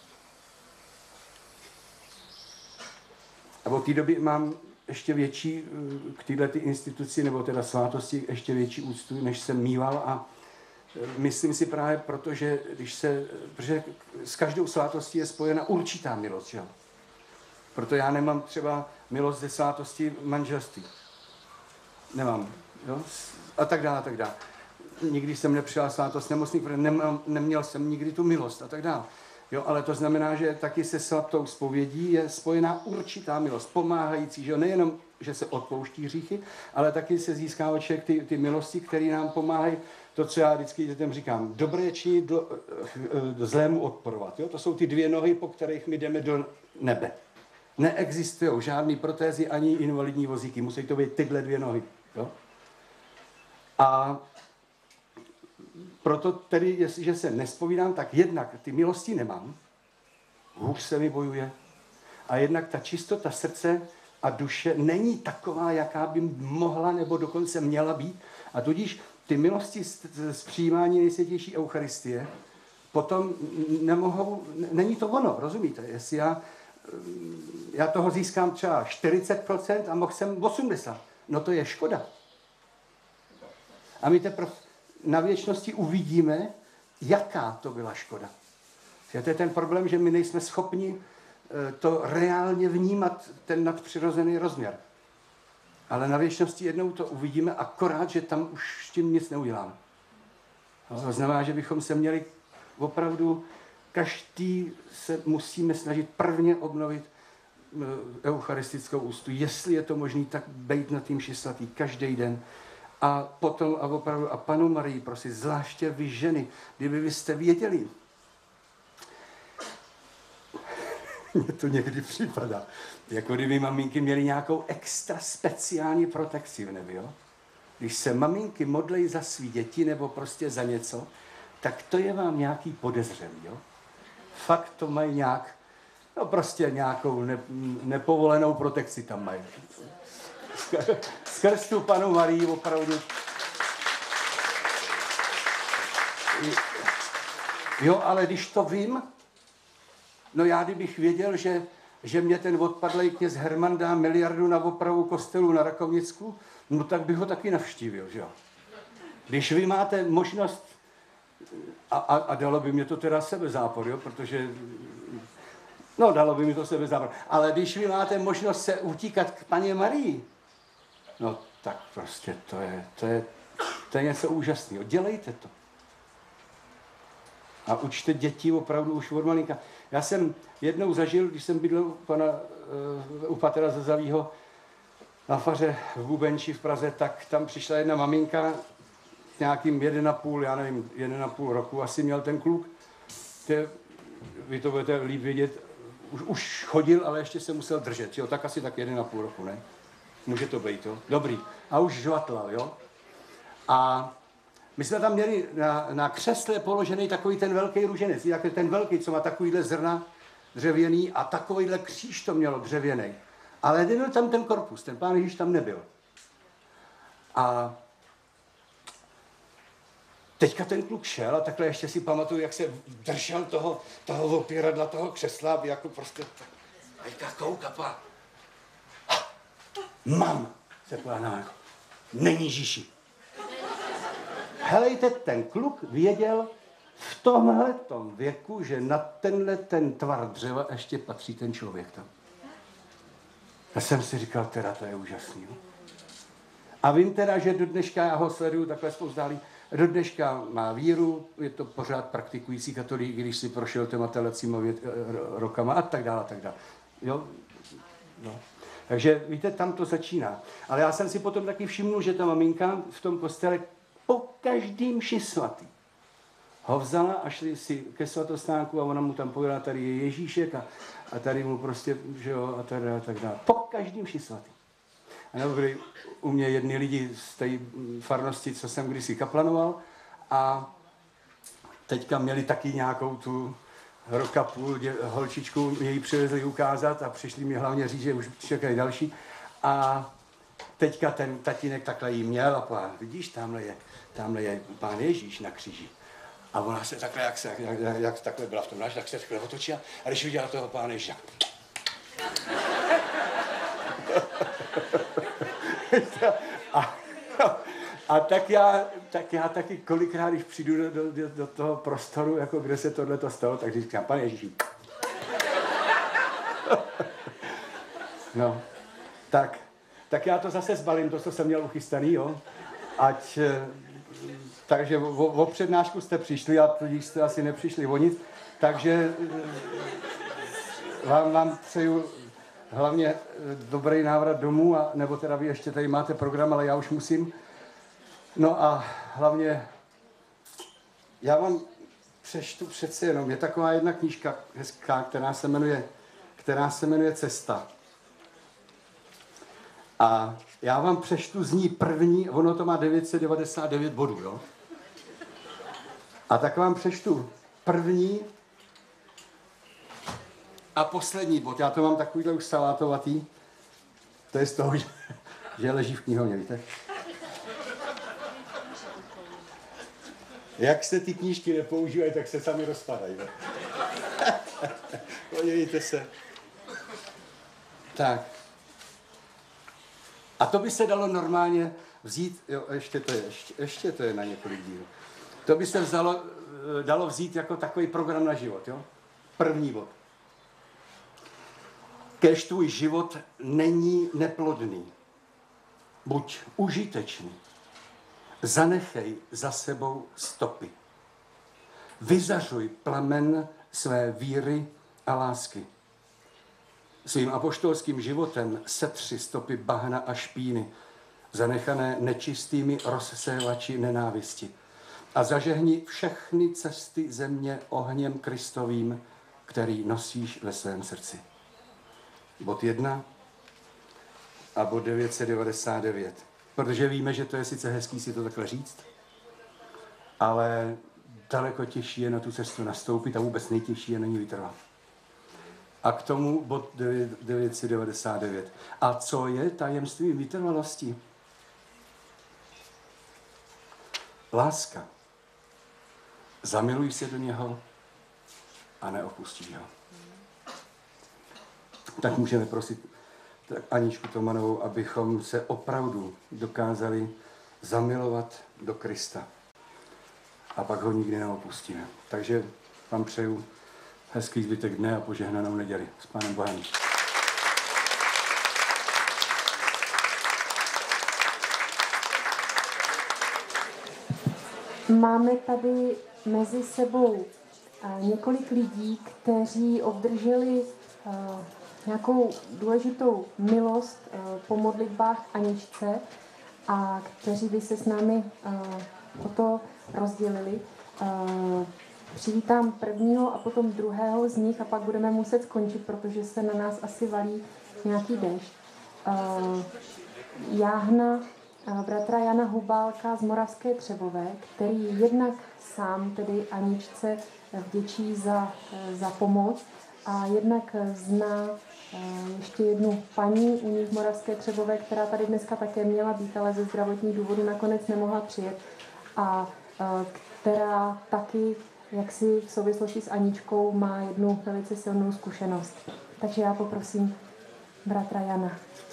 A od té doby mám ještě větší k této instituci, nebo teda svátosti, ještě větší úctu, než jsem mýval a myslím si právě proto, že když se, protože s každou svátostí je spojena určitá milost, že? Proto já nemám třeba milost ze svátosti manželství. Nemám, jo? A tak dále, a tak dále. Nikdy jsem nepřijal svátost nemocných, protože nemám, neměl jsem nikdy tu milost a tak dále. Jo, ale to znamená, že taky se svatou zpovědí je spojená určitá milost, pomáhající, že jo? Nejenom, že se odpouští hříchy, ale taky se získává člověk ty, ty milosti, které nám pomáhají, to, co já vždycky dětem říkám, dobré činit, do, do zlému odporovat. Jo? To jsou ty dvě nohy, po kterých my jdeme do nebe. Neexistují žádný protézy ani invalidní vozíky, musí to být tyhle dvě nohy. Jo? A proto tedy, jestliže se nespovídám, tak jednak ty milosti nemám, hůř se mi bojuje, a jednak ta čistota srdce a duše není taková, jaká by mohla nebo dokonce měla být. A tudíž ty milosti z, z přijímání nejsvětější Eucharistie potom nemohou, není to ono, rozumíte? Jestli já, já toho získám třeba čtyřicet procent a mohl jsem osmdesát procent, no to je škoda. A my teprve na věčnosti uvidíme, jaká to byla škoda. Že to je ten problém, že my nejsme schopni to reálně vnímat, ten nadpřirozený rozměr. Ale na věčnosti jednou to uvidíme, akorát, že tam už s tím nic neuděláme. No, to znamená, že bychom se měli opravdu, každý se musíme snažit prvně obnovit eucharistickou úctu. Jestli je to možné, tak bejt na tým svatý každý den. A potom a opravdu, a Panu Marii, prosím, zvláště vy ženy, kdyby vy jste věděli, mně to někdy připadá, jako kdyby maminky měly nějakou extra speciální protekci v nebi, jo? Když se maminky modlejí za svý děti nebo prostě za něco, tak to je vám nějaký podezřelý, jo? Fakt to mají nějak, no prostě nějakou ne, nepovolenou protekci tam mají. Skrz tu Panu Marii opravdu. Jo, ale když to vím, no já kdybych věděl, že, že mě ten odpadlej kněz Herman dá miliardu na opravu kostelu na Rakovnicku, no tak bych ho taky navštívil, že jo. Když vy máte možnost, a, a, a dalo by mě to teda sebezápor, jo, protože No, dalo by mi to sebe zabrat. Ale když vy máte možnost se utíkat k Panně Marii, no tak prostě to je, to je, to je něco úžasného. Dělejte to. A učte děti opravdu už od malinka. Já jsem jednou zažil, když jsem bydlel u, pana, u Patra Zazavýho na faře v Bubenči v Praze, tak tam přišla jedna maminka s nějakým jeden a půl, já nevím, jeden a půl roku asi měl ten kluk. Te, vy to budete líp vědět, už, už chodil, ale ještě se musel držet, jo, tak asi tak jeden a půl roku, ne? Může to být, jo? Dobrý. A už žvatlal, jo? A my jsme tam měli na, na křesle položený takový ten velký růženec, jako ten velký, co má takovýhle zrna dřevěný a takovýhle kříž to mělo dřevěný. Ale nebyl tam ten korpus, ten Pán Ježíš tam nebyl. A teďka ten kluk šel a takhle ještě si pamatuju, jak se držel toho, toho opěradla, toho křesla, jako prostě, teďka kouka, pa. Mám, se povedal, není Ježíši. Helejte, ten kluk věděl v tomhletom věku, že na tenhle ten tvar dřeva ještě patří ten člověk tam. Já jsem si říkal, teda to je úžasný. Jo? A vím teda, že do dneška, já ho sleduju takhle spouzdálí, do dneška má víru, je to pořád praktikující katolík, když si prošel těma telecíma rokama a tak dále, a tak dále. Jo? No. Takže víte, tam to začíná. Ale já jsem si potom taky všimnul, že ta maminka v tom kostele po každým mši svatý ho vzala a šli si ke svatostánku a ona mu tam povedala, tady je Ježíšek a, a tady mu prostě, že jo, a tady a tak dále. Po každým mši svatý. A nebo byli u mě jedni lidi z té farnosti, co jsem kdysi kaplanoval a teďka měli taky nějakou tu roka půl dě, holčičku, mě ji přivezli ukázat a přišli mi hlavně říct, že už čekají další. A teďka ten tatínek takhle jí měl a povedal, vidíš, tamhle je, tamhle je Pán Ježíš na kříži. A ona se takhle, jak, se, jak, jak takhle byla v tom náš, tak se takhle otočila a když viděla toho Pána Ježíša. a, a tak, já, tak já taky kolikrát, když přijdu do, do, do toho prostoru, jako kde se tohleto stalo, tak říkám, Pane Ježíši. No, tak, tak já to zase zbalím, to, co jsem měl uchystaný, jo. Ať, takže o, o přednášku jste přišli a tudíž jste asi nepřišli o nic, takže vám, vám přeju hlavně dobrý návrat domů, a, nebo teda vy ještě tady máte program, ale já už musím. No a hlavně já vám přečtu přece jenom, je taková jedna knížka hezká, která se jmenuje, která se jmenuje Cesta. A já vám přečtu z ní první, ono to má devět set devadesát devět bodů, jo? A tak vám přečtu první a poslední bod. Já to mám takovýhle už salátovatý. To je z toho, že, že leží v knihovně, víte? Jak se ty knížky nepoužívají, tak se sami rozpadají. Podívejte se. Tak. A to by se dalo normálně vzít, jo, ještě to je, ještě, ještě to je na několik dílů. To by se vzalo, dalo vzít jako takový program na život, jo? První bod. Kéž tvůj život není neplodný, buď užitečný. Zanechej za sebou stopy. Vyzařuj plamen své víry a lásky. Svým apoštolským životem setři stopy bahna a špíny, zanechané nečistými rozsévači nenávisti. A zažehni všechny cesty země ohněm Kristovým, který nosíš ve svém srdci. Bod jedna a bod devět set devadesát devět. Protože víme, že to je sice hezký si to takhle říct, ale daleko těžší je na tu cestu nastoupit a vůbec nejtěžší je na ní vytrvat. A k tomu bod devět set devadesát devět. A co je tajemstvím vytrvalosti? Láska. Zamiluj se do něho a neopustí ho. Tak můžeme prosit tak Aničku Tomanovou, abychom se opravdu dokázali zamilovat do Krista. A pak ho nikdy neopustíme. Takže vám přeju hezký zbytek dne a požehnanou neděli. S Pánem Bohem. Máme tady mezi sebou několik lidí, kteří obdrželi nějakou důležitou milost po modlitbách Aničce a kteří by se s námi o to rozdělili. Přivítám prvního a potom druhého z nich a pak budeme muset skončit, protože se na nás asi valí nějaký déšť. Jáhna, bratra Jana Hubálka z Moravské Třebové, který jednak sám tedy Aničce vděčí za, za pomoc a jednak zná ještě jednu paní u ní v Moravské Třebové, která tady dneska také měla být, ale ze zdravotních důvodů nakonec nemohla přijet a která taky jaksi v souvislosti s Aničkou má jednu velice silnou zkušenost. Takže já poprosím bratra Jana.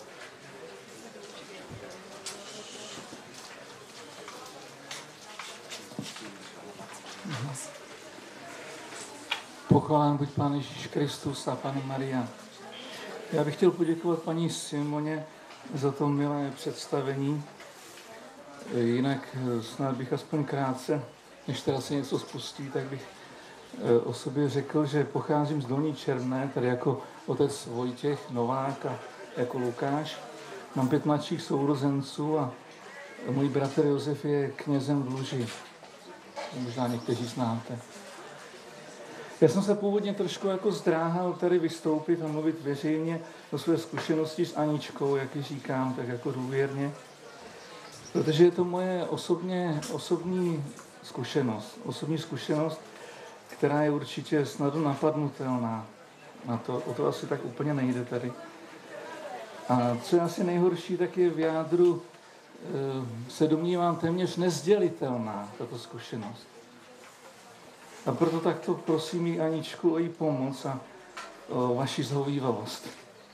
Pochválán buď Pán Ježíš Kristus a Panna Maria. Já bych chtěl poděkovat paní Simoně za to milé představení. Jinak snad bych aspoň krátce, než teda se něco spustí, tak bych o sobě řekl, že pocházím z Dolní Černé, tady jako otec Vojtěch Novák a jako Lukáš. Mám pět mladších sourozenců a můj bratr Josef je knězem v Luži. Možná někteří znáte. Já jsem se původně trošku jako zdráhal tady vystoupit a mluvit veřejně o své zkušenosti s Aničkou, jak ji říkám, tak jako důvěrně. Protože je to moje osobně, osobní zkušenost. Osobní zkušenost, která je určitě snadno napadnutelná. Na to, o to asi tak úplně nejde tady. A co je asi nejhorší, tak je v jádru, se domnívám, téměř nezdělitelná tato zkušenost. A proto takto prosím ji Aničku o její pomoc a o vaši zhovívavost.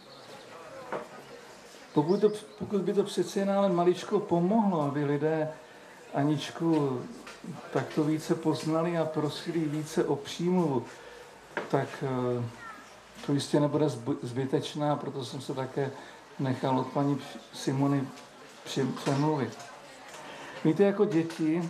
Pokud, to, pokud by to přece jen ale maličko pomohlo, aby lidé Aničku takto více poznali a prosili více o přímluvu, tak to jistě nebude zbytečná, proto jsem se také nechal od paní Simony přemluvit. Víte, jako děti,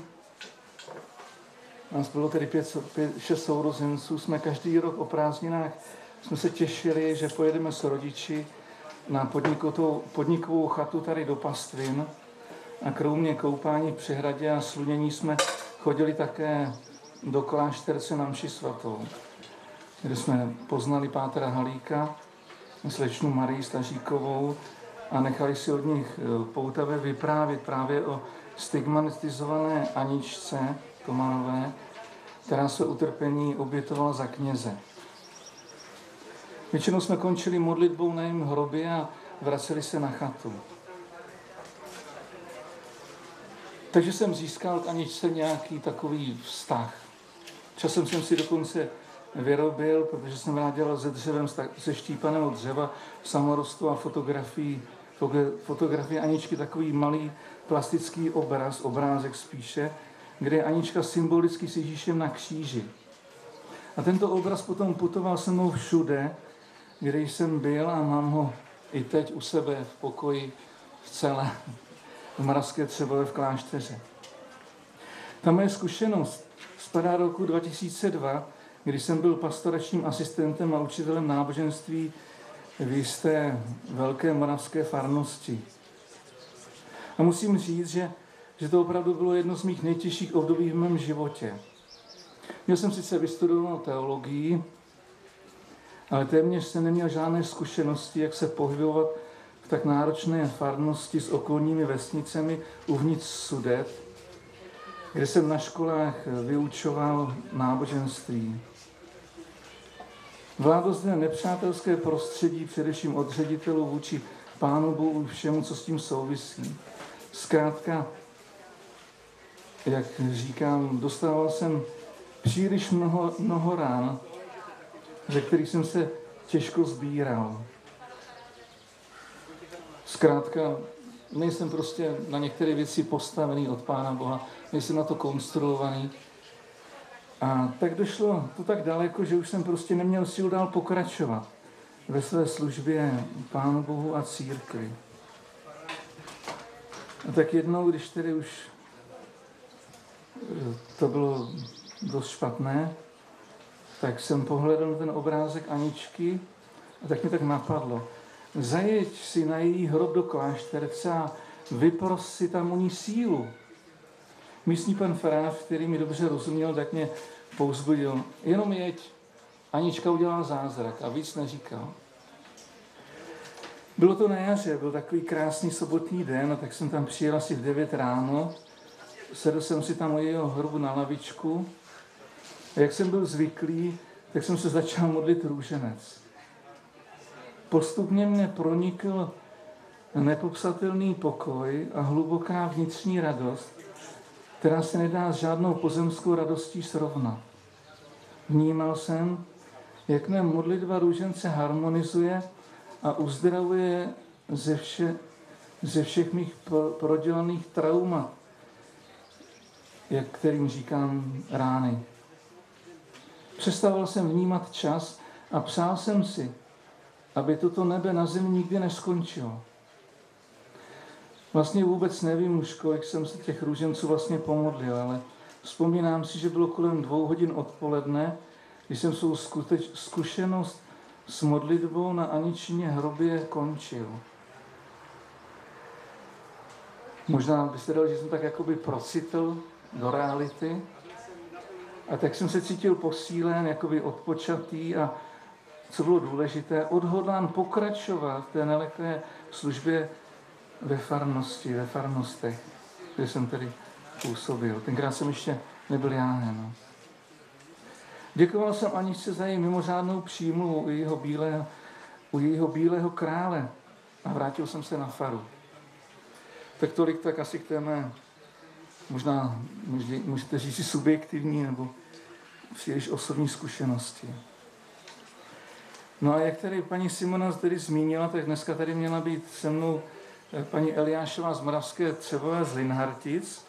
nás bylo tedy pět, pět, šest sourozenců, jsme každý rok o prázdninách jsme se těšili, že pojedeme s rodiči na podnikovou chatu tady do Pastvin a kromě koupání v přehradě a slunění jsme chodili také do klášterce na mši svatou, kde jsme poznali pátra Halíka, slečnu Marii Staříkovou a nechali si od nich poutavé vyprávět právě o stigmatizované Aničce Tománové, která se utrpení obětovala za kněze. Většinou jsme končili modlitbou na jejím hrobě a vraceli se na chatu. Takže jsem získal k Aničce nějaký takový vztah. Časem jsem si dokonce vyrobil, protože jsem rád dělal se dřevem, se štípaného dřeva, samorostu a fotografii, fotografii Aničky, takový malý plastický obraz, obrázek spíše, kde je Anička symbolicky s Ježíšem na kříži. A tento obraz potom putoval se mnou všude, kde jsem byl a mám ho i teď u sebe v pokoji v celé v Moravské Třebové v klášteře. Ta moje zkušenost spadá do roku dva tisíce dva, kdy jsem byl pastoračním asistentem a učitelem náboženství v jisté velké moravské farnosti. A musím říct, že, že to opravdu bylo jedno z mých nejtěžších období v mém životě. Měl jsem sice vystudovanou teologii, ale téměř jsem neměl žádné zkušenosti, jak se pohybovat v tak náročné farnosti s okolními vesnicemi uvnitř Sudet, kde jsem na školách vyučoval náboženství. Vládlo zde nepřátelské prostředí, především od ředitelů vůči Pánu Bohu všemu, co s tím souvisí. Zkrátka, jak říkám, dostával jsem příliš mnoho, mnoho rán, ze kterých jsem se těžko sbíral. Zkrátka, nejsem prostě na některé věci postavený od Pána Boha, nejsem na to konstruovaný. A tak došlo to tak daleko, že už jsem prostě neměl sílu dál pokračovat ve své službě Pánu Bohu a církvi. A tak jednou, když tedy už to bylo dost špatné, tak jsem pohledl na ten obrázek Aničky a tak mi tak napadlo. Zajeď si na její hrob do klášterce a vypros si tam u ní sílu. Místní pan farář, který mi dobře rozuměl, tak mě povzbudil. Jenom jeď, Anička udělala zázrak a víc neříkal. Bylo to na jaře, byl takový krásný sobotní den, a tak jsem tam přijel asi v devět ráno. Sedl jsem si tam u jeho hrobu na lavičku a jak jsem byl zvyklý, tak jsem se začal modlit růženec. Postupně mě pronikl nepopsatelný pokoj a hluboká vnitřní radost, která se nedá s žádnou pozemskou radostí srovnat. Vnímal jsem, jak mé modlitba růžence harmonizuje a uzdravuje ze, vše, ze všech mých prodělaných traumat, jak kterým říkám rány. Přestával jsem vnímat čas a přál jsem si, aby toto nebe na zemi nikdy neskončilo. Vlastně vůbec nevím už, kolik jsem se těch růženců vlastně pomodlil, ale vzpomínám si, že bylo kolem dvou hodin odpoledne, když jsem svou skuteč, zkušenost s modlitbou na Aničině hrobě končil. Možná byste dali, že jsem tak jakoby procitl do reality. A tak jsem se cítil posílen, jakoby odpočatý a co bylo důležité, odhodlán pokračovat v té nelehké službě ve farnosti, ve farnostech, kde jsem tedy působil. Tenkrát jsem ještě nebyl jáhen. Děkoval jsem Aničce za její mimořádnou přímluvu u jejího bílého, u jejího bílého krále a vrátil jsem se na faru. Tak tolik tak asi k té mé, možná můžete říct si subjektivní nebo příliš osobní zkušenosti. No a jak tady paní Simona tady zmínila, tak dneska tady měla být se mnou paní Eliášová z Moravské Třebové z Linhartic.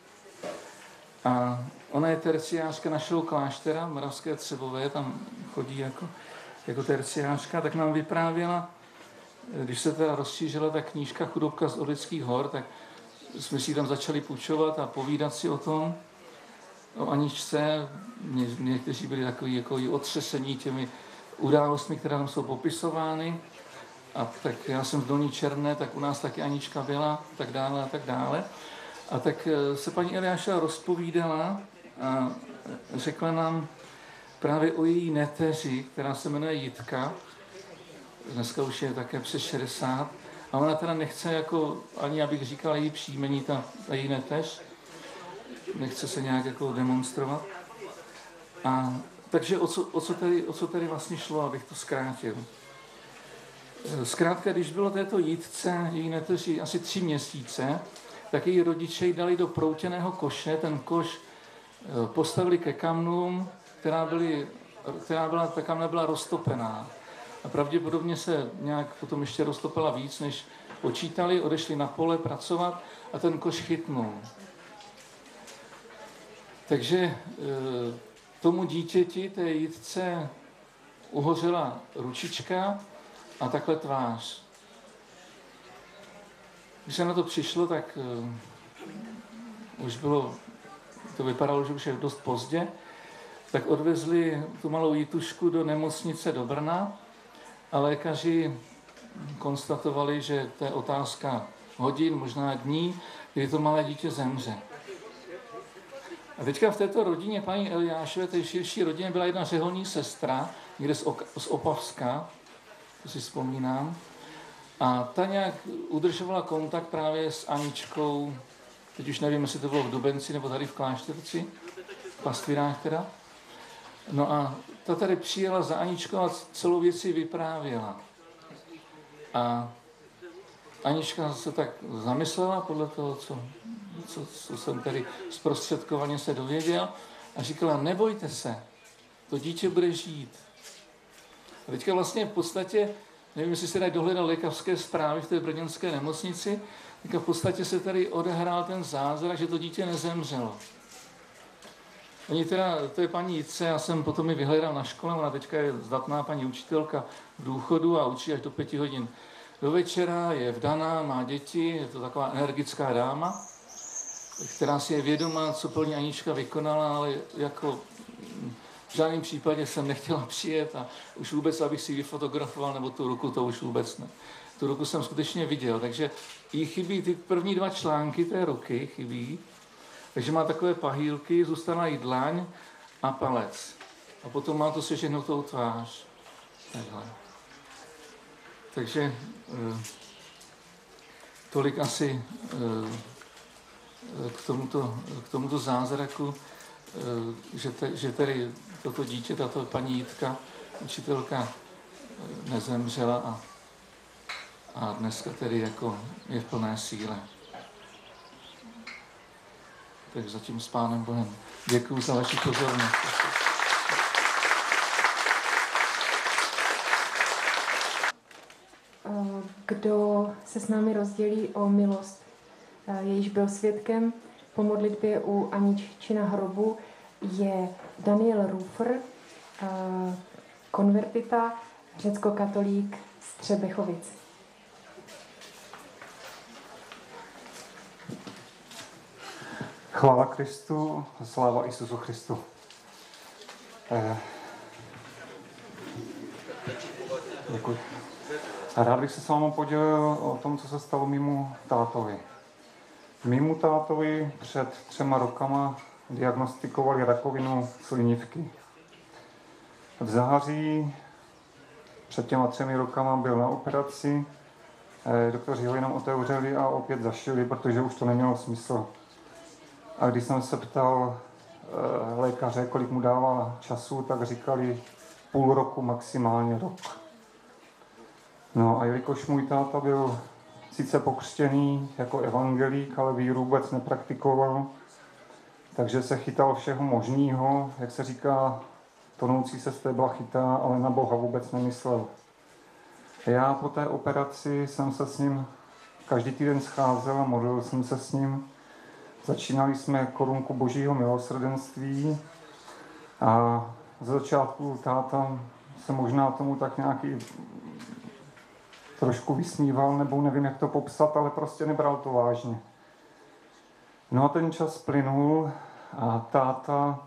A ona je terciářka našeho kláštera v Moravské Třebové, tam chodí jako, jako terciářka, tak nám vyprávěla, když se teda rozšířila ta knížka Chudobka z Orlických hor, tak jsme si tam začali půjčovat a povídat si o tom, o Aničce. Ně, někteří byli takový jako otřesení těmi událostmi, které tam jsou popisovány. A tak já jsem z Dolní Černé, tak u nás taky Anička byla, tak dále a tak dále. A tak se paní Eliáša rozpovídala a řekla nám právě o její neteři, která se jmenuje Jitka. Dneska už je také přes šedesát. A ona teda nechce, jako, ani abych říkal její příjmení, ta, ta její neteř. Nechce se nějak jako demonstrovat. A takže o co, o, co tady, o co tady vlastně šlo, abych to zkrátil. Zkrátka, když bylo této Jitce, její neteři, asi tři měsíce, tak její rodiče jí dali do proutěného koše, ten koš postavili ke kamnům, která, byly, která byla, ta kamna byla roztopená. A pravděpodobně se nějak potom ještě roztopila víc, než počítali, odešli na pole pracovat a ten koš chytnul. Takže tomu dítěti, té Jitce, uhořela ručička a takhle tvář. Když se na to přišlo, tak uh, už bylo, to vypadalo, že už je dost pozdě, tak odvezli tu malou Jitušku do nemocnice do Brna a lékaři konstatovali, že to je otázka hodin, možná dní, kdy to malé dítě zemře. A teďka v této rodině paní Eliášové, té širší rodině, byla jedna řeholní sestra, někde z, ok- z Opavska, to si vzpomínám. A ta nějak udržovala kontakt právě s Aničkou, teď už nevím, jestli to bylo v Dubenci nebo tady v Klášterci, v Pastvírách teda. No a ta tady přijela za Aničkou a celou věc si vyprávěla. A Anička se tak zamyslela podle toho, co, co, co jsem tady zprostředkovaně se dověděl a říkala, nebojte se, to dítě bude žít. A teďka vlastně v podstatě, nevím, jestli se dají dohledat lékařské zprávy v té brněnské nemocnici, teďka v podstatě se tady odehrál ten zázrak, že to dítě nezemřelo. Oni teda, to je paní Jitce, já jsem potom ji vyhledal na škole, ona teďka je zdatná paní učitelka v důchodu a učí až do pěti hodin do večera, je vdaná, má děti, je to taková energická dáma, která si je vědomá, co pro ní Anička vykonala, ale jako v žádném případě jsem nechtěla přijet a už vůbec, abych si ji vyfotografoval, nebo tu ruku, to už vůbec ne. Tu ruku jsem skutečně viděl, takže jí chybí ty první dva články té ruky, chybí, takže má takové pahýlky, zůstane jí dlaň a palec. A potom má to sežehnutou tvář. Takhle. Takže eh, tolik asi eh, k, tomuto, k tomuto zázraku, eh, že, te, že tedy toto dítě, tato paní Jitka, učitelka, eh, nezemřela a, a dneska tedy jako je v plné síle. Tak zatím s Pánem Bohem. Děkuji za vaši pozornost. Kdo se s námi rozdělí o milost, jejíž byl svědkem po modlitbě u Aniččina hrobu, je Daniel Rufer, konvertita, řeckokatolík z Třebechovic. Chvála Kristu, sláva Isusu Christu. Eh, děkuji. Rád bych se s vámi podělil o tom, co se stalo mému tátovi. Mému tátovi před třema rokama diagnostikovali rakovinu slinivky. V září před těma třemi rokama byl na operaci, eh, doktoři ho jenom otevřeli a opět zašili, protože už to nemělo smysl. A když jsem se ptal e, lékaře, kolik mu dává času, tak říkali půl roku, maximálně rok. No a jelikož můj táta byl sice pokřtěný jako evangelík, ale víru vůbec nepraktikoval, takže se chytal všeho možného, jak se říká, tonoucí se stébla chytá, ale na Boha vůbec nemyslel. Já po té operaci jsem se s ním každý týden scházel a modlil jsem se s ním. Začínali jsme korunku Božího milosrdenství a z začátku táta se možná tomu tak nějaký trošku vysmíval, nebo nevím, jak to popsat, ale prostě nebral to vážně. No a ten čas plynul a táta,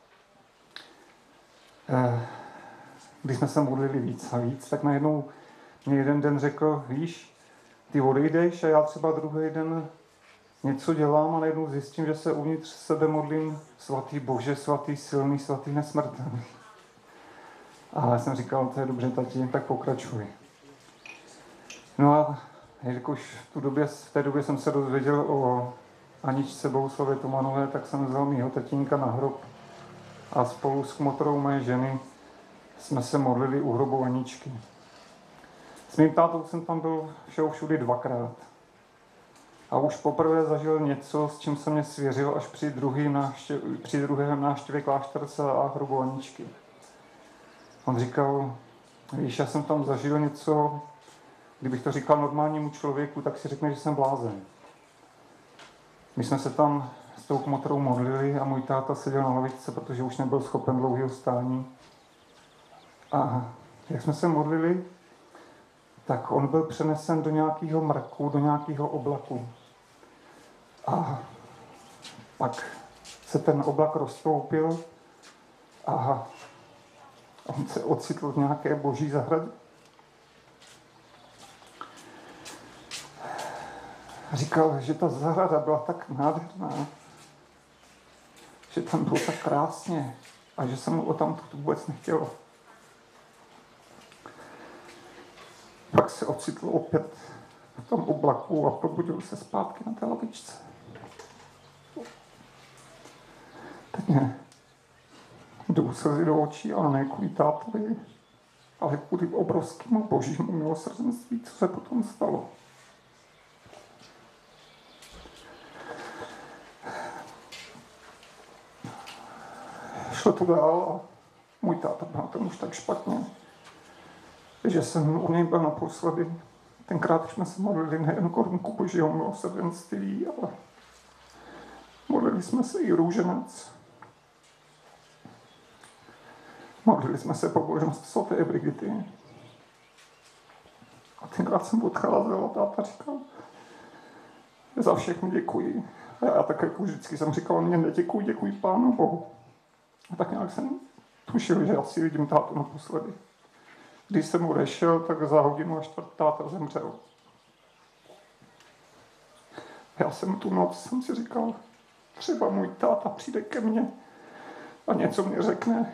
eh, když jsme se modlili víc a víc, tak najednou mě jeden den řekl, víš, ty odejdeš a já třeba druhý den něco dělám a najednou zjistím, že se uvnitř sebe modlím svatý Bože, svatý silný, svatý nesmrtelný. A já jsem říkal, to je dobře, tati, tak pokračuj. No a jelikož v, tu době, v té době jsem se dozvěděl o Aničce Bohuslavě Tomanové, tak jsem vzal mýho tatínka na hrob a spolu s kmotrou mé ženy jsme se modlili u hrobu Aničky. S mým tátou jsem tam byl všeho všudy dvakrát. A už poprvé zažil něco, s čím se mě svěřil až při, druhý návštěv, při druhém návštěvě klášterce a hrobu Aničky. On říkal, víš, já jsem tam zažil něco, kdybych to říkal normálnímu člověku, tak si řekne, že jsem blázen. My jsme se tam s tou kmotrou modlili a můj táta seděl na lavičce, protože už nebyl schopen dlouhého stání. A jak jsme se modlili, tak on byl přenesen do nějakého mraku, do nějakého oblaku. A pak se ten oblak rozstoupil a on se ocitl v nějaké boží zahradě. Říkal, že ta zahrada byla tak nádherná, že tam bylo tak krásně a že se mu o tam vůbec nechtělo. Pak se ocitl opět v tom oblaku a probudil se zpátky na té lavičce. Teď mě jdou slzy do očí, ale ne kvůli tátovi, ale kvůli obrovskému božímu milosrdenství, co se potom stalo. Šlo to dál a můj táta byl na tom už tak špatně, že jsem u něj byl naposledy. Tenkrát jsme se modlili nejen korunku Božího milosrdenství, ale modlili jsme se i růženec. Modlili jsme se pobožnost svaté Brigity. A tenkrát jsem odcházel a táta říkal, za všechno děkuji. A já tak jako vždycky jsem říkal, mě neděkuji, děkuji Pánu Bohu. A tak nějak jsem tušil, že asi vidím tátu naposledy. Když jsem odešel, tak za hodinu a čtvrt táta zemřel. Já jsem tu noc jsem si říkal, třeba můj táta přijde ke mně a něco mě řekne.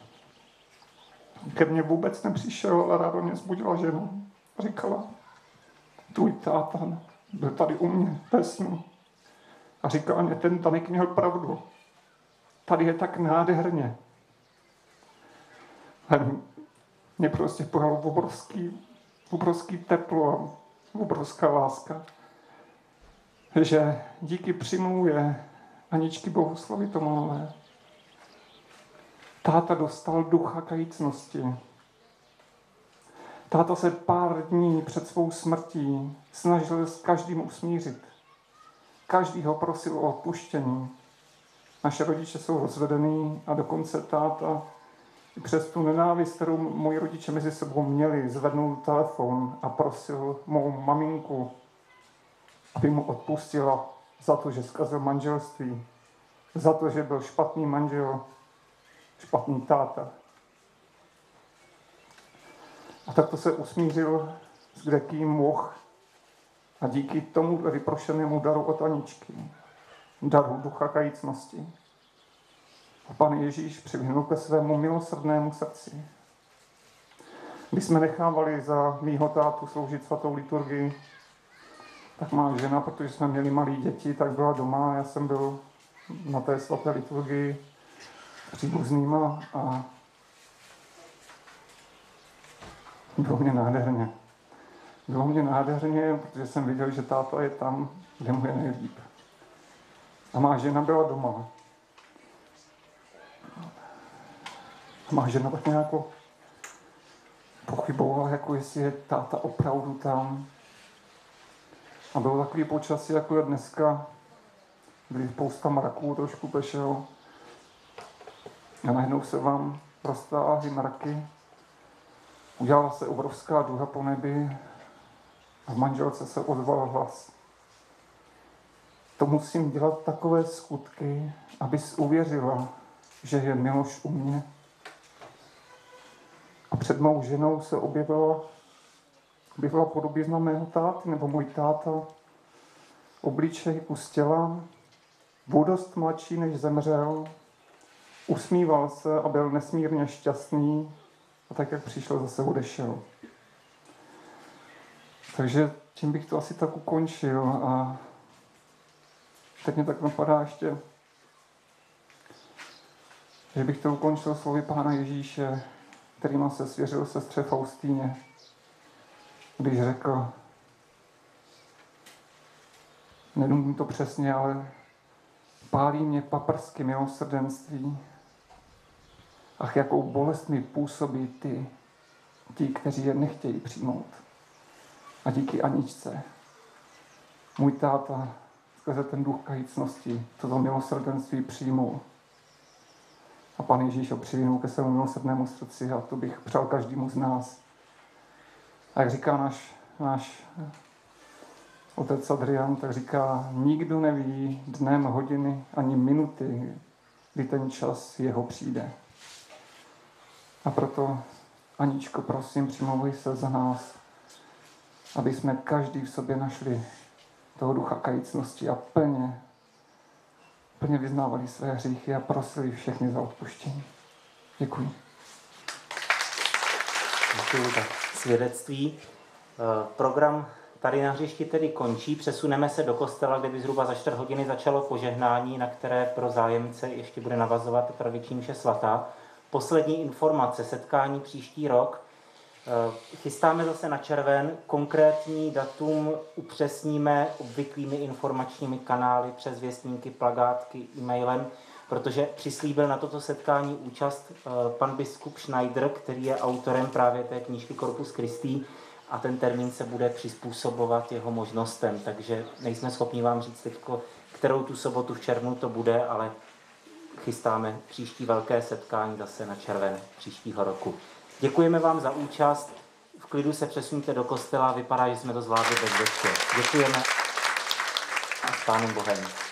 Ke mně vůbec nepřišel, ale ráno mě zbudila žena. Říkala, tvůj táta byl tady u mě ve snu. A říkala mě, ten Danek měl pravdu. Tady je tak nádherně. A mě prostě pojalo obrovský, obrovský teplo a obrovská láska. Že díky přimluvě Aničky Bohuslavy Tomanové táta dostal ducha kajícnosti. Táta se pár dní před svou smrtí snažil s každým usmířit. Každý ho prosil o odpuštění. Naše rodiče jsou rozvedený a dokonce táta i přes tu nenávist, kterou moji rodiče mezi sebou měli, zvednul telefon a prosil mou maminku, aby mu odpustila za to, že zkazil manželství, za to, že byl špatný manžel, špatný táta. A takto se usmířil s kdekým mohl a díky tomu vyprošenému daru od Aničky, daru ducha kajícnosti, a Pán Ježíš přivinul ke svému milosrdnému srdci. Když jsme nechávali za mýho tátu sloužit svatou liturgii, tak má žena, protože jsme měli malé děti, tak byla doma. Já jsem byl na té svaté liturgii příbuznýma a bylo mě nádherně. Bylo mě nádherně, protože jsem viděl, že táta je tam, kde mu je nejlíp. A má žena byla doma. A má žena tak nějak pochybovala, jako jestli je táta opravdu tam. A bylo takový počasí, jako je dneska, kdy spousta mraků trošku pešel. A najednou se vám roztáhly mraky. Udělala se obrovská duha po nebi a v manželce se ozval hlas. To musím dělat takové skutky, abys uvěřila, že je Miloš u mě. A před mou ženou se objevila, objevila podobizna mého táty, nebo můj táta, obličej kus těla, byl dost mladší, než zemřel, usmíval se a byl nesmírně šťastný a tak, jak přišel, zase odešel. Takže tím bych to asi tak ukončil a teď mě tak napadá ještě, že bych to ukončil slovy Pána Ježíše, kterýma se svěřil sestře Faustýně, když řekl, nedumím to přesně, ale pálí mě paprsky milosrdenství. Ach, jakou bolest mi působí ty, ti, kteří je nechtějí přijmout. A díky Aničce, můj táta skrze ten duch kajícnosti toto milosrdenství přijmul. A Pán Ježíš ho přivinul ke svému milosrdnému srdci a to bych přál každému z nás. A jak říká náš, náš otec Adrian, tak říká, nikdo neví dnem, hodiny ani minuty, kdy ten čas jeho přijde. A proto, Aničko, prosím, přimlouvej se za nás, aby jsme každý v sobě našli toho ducha kajícnosti a plně, plně vyznávali své hříchy a prosili všechny za odpuštění. Děkuji. Děkuji za svědectví. Program tady na hřišti tedy končí. Přesuneme se do kostela, kde by zhruba za čtvrt hodiny začalo požehnání, na které pro zájemce ještě bude navazovat tradiční mše svatá. Poslední informace, setkání příští rok. Chystáme zase na červen, konkrétní datum upřesníme obvyklými informačními kanály přes věstníky, plakátky, e-mailem, protože přislíbil na toto setkání účast pan biskup Schneider, který je autorem právě té knížky Corpus Christi a ten termín se bude přizpůsobovat jeho možnostem, takže nejsme schopni vám říct teď, kterou tu sobotu v červnu to bude, ale chystáme příští velké setkání zase na červen příštího roku. Děkujeme vám za účast. V klidu se přesuňte do kostela, vypadá, že jsme to zvládli bez deště. Děkujeme a s Pánem Bohem.